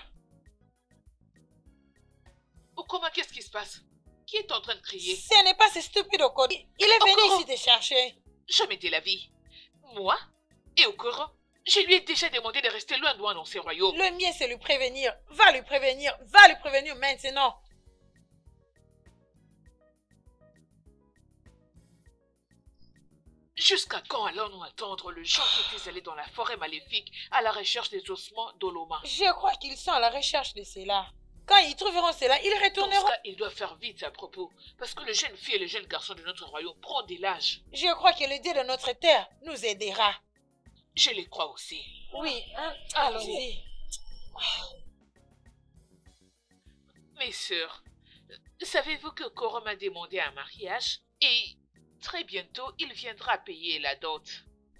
Oh, comment, qu'est-ce qui se passe? Qui est en train de crier? Ce n'est pas ce stupide Okoro. Il est venu Okoro. ici te chercher. Jamais de la vie. Moi? Et Okoro? Je lui ai déjà demandé de rester loin de moi dans ces royaumes. Le mien, c'est lui prévenir. Va lui prévenir. Va lui prévenir maintenant. Jusqu'à quand allons-nous attendre le gens qui étaient allés dans la forêt maléfique à la recherche des ossements d'Oloma? Je crois qu'ils sont à la recherche de cela. Quand ils trouveront cela, ils Dans ce retourneront. cas, ils doivent faire vite à propos, parce que le jeune fille et le jeune garçon de notre royaume prennent de l'âge. Je crois que le Dieu de notre terre nous aidera. Je les crois aussi. Oui, hein? Allons-y. Mes sœurs, savez-vous que Koro m'a demandé un mariage et très bientôt il viendra payer la dot.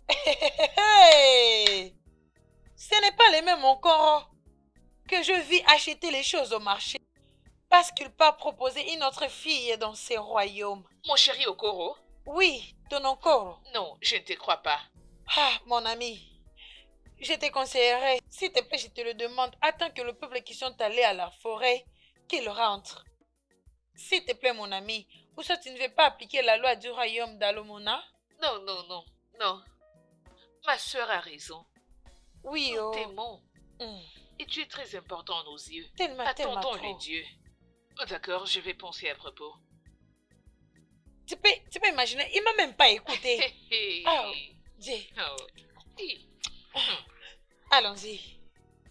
Hey! Ce n'est pas les mêmes encore que je vis acheter les choses au marché parce qu'il peut proposer une autre fille dans ses royaumes. Mon chéri Okoro? Oui, ton Okoro. Non, je ne te crois pas. Ah, mon ami, je te conseillerais, s'il te plaît, je te le demande, attends que le peuple qui sont allés à la forêt, qu'ils rentrent. S'il te plaît, mon ami, ou soit tu ne veux pas appliquer la loi du royaume d'Alomona? Non, non, non, non. Ma sœur a raison. Oui, Nous oh. t'aimons. Mm. Et tu es très important à nos yeux. Tellement, tellement Attendons trop. les dieux. Oh, d'accord, je vais penser à propos. Tu peux, tu peux imaginer, il m'a même pas écouté. Hé, hé. Oh, Dieu. Oh. Hi. Allons-y.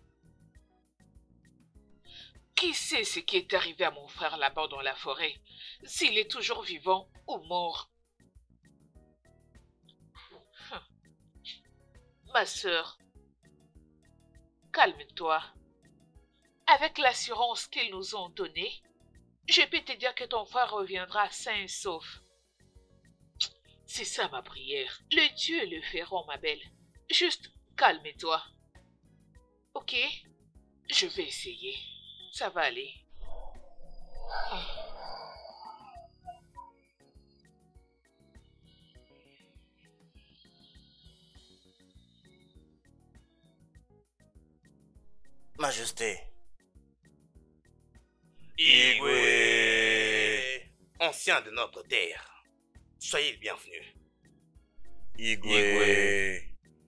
Qui sait ce qui est arrivé à mon frère là-bas dans la forêt? S'il est toujours vivant ou mort? Hum. Ma sœur, calme-toi. Avec l'assurance qu'ils nous ont donnée, je peux te dire que ton frère reviendra sain et sauf. C'est ça ma prière. Les dieux le feront, ma belle. Juste calme-toi. Ok? Je vais essayer. Ça va aller. Majesté. Igwe, ancien de notre terre, soyez le bienvenu. Igwe.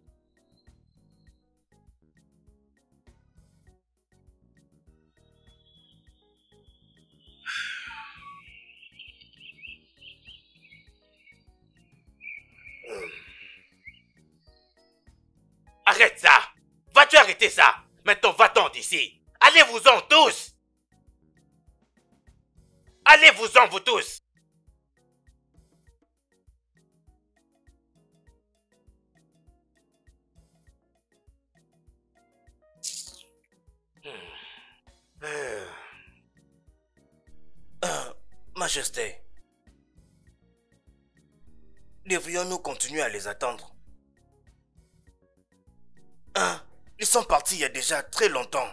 Arrête ça! Vas-tu arrêter ça? Maintenant, va-t'en d'ici! Allez-vous-en tous! Allez-vous-en, vous tous! Euh, euh, Majesté. Devrions-nous continuer à les attendre? Hein? Ils sont partis il y a déjà très longtemps.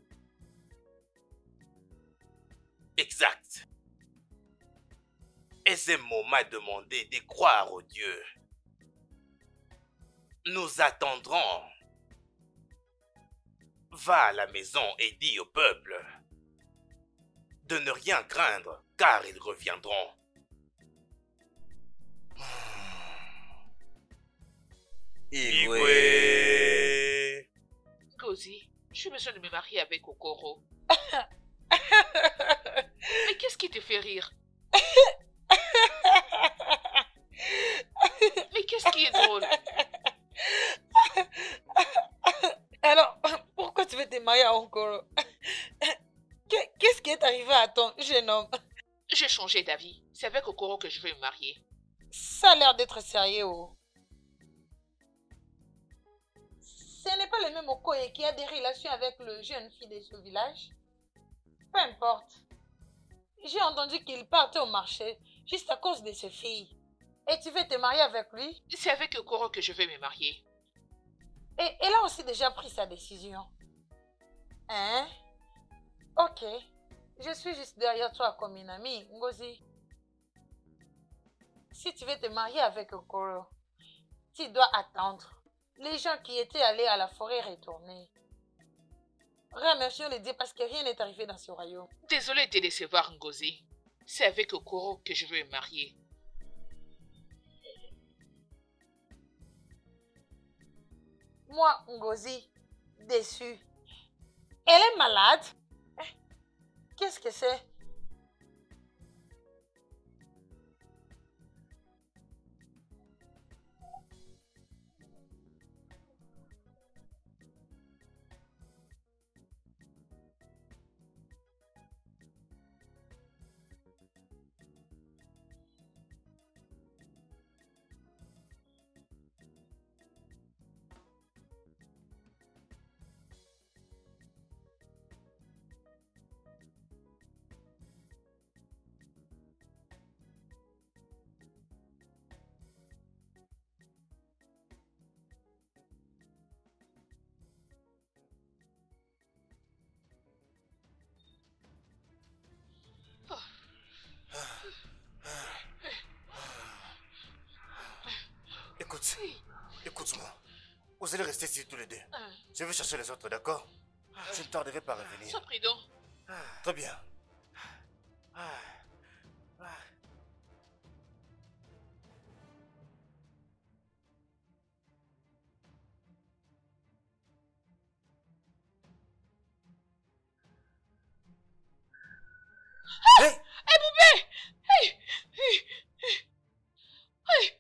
Exact. Ezemo m'a demandé de croire au Dieu. Nous attendrons. Va à la maison et dis au peuple de ne rien craindre, car ils reviendront. Igwe. Gozi, j'ai besoin de me marier avec Okoro. Mais qu'est-ce qui te fait rire? Mais qu'est-ce qui est drôle? Alors, pourquoi tu veux te marier à Okoro? Qu'est-ce qui est arrivé à ton jeune homme? J'ai changé d'avis. C'est avec Okoro que je vais me marier. Ça a l'air d'être sérieux. Oh. ce n'est pas le même Okoye qui a des relations avec le jeune fille de ce village. Peu importe. J'ai entendu qu'il partait au marché juste à cause de ses filles. Et tu veux te marier avec lui? C'est avec Okoro que je vais me marier. Et elle a aussi déjà pris sa décision. Hein? Ok. Je suis juste derrière toi comme une amie, Ngozi. Si tu veux te marier avec Okoro, tu dois attendre. Les gens qui étaient allés à la forêt retourner. Remercions les dieux parce que rien n'est arrivé dans ce royaume. Désolée de te décevoir, Ngozi. C'est avec Okoro que je veux me marier. Moi, Ngozi, déçue. Elle est malade? Qu'est-ce que c'est? Écoute, écoute-moi. Vous allez rester ici tous les deux. Je vais chercher les autres, d'accord? Je ne tarderai pas à revenir. Sois prudent. Très bien. Hey! Hey, Boubé! Hey! Hey! Hey!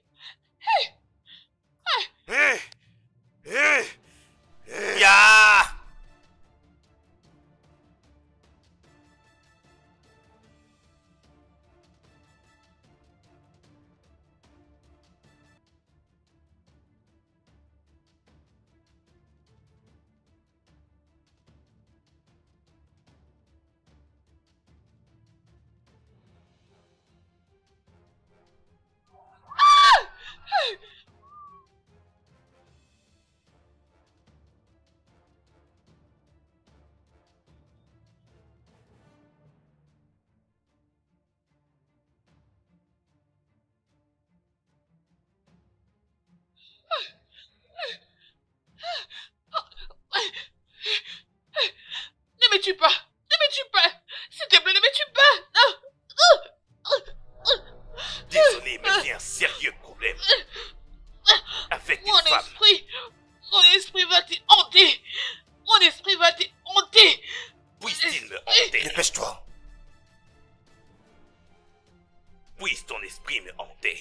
Hey! Hé! Hé! Ya! Ne me tue pas! Ne me tue pas! S'il te plaît, ne me tue pas! Désolé, mais j'ai un sérieux problème. Avec Mon une femme. esprit, mon esprit va te hanter! Mon esprit va te hanter! Puisse-t-il me hanter? Dépêche-toi. Puisse ton esprit me hanter.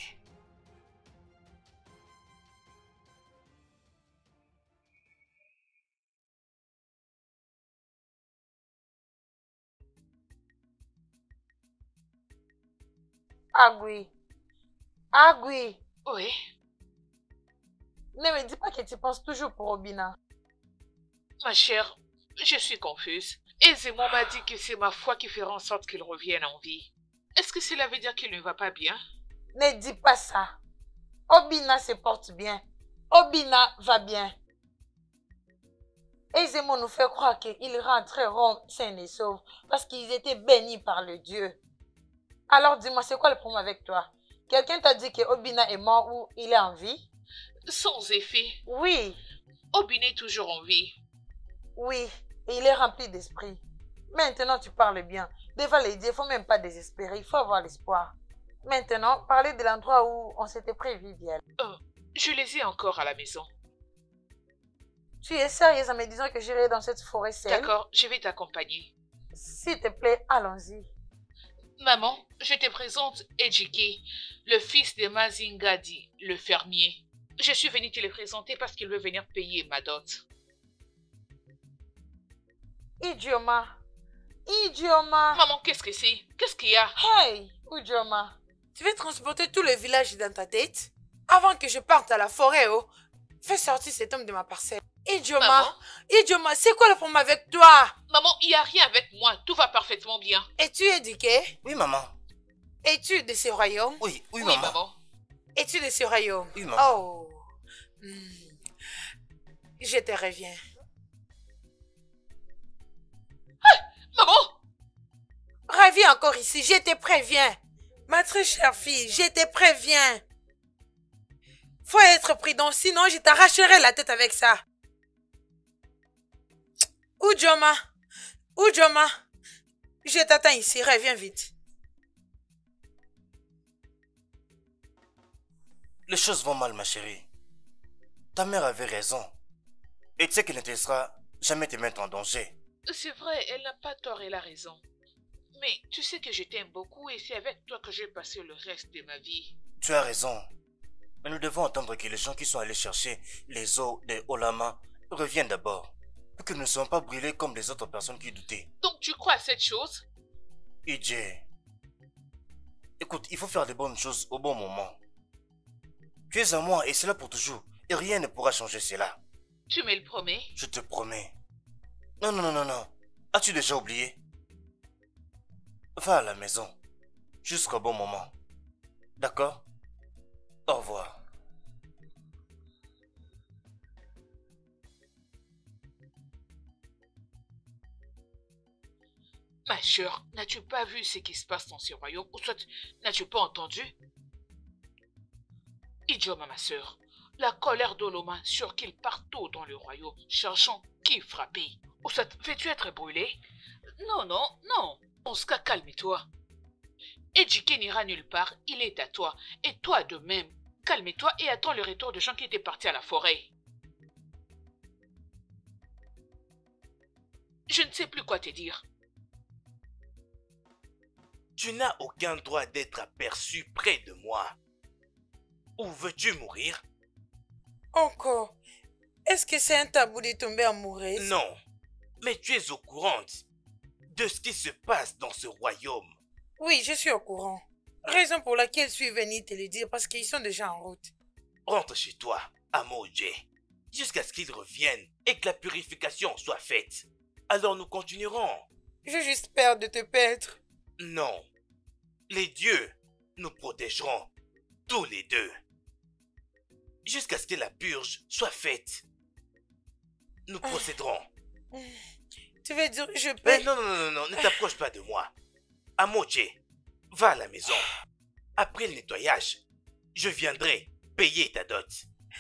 Agui. Agui. Oui. Ne me dis pas que tu penses toujours pour Obina. Ma chère, je suis confuse. Aisément m'a dit que c'est ma foi qui fera en sorte qu'il revienne en vie. Est-ce que cela veut dire qu'il ne va pas bien? Ne dis pas ça. Obina se porte bien. Obina va bien. Aisément nous fait croire qu'ils rentreront sains et saufs parce qu'ils étaient bénis par le Dieu. Alors dis-moi, c'est quoi le problème avec toi? Quelqu'un t'a dit que Obina est mort ou il est en vie? Sans effet. Oui. Obina est toujours en vie. Oui, et il est rempli d'esprit. Maintenant, tu parles bien. Devant les dieux, il ne faut même pas désespérer, il faut avoir l'espoir. Maintenant, parlez de l'endroit où on s'était prévu d'y aller. Euh, je les ai encore à la maison. Tu es sérieuse en me disant que j'irai dans cette forêt seule? D'accord, je vais t'accompagner. S'il te plaît, allons-y. Maman, je te présente Ejike, le fils de Mazingadi, le fermier. Je suis venue te le présenter parce qu'il veut venir payer ma dot. Idioma. Idioma. Maman, qu'est-ce que c'est? Qu'est-ce qu'il y a? Hey, Idioma. Tu veux transporter tout le village dans ta tête? Avant que je parte à la forêt, oh, fais sortir cet homme de ma parcelle. Idioma, Maman? Idioma, c'est quoi le problème avec toi? Maman, il n'y a rien avec moi. Tout va parfaitement bien. Es-tu éduqué? Oui, maman. Es-tu de ce royaume? Oui, oui, Oui, maman. maman. Es-tu de ce royaume? Oui, maman. Oh. Hmm. Je te reviens. Maman! Reviens encore ici, je te préviens. Ma très chère fille, je te préviens. Faut être prudent, sinon je t'arracherai la tête avec ça. Oudjoma, Oudjoma, je t'attends ici, reviens vite. Les choses vont mal, ma chérie. Ta mère avait raison. Et tu sais qu'elle ne te laissera jamais te mettre en danger. C'est vrai, elle n'a pas tort, elle a raison. Mais tu sais que je t'aime beaucoup et c'est avec toi que je vais passer le reste de ma vie. Tu as raison. Mais nous devons attendre que les gens qui sont allés chercher les os des Olama reviennent d'abord. Pour que nous ne soyons pas brûlés comme les autres personnes qui doutaient. Donc tu crois à cette chose? Ije. Écoute, il faut faire les bonnes choses au bon moment. Tu es à moi et c'est là pour toujours. Et rien ne pourra changer cela. Tu me le promets? Je te promets. Non, non, non, non, non. As-tu déjà oublié? Va à la maison. Jusqu'au bon moment. D'accord? Au revoir. Ma chère, n'as-tu pas vu ce qui se passe dans ce royaume? Ou soit, n'as-tu pas entendu? Idioma, ma sœur, la colère d'Oloma surgit partout dans le royaume, cherchant qui frapper. Ou soit, veux-tu être brûlé? Non, non, non. Onska, calme-toi. Ejike n'ira nulle part, il est à toi. Et toi de même. Calme-toi et attends le retour de gens qui étaient partis à la forêt. Je ne sais plus quoi te dire. Tu n'as aucun droit d'être aperçu près de moi. Ou veux-tu mourir? Encore. Est-ce que c'est un tabou de tomber amoureuse? Non. Mais tu es au courant de ce qui se passe dans ce royaume. Oui, je suis au courant. Raison pour laquelle je suis venue te le dire, parce qu'ils sont déjà en route. Rentre chez toi, Amoje, jusqu'à ce qu'ils reviennent et que la purification soit faite. Alors nous continuerons. J'ai juste peur de te perdre. Non. Les dieux nous protégeront, tous les deux. Jusqu'à ce que la purge soit faite. Nous procéderons. Tu veux dire, je peux... Mais non, non, non, non, ne t'approche pas de moi. Amoje, va à la maison. Après le nettoyage, je viendrai payer ta dot.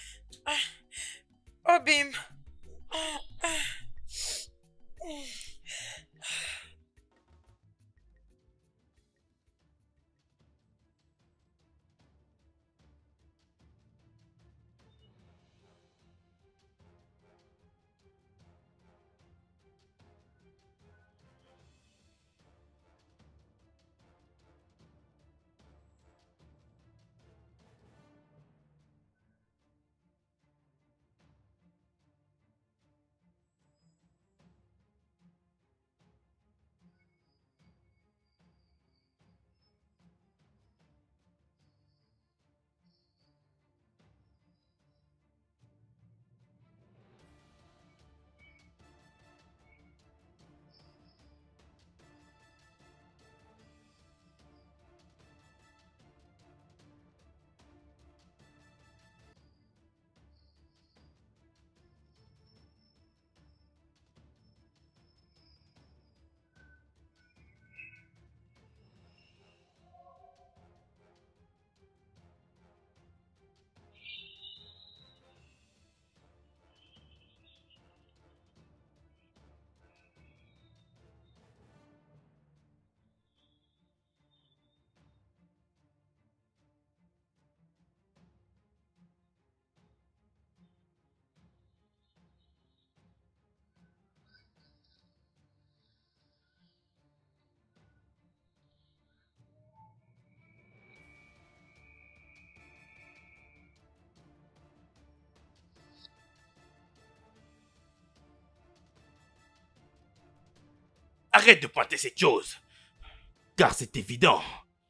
Obim. Arrête de pointer cette chose. Car c'est évident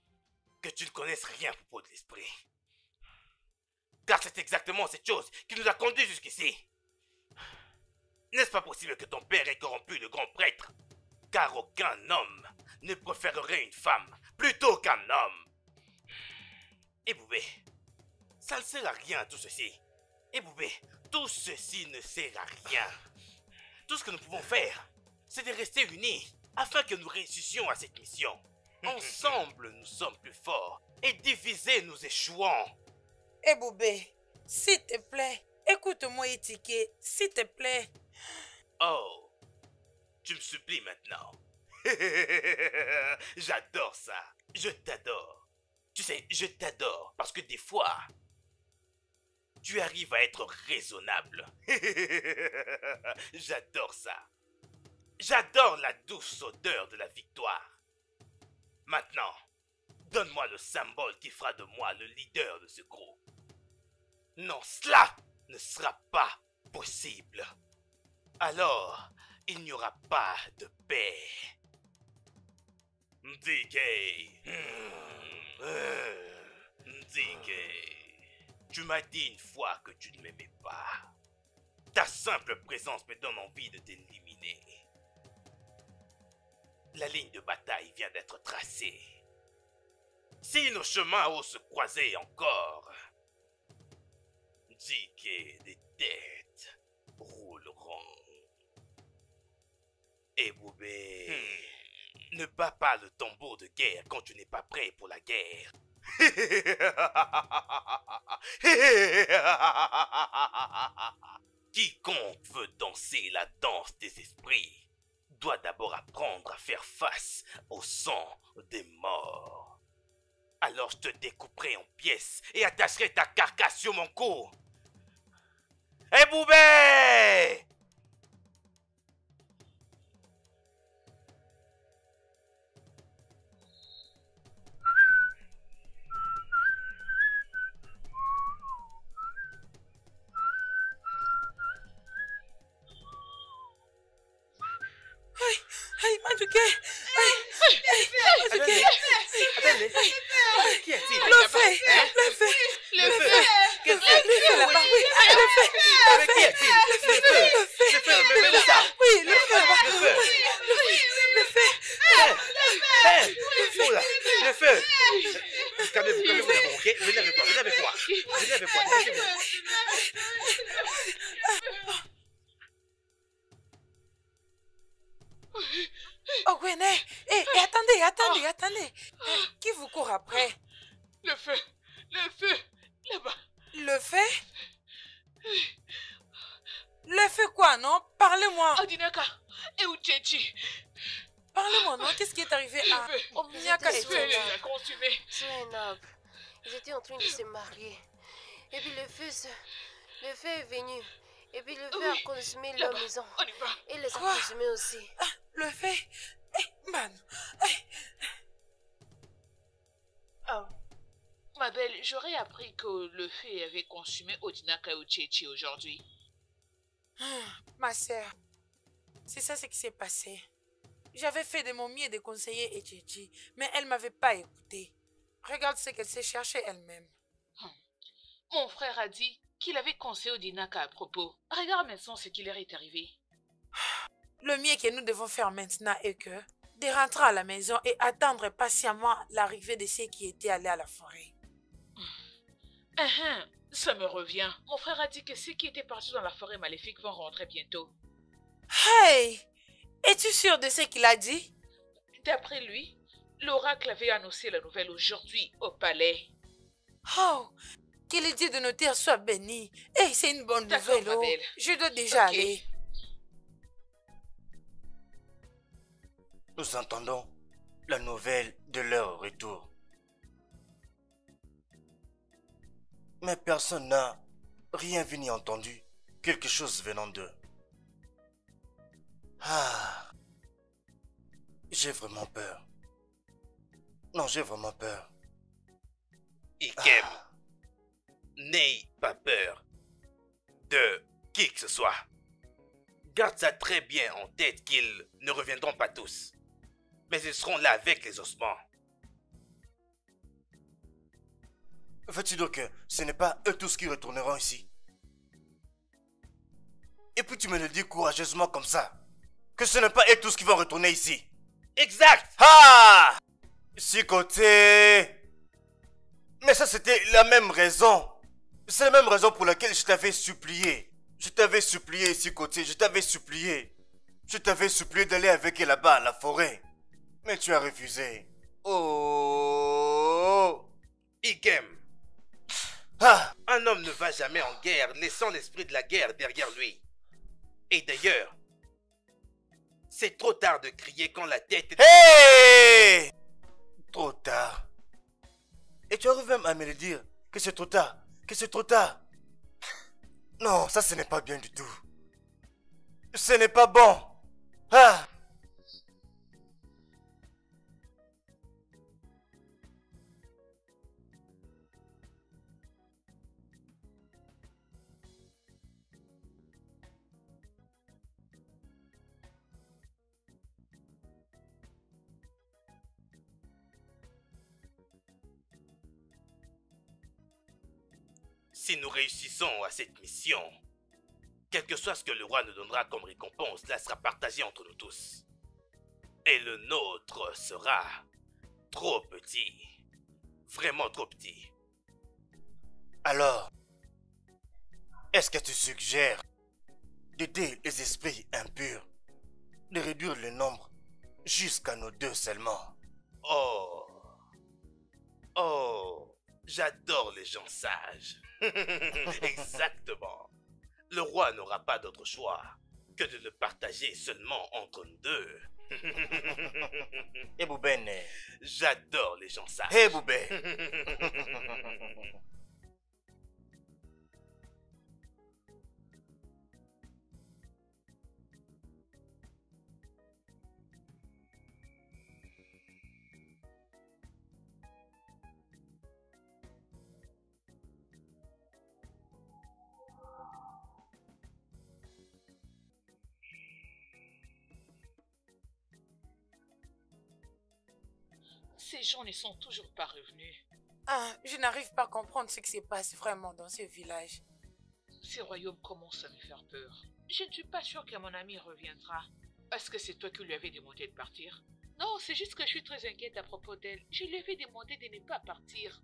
que tu ne connaisses rien à propos de l'esprit. Car c'est exactement cette chose qui nous a conduits jusqu'ici. N'est-ce pas possible que ton père ait corrompu le grand prêtre? Car aucun homme ne préférerait une femme plutôt qu'un homme. Et Boubé, ça ne sert à rien tout ceci. Et Boubé, tout ceci ne sert à rien. Tout ce que nous pouvons faire, c'est de rester unis afin que nous réussissions à cette mission. Ensemble, nous sommes plus forts et divisés, nous échouons. Eh Boubé, s'il te plaît, écoute-moi Itike, s'il te plaît. Oh, tu me supplies maintenant. J'adore ça. Je t'adore. Tu sais, je t'adore parce que des fois, tu arrives à être raisonnable. J'adore ça. J'adore la douce odeur de la victoire. Maintenant, donne-moi le symbole qui fera de moi le leader de ce groupe. Non, cela ne sera pas possible. Alors, il n'y aura pas de paix. Ndike. Ndike. Tu m'as dit une fois que tu ne m'aimais pas. Ta simple présence me donne envie de t'éliminer. La ligne de bataille vient d'être tracée. Si nos chemins osent se croiser encore, dis que des têtes rouleront. Et Boubé, hmm. ne bats pas le tambour de guerre quand tu n'es pas prêt pour la guerre. Quiconque veut danser la danse des esprits doit d'abord apprendre à faire face au sang des morts. Alors je te découperai en pièces et attacherai ta carcasse sur mon cou. Hé Boubé! Aïe, Madouké! Aïe, aïe, Madouké! Attendez, qui est-il? Le feu! Le feu! Le feu! Quel feu? Le feu là-bas, oui! Le feu! Avec qui est-il? Le feu! Le feu! Mais où ça? Oui, le feu là-bas! Le feu! Le feu! Hé! Oh là! Le feu! Calmez-vous, calmez-vous d'abord, ok? Venez avec moi, venez avec moi! Venez avec moi, dépêchez-vous! Oh, Gwené! Eh, eh, attendez, attendez, attendez! Eh, qui vous court après? Le feu! Le feu! Là-bas! Le feu? Le feu quoi, non? Parlez-moi! Odinaka et Uchechi! Parlez-moi, non? Qu'est-ce qui est arrivé à Omniaka et Le feu les a consumés! Zainab, ils étaient en train de se marier. Et puis le feu, se... le feu est venu. Et puis le feu Oui, a consumé leur maison. On y va! Et les a Quoi? consumés aussi. Ah, le feu? Eh, man! Eh. Oh. Ma belle, j'aurais appris que le feu avait consumé Odinaka et Uchechi aujourd'hui. Ah, ma sœur, c'est ça ce qui s'est passé. J'avais fait de mon mieux de conseiller Echechi, mais elle ne m'avait pas écouté. Regarde ce qu'elle s'est cherchée elle-même. Hum. Mon frère a dit qu'il avait conseillé Odinaka à propos. Regarde maintenant ce qui leur est arrivé. Le mieux que nous devons faire maintenant est que de rentrer à la maison et attendre patiemment l'arrivée de ceux qui étaient allés à la forêt. Uh -huh. Ça me revient. Mon frère a dit que ceux qui étaient partis dans la forêt maléfique vont rentrer bientôt. Hey! Es-tu sûr de ce qu'il a dit? D'après lui, l'oracle avait annoncé la nouvelle aujourd'hui au palais. Oh! Que le Dieu de nos terres soit béni. Hey, c'est une bonne nouvelle. Oh. Je dois déjà okay. aller. Nous entendons la nouvelle de leur retour. Mais personne n'a rien vu ni entendu quelque chose venant d'eux. Ah, j'ai vraiment peur. Non, j'ai vraiment peur. Ikem, Ah. n'aie pas peur de qui que ce soit. Garde ça très bien en tête qu'ils ne reviendront pas tous. Mais ils seront là avec les ossements. Veux-tu donc que ce n'est pas eux tous qui retourneront ici? Et puis tu me le dis courageusement comme ça. Que ce n'est pas eux tous qui vont retourner ici. Exact. Ah! Sikoté. Mais ça c'était la même raison. C'est la même raison pour laquelle je t'avais supplié. Je t'avais supplié, Sikoté, je t'avais supplié. Je t'avais supplié d'aller avec elle là-bas à la forêt. Mais tu as refusé. Oh! Ikem. Ah! Un homme ne va jamais en guerre, laissant l'esprit de la guerre derrière lui. Et d'ailleurs, c'est trop tard de crier quand la tête est... Hey! Trop tard. Et tu arrives même à me le dire que c'est trop tard. Que c'est trop tard. Non, ça ce n'est pas bien du tout. Ce n'est pas bon. Ah! Si nous réussissons à cette mission, quel que soit ce que le roi nous donnera comme récompense, cela sera partagé entre nous tous. Et le nôtre sera trop petit. Vraiment trop petit. Alors, est-ce que tu suggères d'aider les esprits impurs, de réduire le nombre jusqu'à nos deux seulement? Oh. Oh. J'adore les gens sages. Exactement. Le roi n'aura pas d'autre choix que de le partager seulement entre nous deux. Eh Boubène. J'adore les gens sages. Eh Boubé. Ces gens ne sont toujours pas revenus. Ah, je n'arrive pas à comprendre ce qui se passe vraiment dans ce village. Ce royaume commence à me faire peur. Je ne suis pas sûre que mon ami reviendra. Est-ce que c'est toi qui lui avais demandé de partir? Non, c'est juste que je suis très inquiète à propos d'elle. Je lui avais demandé de ne pas partir.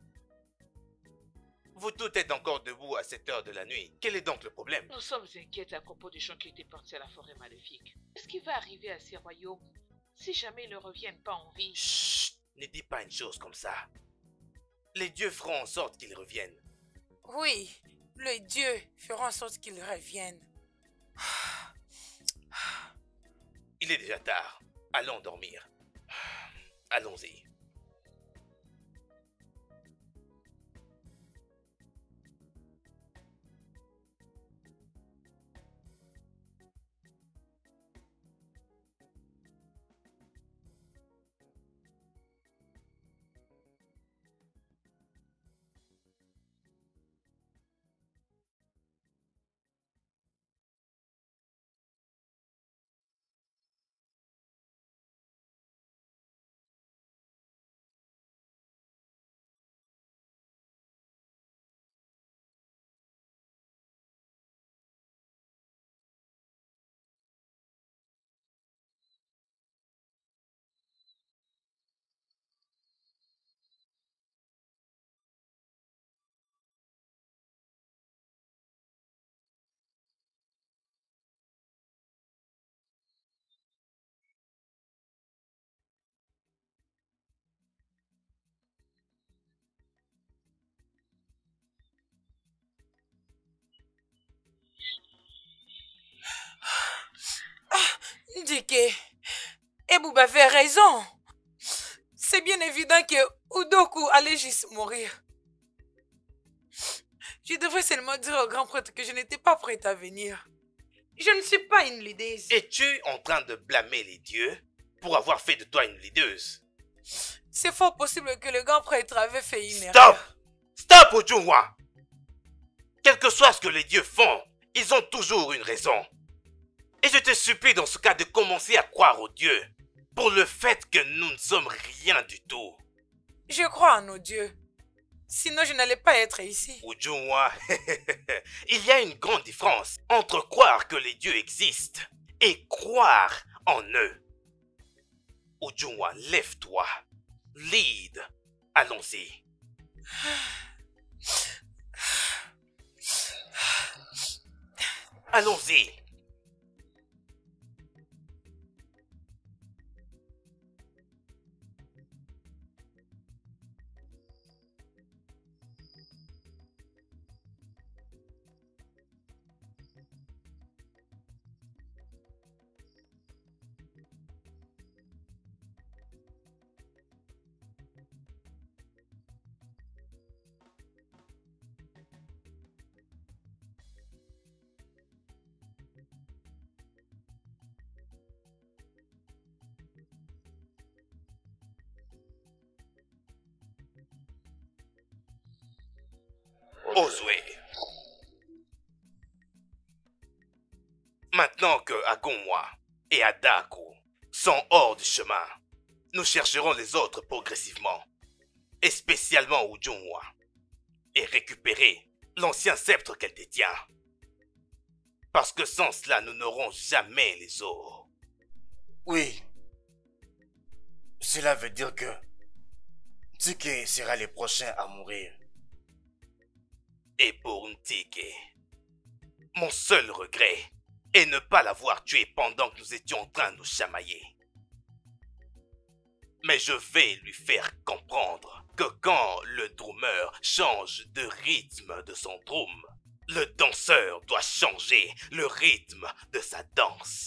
Vous tous êtes encore debout à cette heure de la nuit. Quel est donc le problème? Nous sommes inquiètes à propos des gens qui étaient partis à la forêt maléfique. Qu'est-ce qui va arriver à ces royaumes si jamais ils ne reviennent pas en vie? Chut! Ne dis pas une chose comme ça. Les dieux feront en sorte qu'ils reviennent. Oui, les dieux feront en sorte qu'ils reviennent. Il est déjà tard. Allons dormir. Allons-y. Dike, Ebouba avait raison. C'est bien évident que Udoku allait juste mourir. Je devrais seulement dire au grand prêtre que je n'étais pas prête à venir. Je ne suis pas une leaduse. Es-tu en train de blâmer les dieux pour avoir fait de toi une leaduse? C'est fort possible que le grand prêtre avait fait une Stop! erreur. Stop, Ojunwa! Quel que soit ce que les dieux font, ils ont toujours une raison. Et je te supplie dans ce cas de commencer à croire aux dieux pour le fait que nous ne sommes rien du tout. Je crois en nos dieux. Sinon, je n'allais pas être ici. Ujungwa, il y a une grande différence entre croire que les dieux existent et croire en eux. Ujungwa, lève-toi. Lead. Allons-y. Allons-y. Ozwe. Maintenant que Agumwa et Adaku sont hors du chemin, nous chercherons les autres progressivement, et spécialement Ujungwa, et récupérer l'ancien sceptre qu'elle détient. Parce que sans cela, nous n'aurons jamais les os. Oui. Cela veut dire que Ntike sera le prochain à mourir. Et pour Ntike, mon seul regret est ne pas l'avoir tué pendant que nous étions en train de nous chamailler. Mais je vais lui faire comprendre que quand le drummer change de rythme de son drum, le danseur doit changer le rythme de sa danse.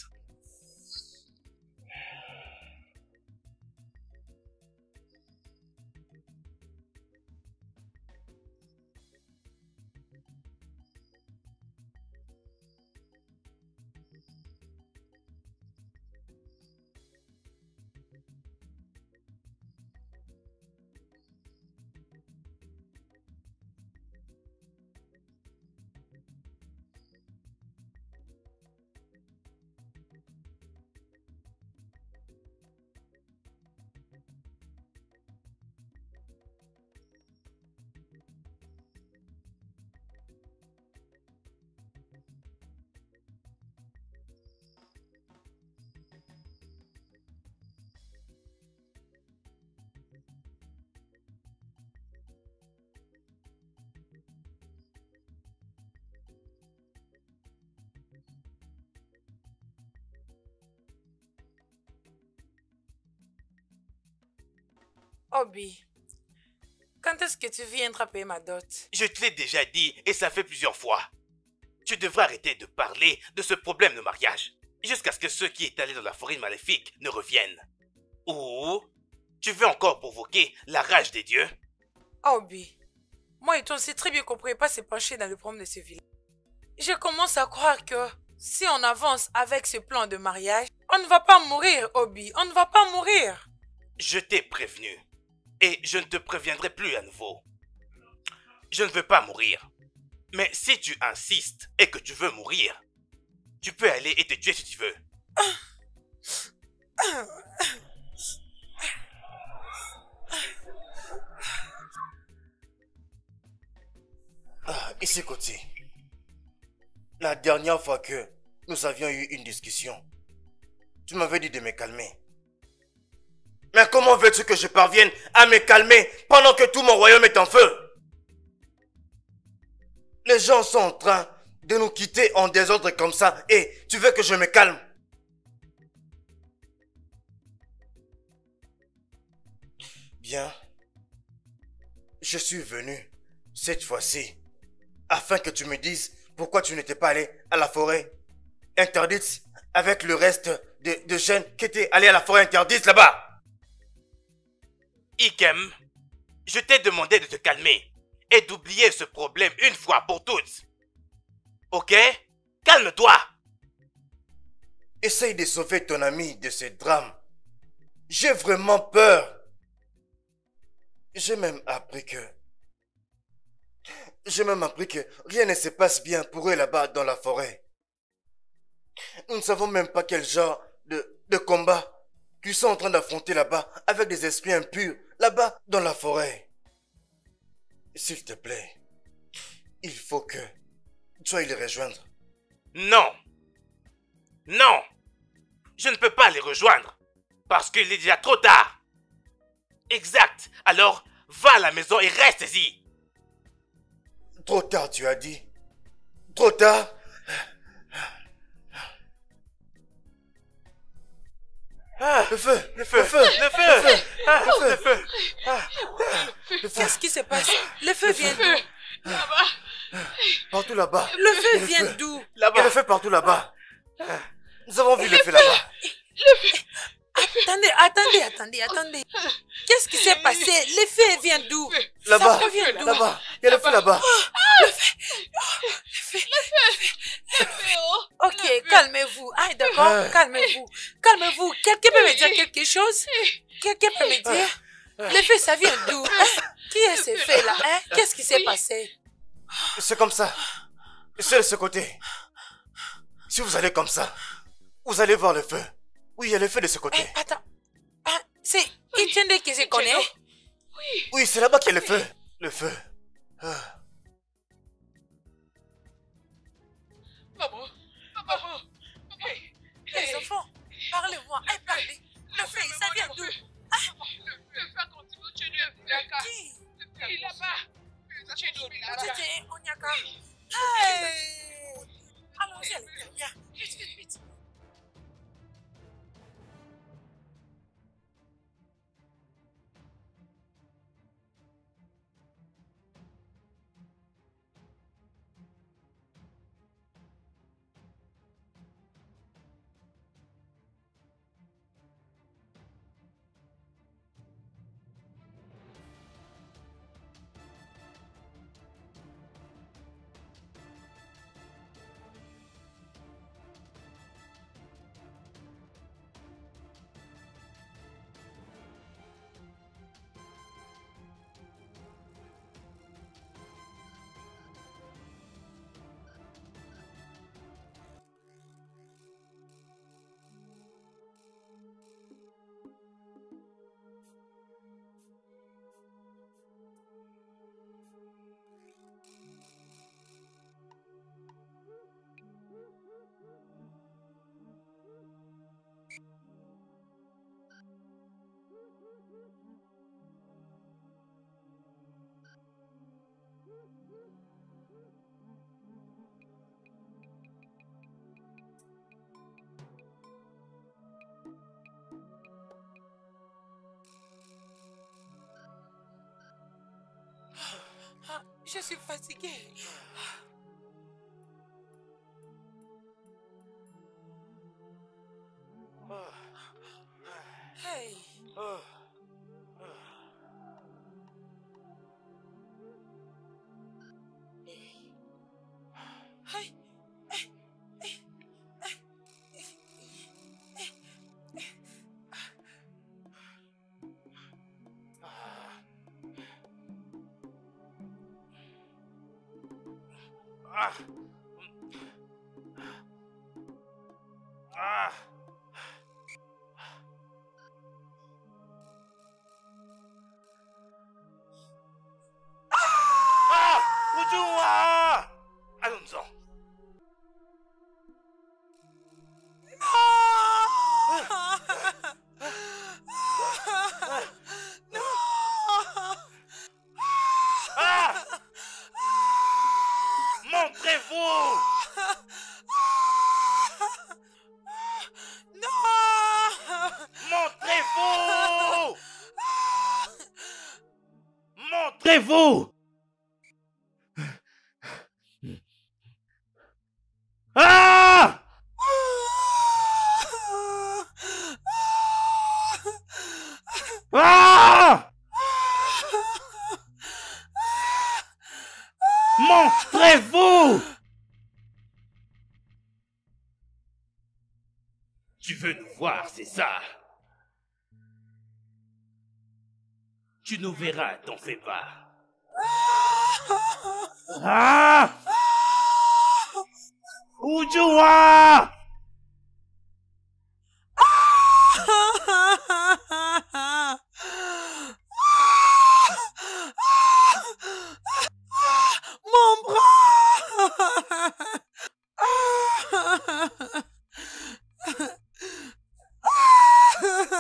Obi, quand est-ce que tu viendras payer ma dot? Je te l'ai déjà dit et ça fait plusieurs fois. Tu devrais arrêter de parler de ce problème de mariage jusqu'à ce que ceux qui est allé dans la forêt maléfique ne reviennent. Ou tu veux encore provoquer la rage des dieux? Obi, moi et toi on s'est très bien compris et pas se pencher dans le problème de ce village. Je commence à croire que si on avance avec ce plan de mariage, on ne va pas mourir, Obi, on ne va pas mourir. Je t'ai prévenu. Et je ne te préviendrai plus à nouveau. Je ne veux pas mourir. Mais si tu insistes et que tu veux mourir, tu peux aller et te tuer si tu veux. Ah, ici côté. La dernière fois que nous avions eu une discussion, tu m'avais dit de me calmer. Mais comment veux-tu que je parvienne à me calmer pendant que tout mon royaume est en feu? Les gens sont en train de nous quitter en désordre comme ça et tu veux que je me calme? Bien, je suis venu cette fois-ci afin que tu me dises pourquoi tu n'étais pas allé à la forêt interdite avec le reste de, de jeunes qui étaient allés à la forêt interdite là-bas. Ikem, je t'ai demandé de te calmer et d'oublier ce problème une fois pour toutes. Ok? Calme-toi. Essaye de sauver ton ami de ce drame. J'ai vraiment peur. J'ai même appris que... J'ai même appris que rien ne se passe bien pour eux là-bas dans la forêt. Nous ne savons même pas quel genre de, de combat qu'ils sont en train d'affronter là-bas avec des esprits impurs, là-bas dans la forêt. S'il te plaît, il faut que tu ailles les rejoindre. Non. Non. Je ne peux pas les rejoindre. Parce qu'il est déjà trop tard. Exact. Alors, va à la maison et reste-y. Trop tard, tu as dit. Trop tard. Ah, le feu, le feu, le feu, le feu, le feu, ah, le feu, le feu. Ah, le feu. Qu'est-ce qui se passe? Le feu vient d'où? Là-bas. Partout là-bas. Le feu Il y a vient feu. d'où? Il y a le feu partout là-bas. Nous avons vu le feu là-bas. Le feu. Attendez, attendez, attendez, attendez. Qu'est-ce qui s'est passé? Le feu vient d'où? Là-bas, Ça vient d'où? là-bas. Il y a le feu là-bas. Le feu. Le feu. Le feu. Ok, calmez-vous. Ah, d'accord, calmez-vous. Calmez-vous. Quelqu'un peut me dire quelque chose? Quelqu'un peut me dire? Le feu, ça vient d'où? Hein? Qui est ce feu là? Hein? Qu'est-ce qui s'est passé? C'est comme ça. C'est de ce côté. Si vous allez comme ça, vous allez voir le feu. Oui, il y a le feu de ce côté. Eh, attends. Ah, c'est Etienne que je connais? Oui. Oui, c'est là-bas qu'il y a le feu. Le feu. Ah. Maman. Maman. Hey. Les enfants, parlez-moi. Hey, parlez. Le feu, ça vient d'où? Ah. Le feu continue chez nous. Qui? Il est là-bas. Chez nous. Titi, Onyaka. Hey. Allons-y à l'intérieur. Vite, vite, vite. Ah, je suis fatiguée. Hey. Hey. Ah. Ah. Ah. Ujua. Allons-en. Montrez-vous! Non! Montrez-vous! Montrez-vous! Ah! Ah! Montrez-vous! Tu veux nous voir, c'est ça? Tu nous verras, t'en fais pas. Ah! Ujua!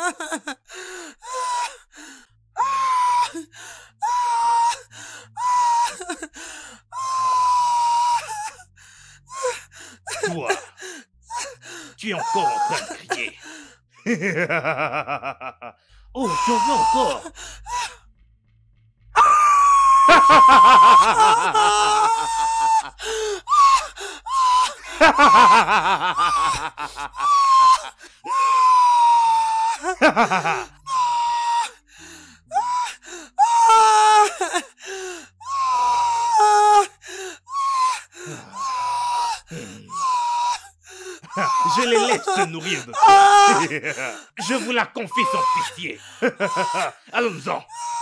Toi, tu es encore en train de crier. Oh, tu en veux encore? Je les laisse se nourrir de toi. Je vous la confie sans pitié. Allons-en.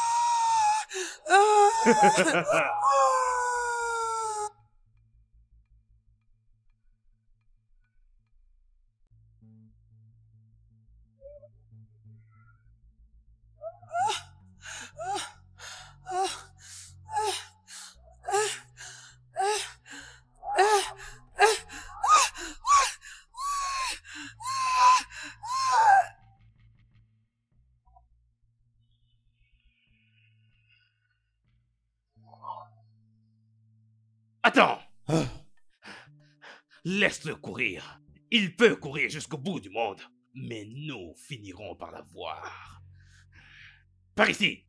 Attends. Laisse-le courir. Il peut courir jusqu'au bout du monde. Mais nous finirons par l'avoir. Par ici.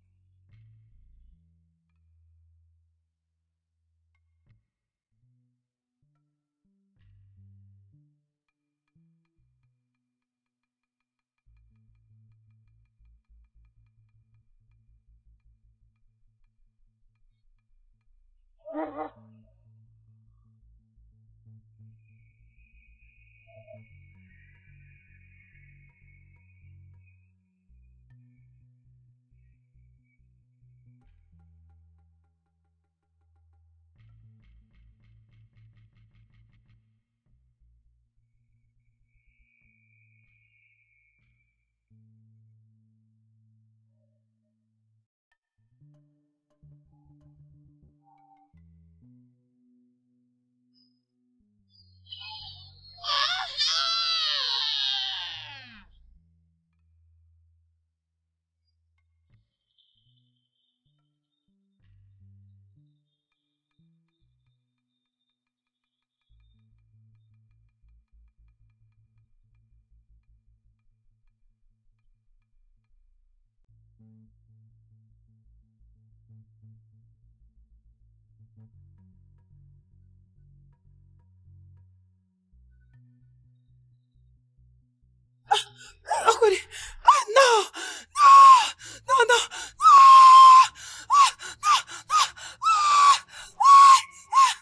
Okoli. Ah non! Non! Non, non! Ah! Ah! Non! Non! Ah! Ah!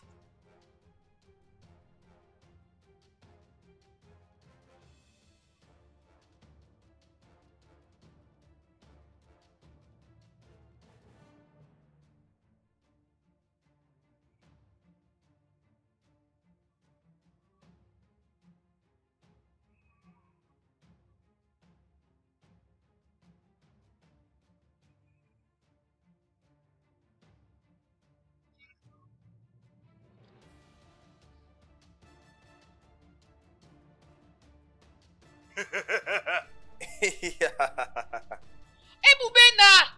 Eh, Boubena!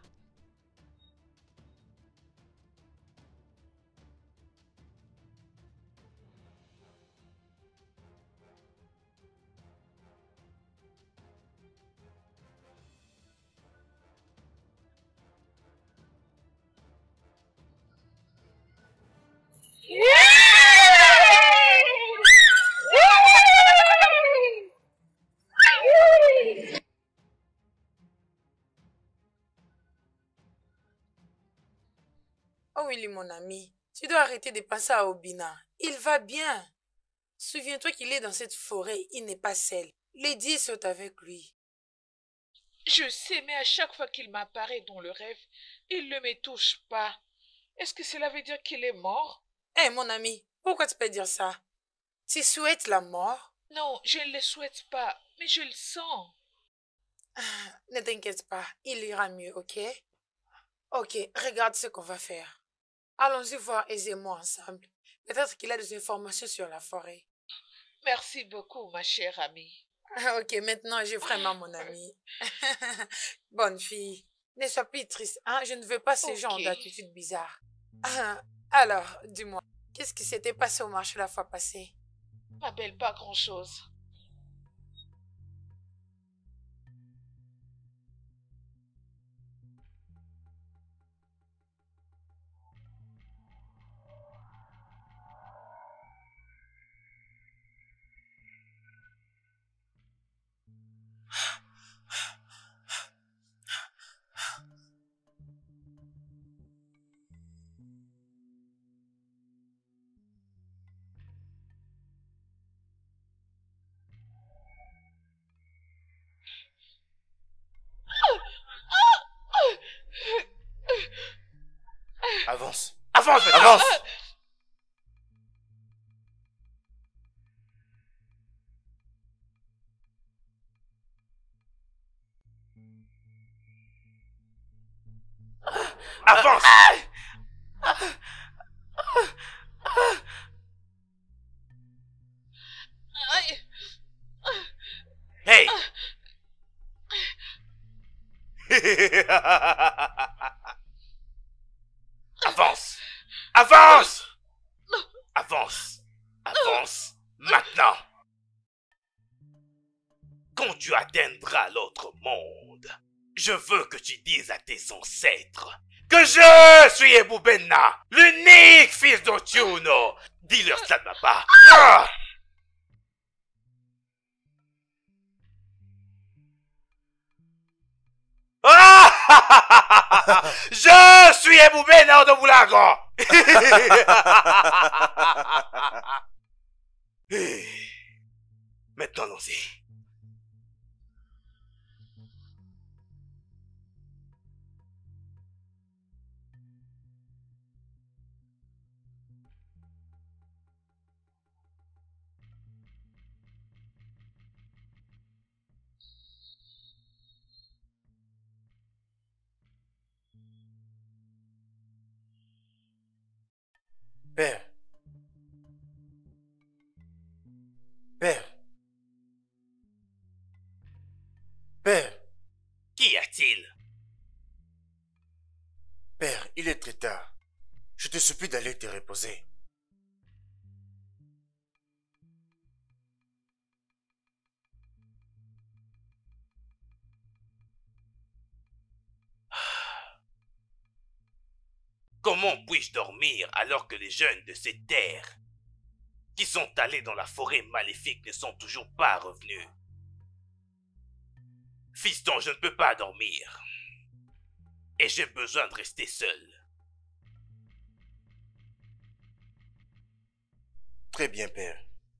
Oh Willy, mon ami, tu dois arrêter de penser à Obina. Il va bien. Souviens-toi qu'il est dans cette forêt, il n'est pas seul. Les dieux sont avec lui. Je sais, mais à chaque fois qu'il m'apparaît dans le rêve, il ne me touche pas. Est-ce que cela veut dire qu'il est mort? Eh, mon ami, pourquoi tu peux dire ça? Tu souhaites la mort? Non, je ne le souhaite pas, mais je le sens. Ah, ne t'inquiète pas, il ira mieux, ok? Ok, regarde ce qu'on va faire. Allons-y voir aisément ensemble. Peut-être qu'il a des informations sur la forêt. Merci beaucoup, ma chère amie. Ah, ok, maintenant j'ai vraiment mon ami. Bonne fille. Ne sois plus triste, hein? Je ne veux pas ce genre Ok. d'attitude bizarre. Ah, alors, dis-moi, qu'est-ce qui s'était passé au marché la fois passée? Ma belle, pas grand-chose. Avance. Avance, maintenant. Avance. Avance. Aïe. Hey. Avance. Avance. Avance. Avance. Maintenant. Quand tu atteindras l'autre monde, je veux que tu dises à tes ancêtres que je suis Ebubena, l'unique fils d'Otiuno. Dis-leur cela de ma part. Ah! Ah! Je suis Ebubena de Boulago. Maintenant, allons-y. Père. Père. Père. Qu'y a-t-il? Père, il est très tard. Je te supplie d'aller te reposer. Comment puis-je dormir alors que les jeunes de cette terre qui sont allés dans la forêt maléfique ne sont toujours pas revenus? Fiston, je ne peux pas dormir. Et j'ai besoin de rester seul. Très bien, Père.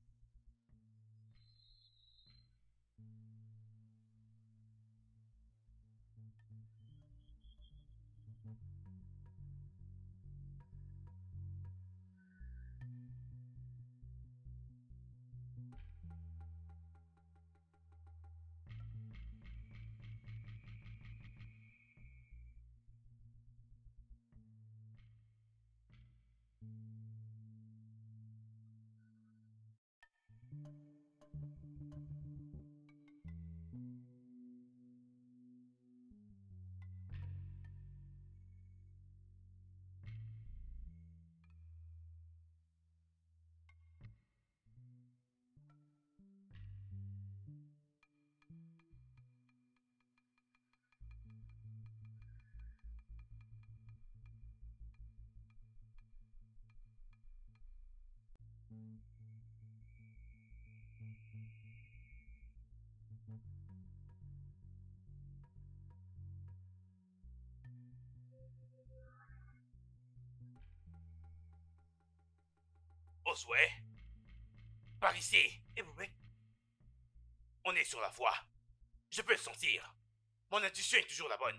Osway, par ici. Et vous, on est sur la voie. Je peux le sentir. Mon intuition est toujours la bonne.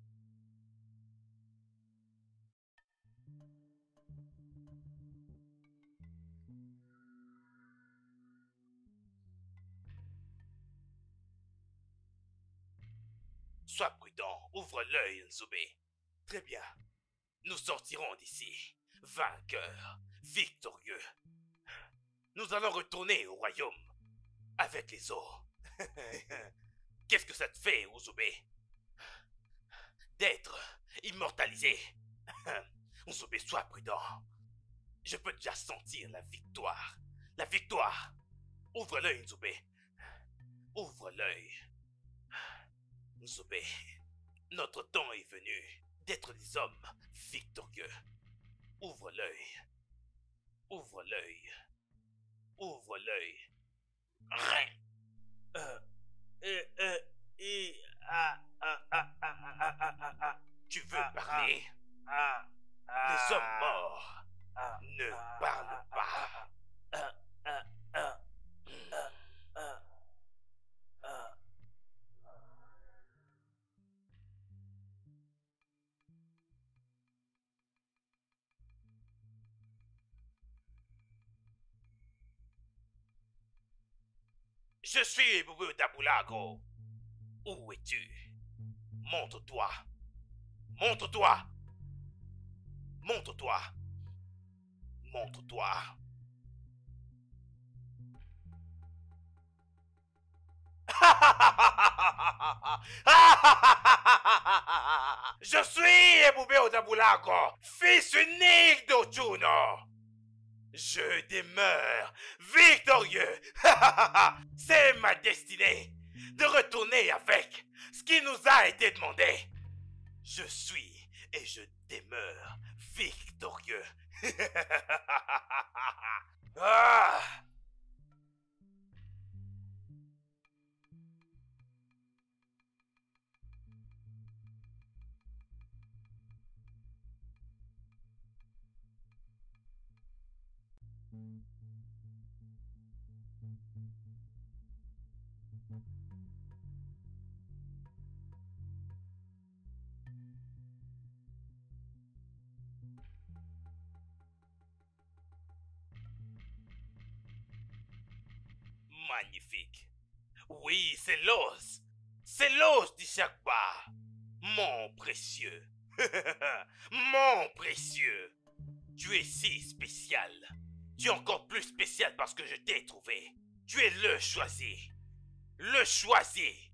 Sois prudent, ouvre l'œil, Nzube. Très bien. Nous sortirons d'ici, vainqueurs, victorieux. Nous allons retourner au royaume, avec les eaux. Qu'est-ce que ça te fait, Ouzobé? D'être immortalisé. Ouzobé, sois prudent. Je peux déjà sentir la victoire. La victoire. Ouvre l'œil, Nzobé. Ouvre l'œil. Nzobé, notre temps est venu d'être des hommes victorieux. Ouvre l'œil. Ouvre l'œil. Ouvre l'œil. Rien. Euh, euh, euh, et, ah, ah, ah, ah, ah, ah, ah, ah. Tu veux Ah, parler? ah, Les hommes ah, morts ah, ne ah, parlent ah, pas. ah, ah, ah, ah, ah, ah. Je suis Boubou Daboulago. Où es-tu? Montre-toi. Montre-toi. Montre-toi. Montre-toi. Je suis Eboubé Odaboulago, fils unique d'Ochuno. Je demeure victorieux. C'est ma destinée de retourner avec ce qui nous a été demandé. Je suis et je demeure victorieux. Ah! Magnifique. Oui, c'est l'os. C'est l'os d'Ishakba. Mon précieux. Mon précieux. Tu es si spécial. Tu es encore plus spécial parce que je t'ai trouvé. Tu es le choisi. Le choisi.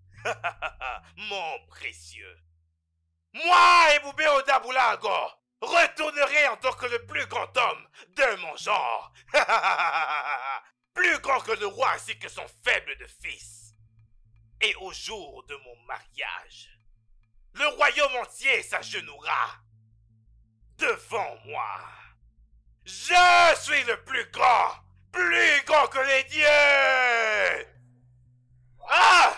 Mon précieux. Moi, Eboubé Odaboulago, retournerai en tant que le plus grand homme de mon genre. Plus grand que le roi ainsi que son faible de fils. Et au jour de mon mariage, le royaume entier s'agenouillera devant moi. Je suis le plus grand, plus grand que les dieux. Ah!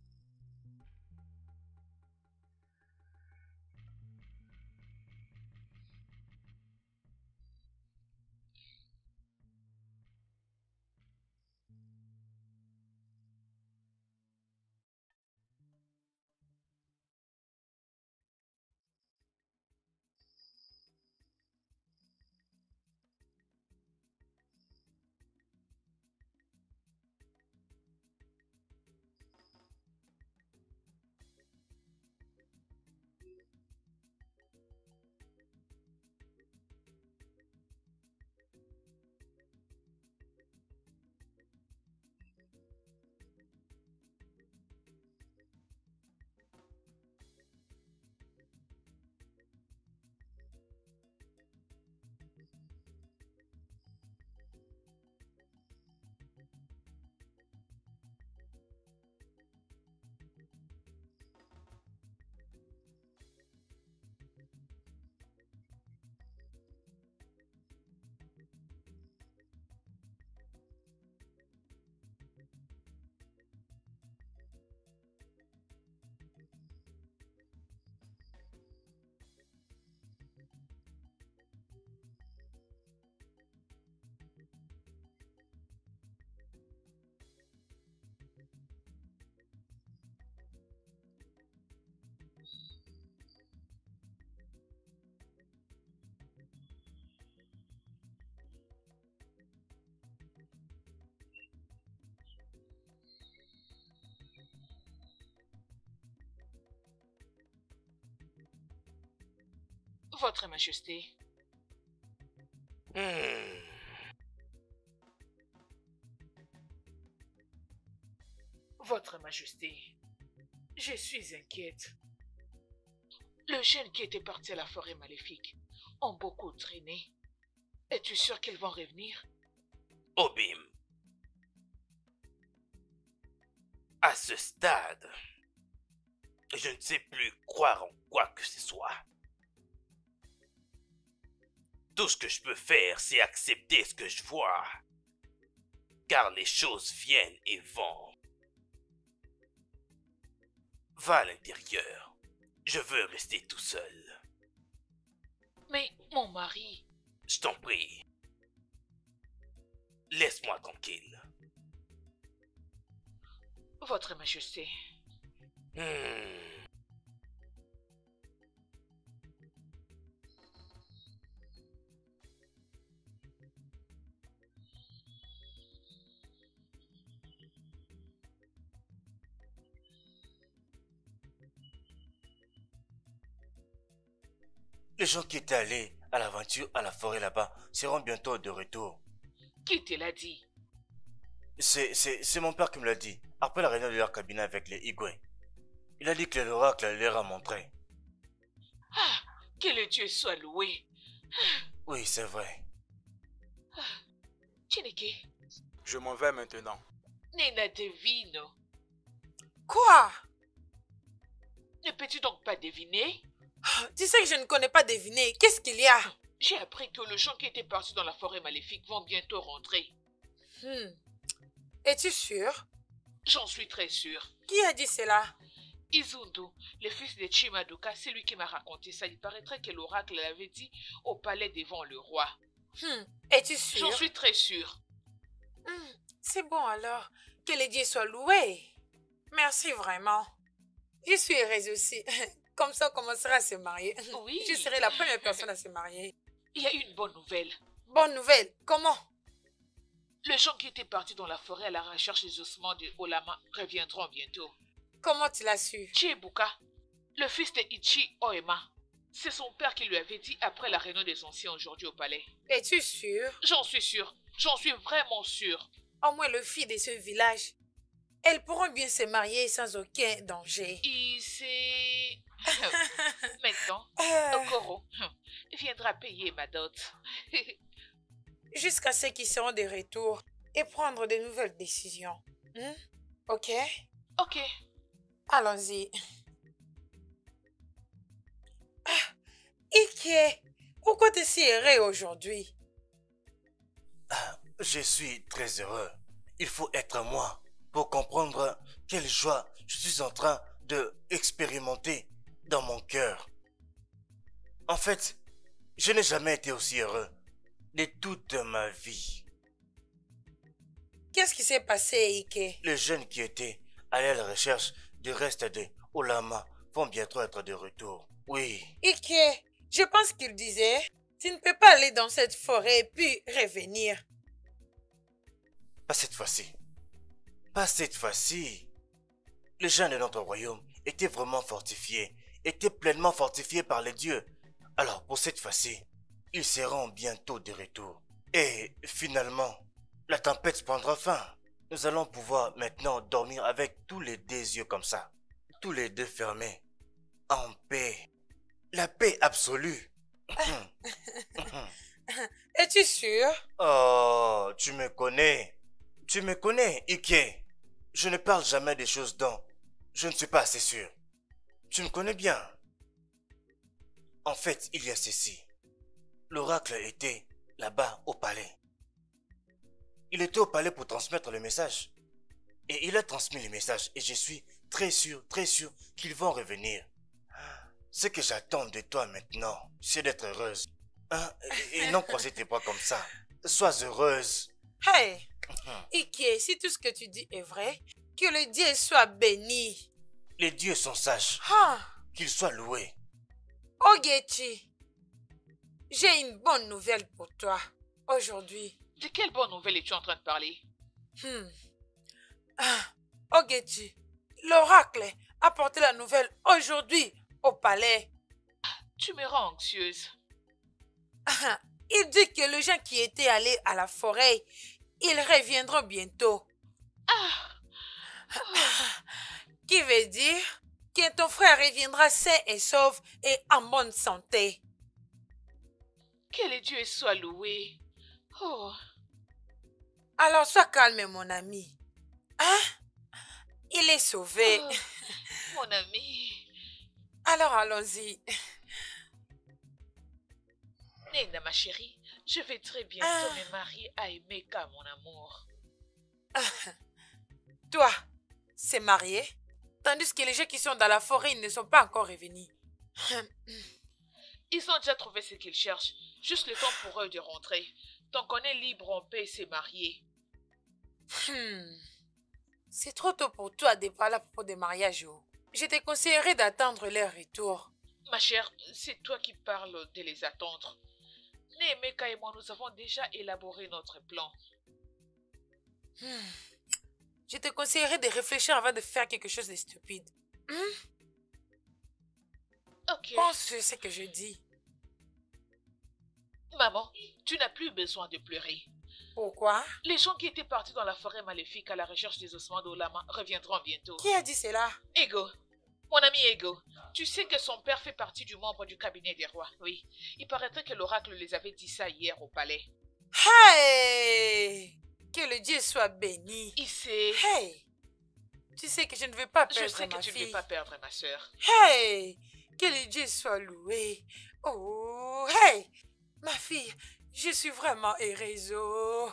Votre Majesté. Hmm. Majesté, je suis inquiète. Les jeunes qui étaient partis à la forêt maléfique ont beaucoup traîné. Es-tu sûr qu'ils vont revenir? Obim. À ce stade, je ne sais plus croire en quoi que ce soit. Tout ce que je peux faire, c'est accepter ce que je vois. Car les choses viennent et vont. Va à l'intérieur. Je veux rester tout seul. Mais mon mari... Je t'en prie. Laisse-moi tranquille. Votre Majesté. Hmm. Les gens qui étaient allés à l'aventure à la forêt là-bas seront bientôt de retour. Qui te l'a dit? C'est, c'est, c'est mon père qui me l'a dit, après la réunion de leur cabinet avec les Igwe. Il a dit que l'oracle leur a montré. Ah, que le Dieu soit loué. Oui, c'est vrai. Ah, Chineke. Je m'en vais maintenant. Nena devine. Quoi? Ne peux-tu donc pas deviner? Tu sais que je ne connais pas deviner. Qu'est-ce qu'il y a? J'ai appris que les gens qui étaient partis dans la forêt maléfique vont bientôt rentrer. Hmm. Es-tu sûr? J'en suis très sûre. Qui a dit cela? Izundu, le fils de Chimadoka, c'est lui qui m'a raconté ça. Il paraîtrait que l'oracle l'avait dit au palais devant le roi. Hmm. Es-tu sûr? J'en suis très sûre. Hmm. C'est bon alors. Que les dieux soient loués. Merci vraiment. Je suis heureuse aussi. Comme ça, on commencera à se marier. Oui. Je serai la première personne à se marier. Il y a une bonne nouvelle. Bonne nouvelle? Comment? Les gens qui étaient partis dans la forêt à la recherche des ossements de Olama reviendront bientôt. Comment tu l'as su? Chiebuka, le fils de Ichi Oema. C'est son père qui lui avait dit après la réunion des anciens aujourd'hui au palais. Es-tu sûr? J'en suis sûre. J'en suis vraiment sûre. Au moins les filles de ce village, elles pourront bien se marier sans aucun danger. Et c'est... Maintenant, Euh. Okoro viendra payer ma dot. Jusqu'à ce qu'ils seront de retour et prendre de nouvelles décisions. Hmm? Ok? Ok. Allons-y. Ah, Ike, pourquoi tu es si heureux aujourd'hui? Ah, je suis très heureux. Il faut être moi pour comprendre quelle joie je suis en train de expérimenter dans mon cœur. En fait, je n'ai jamais été aussi heureux de toute ma vie. Qu'est-ce qui s'est passé, Ike? Les jeunes qui étaient allés à la recherche du reste de Olama vont bientôt être de retour. Oui. Ike, je pense qu'il disait, tu ne peux pas aller dans cette forêt et puis revenir. Pas cette fois-ci. Pas cette fois-ci. Les gens de notre royaume étaient vraiment fortifiés, étaient pleinement fortifiés par les dieux. Alors pour cette fois-ci, ils seront bientôt de retour. Et finalement, la tempête prendra fin. Nous allons pouvoir maintenant dormir avec tous les deux yeux comme ça. Tous les deux fermés. En paix. La paix absolue. Es-tu sûr? Oh, tu me connais. Tu me connais, Ike. Je ne parle jamais des choses dont je ne suis pas assez sûr. Tu me connais bien. En fait, il y a ceci. L'oracle était là-bas au palais. Il était au palais pour transmettre le message. Et il a transmis le message. Et je suis très sûr, très sûr qu'ils vont revenir. Ce que j'attends de toi maintenant, c'est d'être heureuse. Hein? Et non croiser tes bras comme ça. Sois heureuse. Hey, Ike, si tout ce que tu dis est vrai, que le Dieu soit béni. Les dieux sont sages. Ah. Qu'ils soient loués. Ogechi, j'ai une bonne nouvelle pour toi aujourd'hui. De quelle bonne nouvelle es-tu en train de parler? Hmm. Ah, Ogechi, l'oracle a porté la nouvelle aujourd'hui au palais. Tu me rends anxieuse. Ah, il dit que les gens qui étaient allés à la forêt, ils reviendront bientôt. Ah, Qui veut dire que ton frère reviendra sain et sauf et en bonne santé. Que le Dieu soit loué. Oh. Alors sois calme, mon ami. Hein? Il est sauvé. Oh, mon ami. Alors allons-y. Nena, ma chérie, je vais très bientôt ah. me marier à Emeka, mon amour. Toi, c'est marié, tandis que les gens qui sont dans la forêt, ils ne sont pas encore revenus. Ils ont déjà trouvé ce qu'ils cherchent. Juste le temps pour eux de rentrer. Tant qu'on est libre, on peut se marier. Hmm. C'est trop tôt pour toi de parler à propos des mariages. Je te conseillerais d'attendre leur retour. Ma chère, c'est toi qui parles de les attendre. Emeka et moi, nous avons déjà élaboré notre plan. Hmm. Je te conseillerais de réfléchir avant de faire quelque chose de stupide. Hmm? Ok. Pense sur ce que je dis. Maman, tu n'as plus besoin de pleurer. Pourquoi? Les gens qui étaient partis dans la forêt maléfique à la recherche des ossements d'Olama reviendront bientôt. Qui a dit cela? Ego. Mon ami Ego. Tu sais que son père fait partie du membre du cabinet des rois, oui. Il paraîtrait que l'oracle les avait dit ça hier au palais. Hey! Que le Dieu soit béni. Il sait. Hey! Tu sais que je ne veux pas perdre ma fille. Je sais que tu ne veux pas perdre ma soeur. Hey! Que le Dieu soit loué. Oh! Hey! Ma fille, je suis vraiment heureuse. Oh.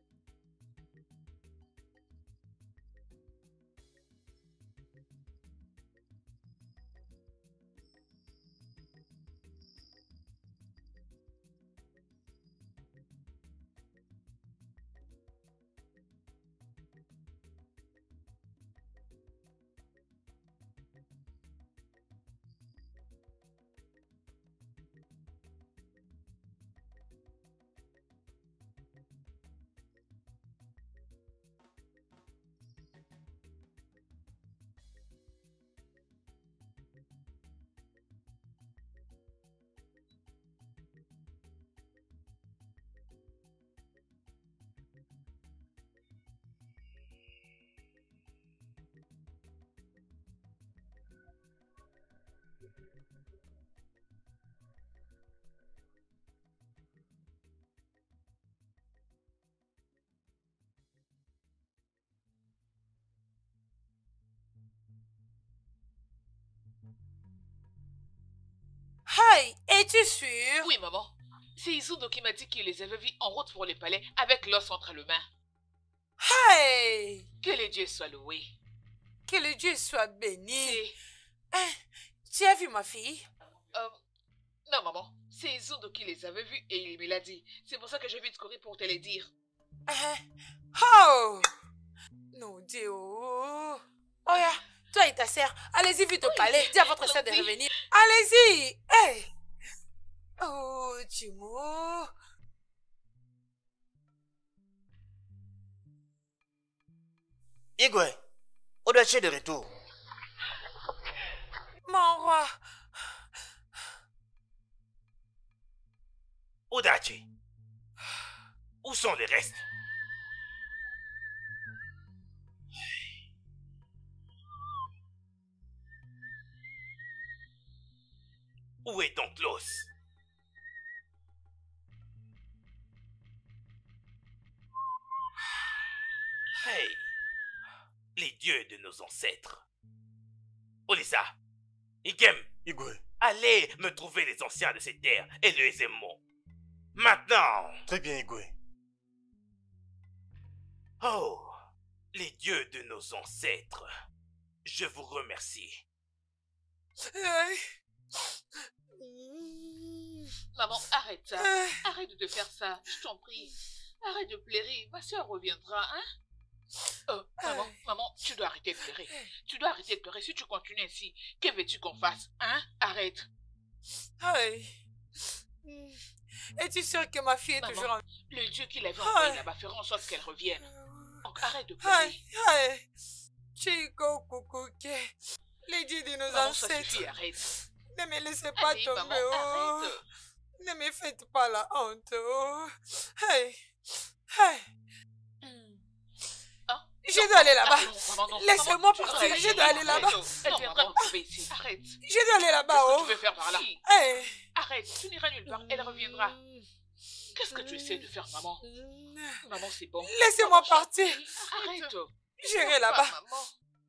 Hey, es-tu sûr? Oui, maman. C'est Izudo qui m'a dit qu'il les avait vus en route pour le palais avec l'os entre les mains. Hey! Que le Dieu soit loué. Que le Dieu soit béni. Hein, tu as vu ma fille? Euh, non, maman. C'est Izudo qui les avait vus et il me l'a dit. C'est pour ça que je vais te courir pour te les dire. Uh, oh! Non, Dieu. Oh, yeah. Toi et ta sœur, allez-y vite au oui, palais. Dis à votre sœur de revenir. Allez-y. Hey. Oh, Timo. Igwe, Odachi est de retour. Mon roi. Odachi, où sont les restes? Où est donc l'os? Hey! Les dieux de nos ancêtres. Olisa, Ikem, Igwe, allez me trouver les anciens de ces terres et les émaux. Maintenant! Très bien, Igwe. Oh, les dieux de nos ancêtres, je vous remercie. Hey. Maman, arrête ça. Arrête de te faire ça, je t'en prie. Arrête de pleurer, ma soeur reviendra, hein? Oh, maman, maman, tu dois arrêter de pleurer. Tu dois arrêter de pleurer si tu continues ainsi. Que veux-tu qu'on fasse, hein? Arrête. Hey. Es-tu sûre que ma fille est maman, toujours en... Le Dieu qui l'avait envoyé là-bas fera en sorte qu'elle revienne. Donc arrête de pleurer. Hey, hey. Chico, Kukuke. Les dieux de nos maman, ancêtres. Ça suffit, arrête. Ne me laissez pas Allez, tomber. Maman, oh. arrête. Ne me faites pas la honte. Oh. Hey. Hey. Ah, Je dois aller là-bas. Maman, non. Laissez-moi Maman, partir. arrête. Je dois aller là-bas. Elle viendra nous trouver ici. Arrête. Je dois aller là-bas, Qu'est-ce que oh. tu veux faire par là? Hey. Arrête, tu n'iras nulle part. Elle reviendra. Qu'est-ce que tu essaies de faire, maman? Maman, c'est bon. Laissez-moi partir. Arrête. J'irai là-bas. Maman.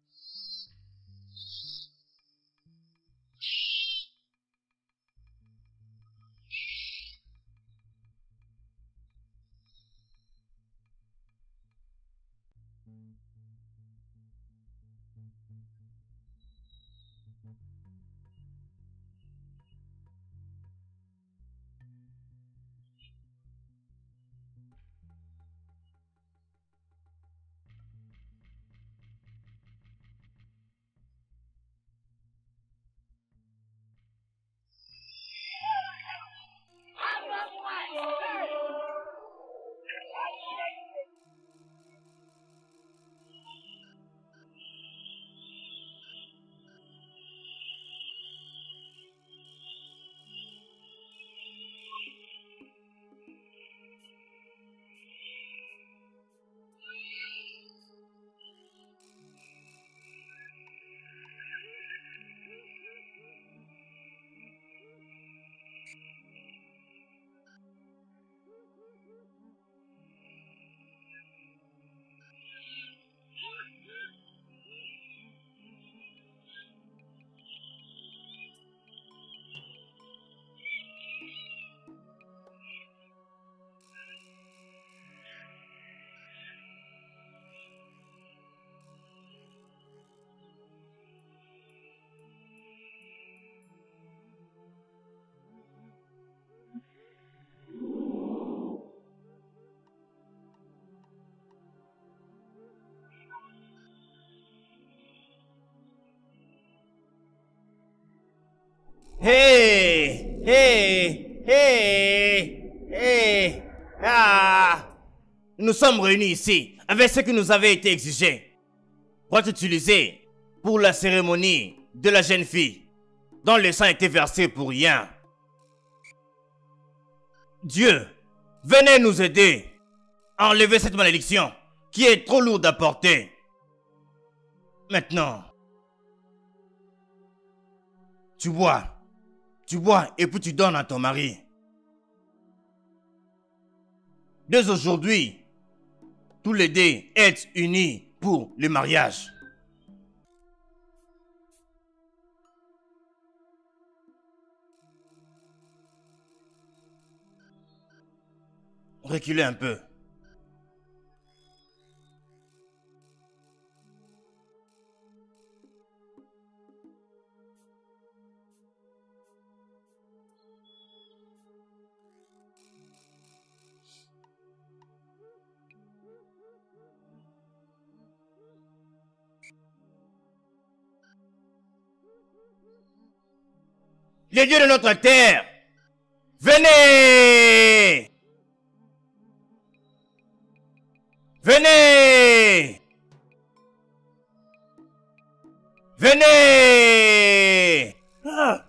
Hey, hey, hey, hey, ah! Nous sommes réunis ici avec ce qui nous avait été exigé pour être utilisé pour la cérémonie de la jeune fille dont le sang était versé pour rien. Dieu, venez nous aider à enlever cette malédiction qui est trop lourde à porter. Maintenant, tu bois. Tu bois et puis tu donnes à ton mari. Dès aujourd'hui, tous les deux êtes unis pour le mariage. Reculez un peu. Les dieux de notre terre, venez! Venez! Venez! Ah.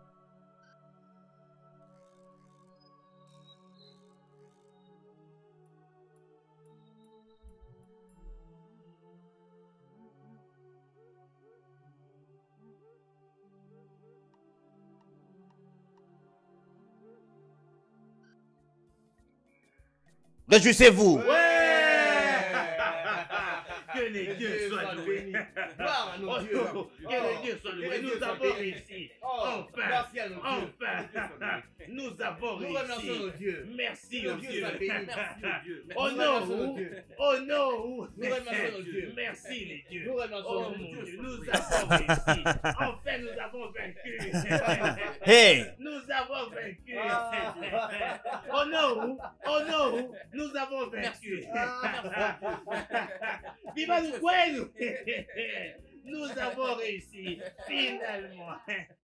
Réjouissez-vous! Que les dieux soient loués. Gloire à nos dieux. Que les dieux soient loués. Nous avons réussi. Enfin. Merci à nos dieux. Enfin. Nous avons réussi. Nous remercions nos dieux. Merci aux dieux. Merci aux dieux. Oh non. Oh non. Nous remercions nos dieux. Merci les dieux. Nous remercions nos dieux. Nous avons réussi. Enfin, nous avons vaincu. Hey. Nous avons vaincu. Oh non. Oh non. Nous avons vaincu. Viva nous, nous avons réussi, finalement.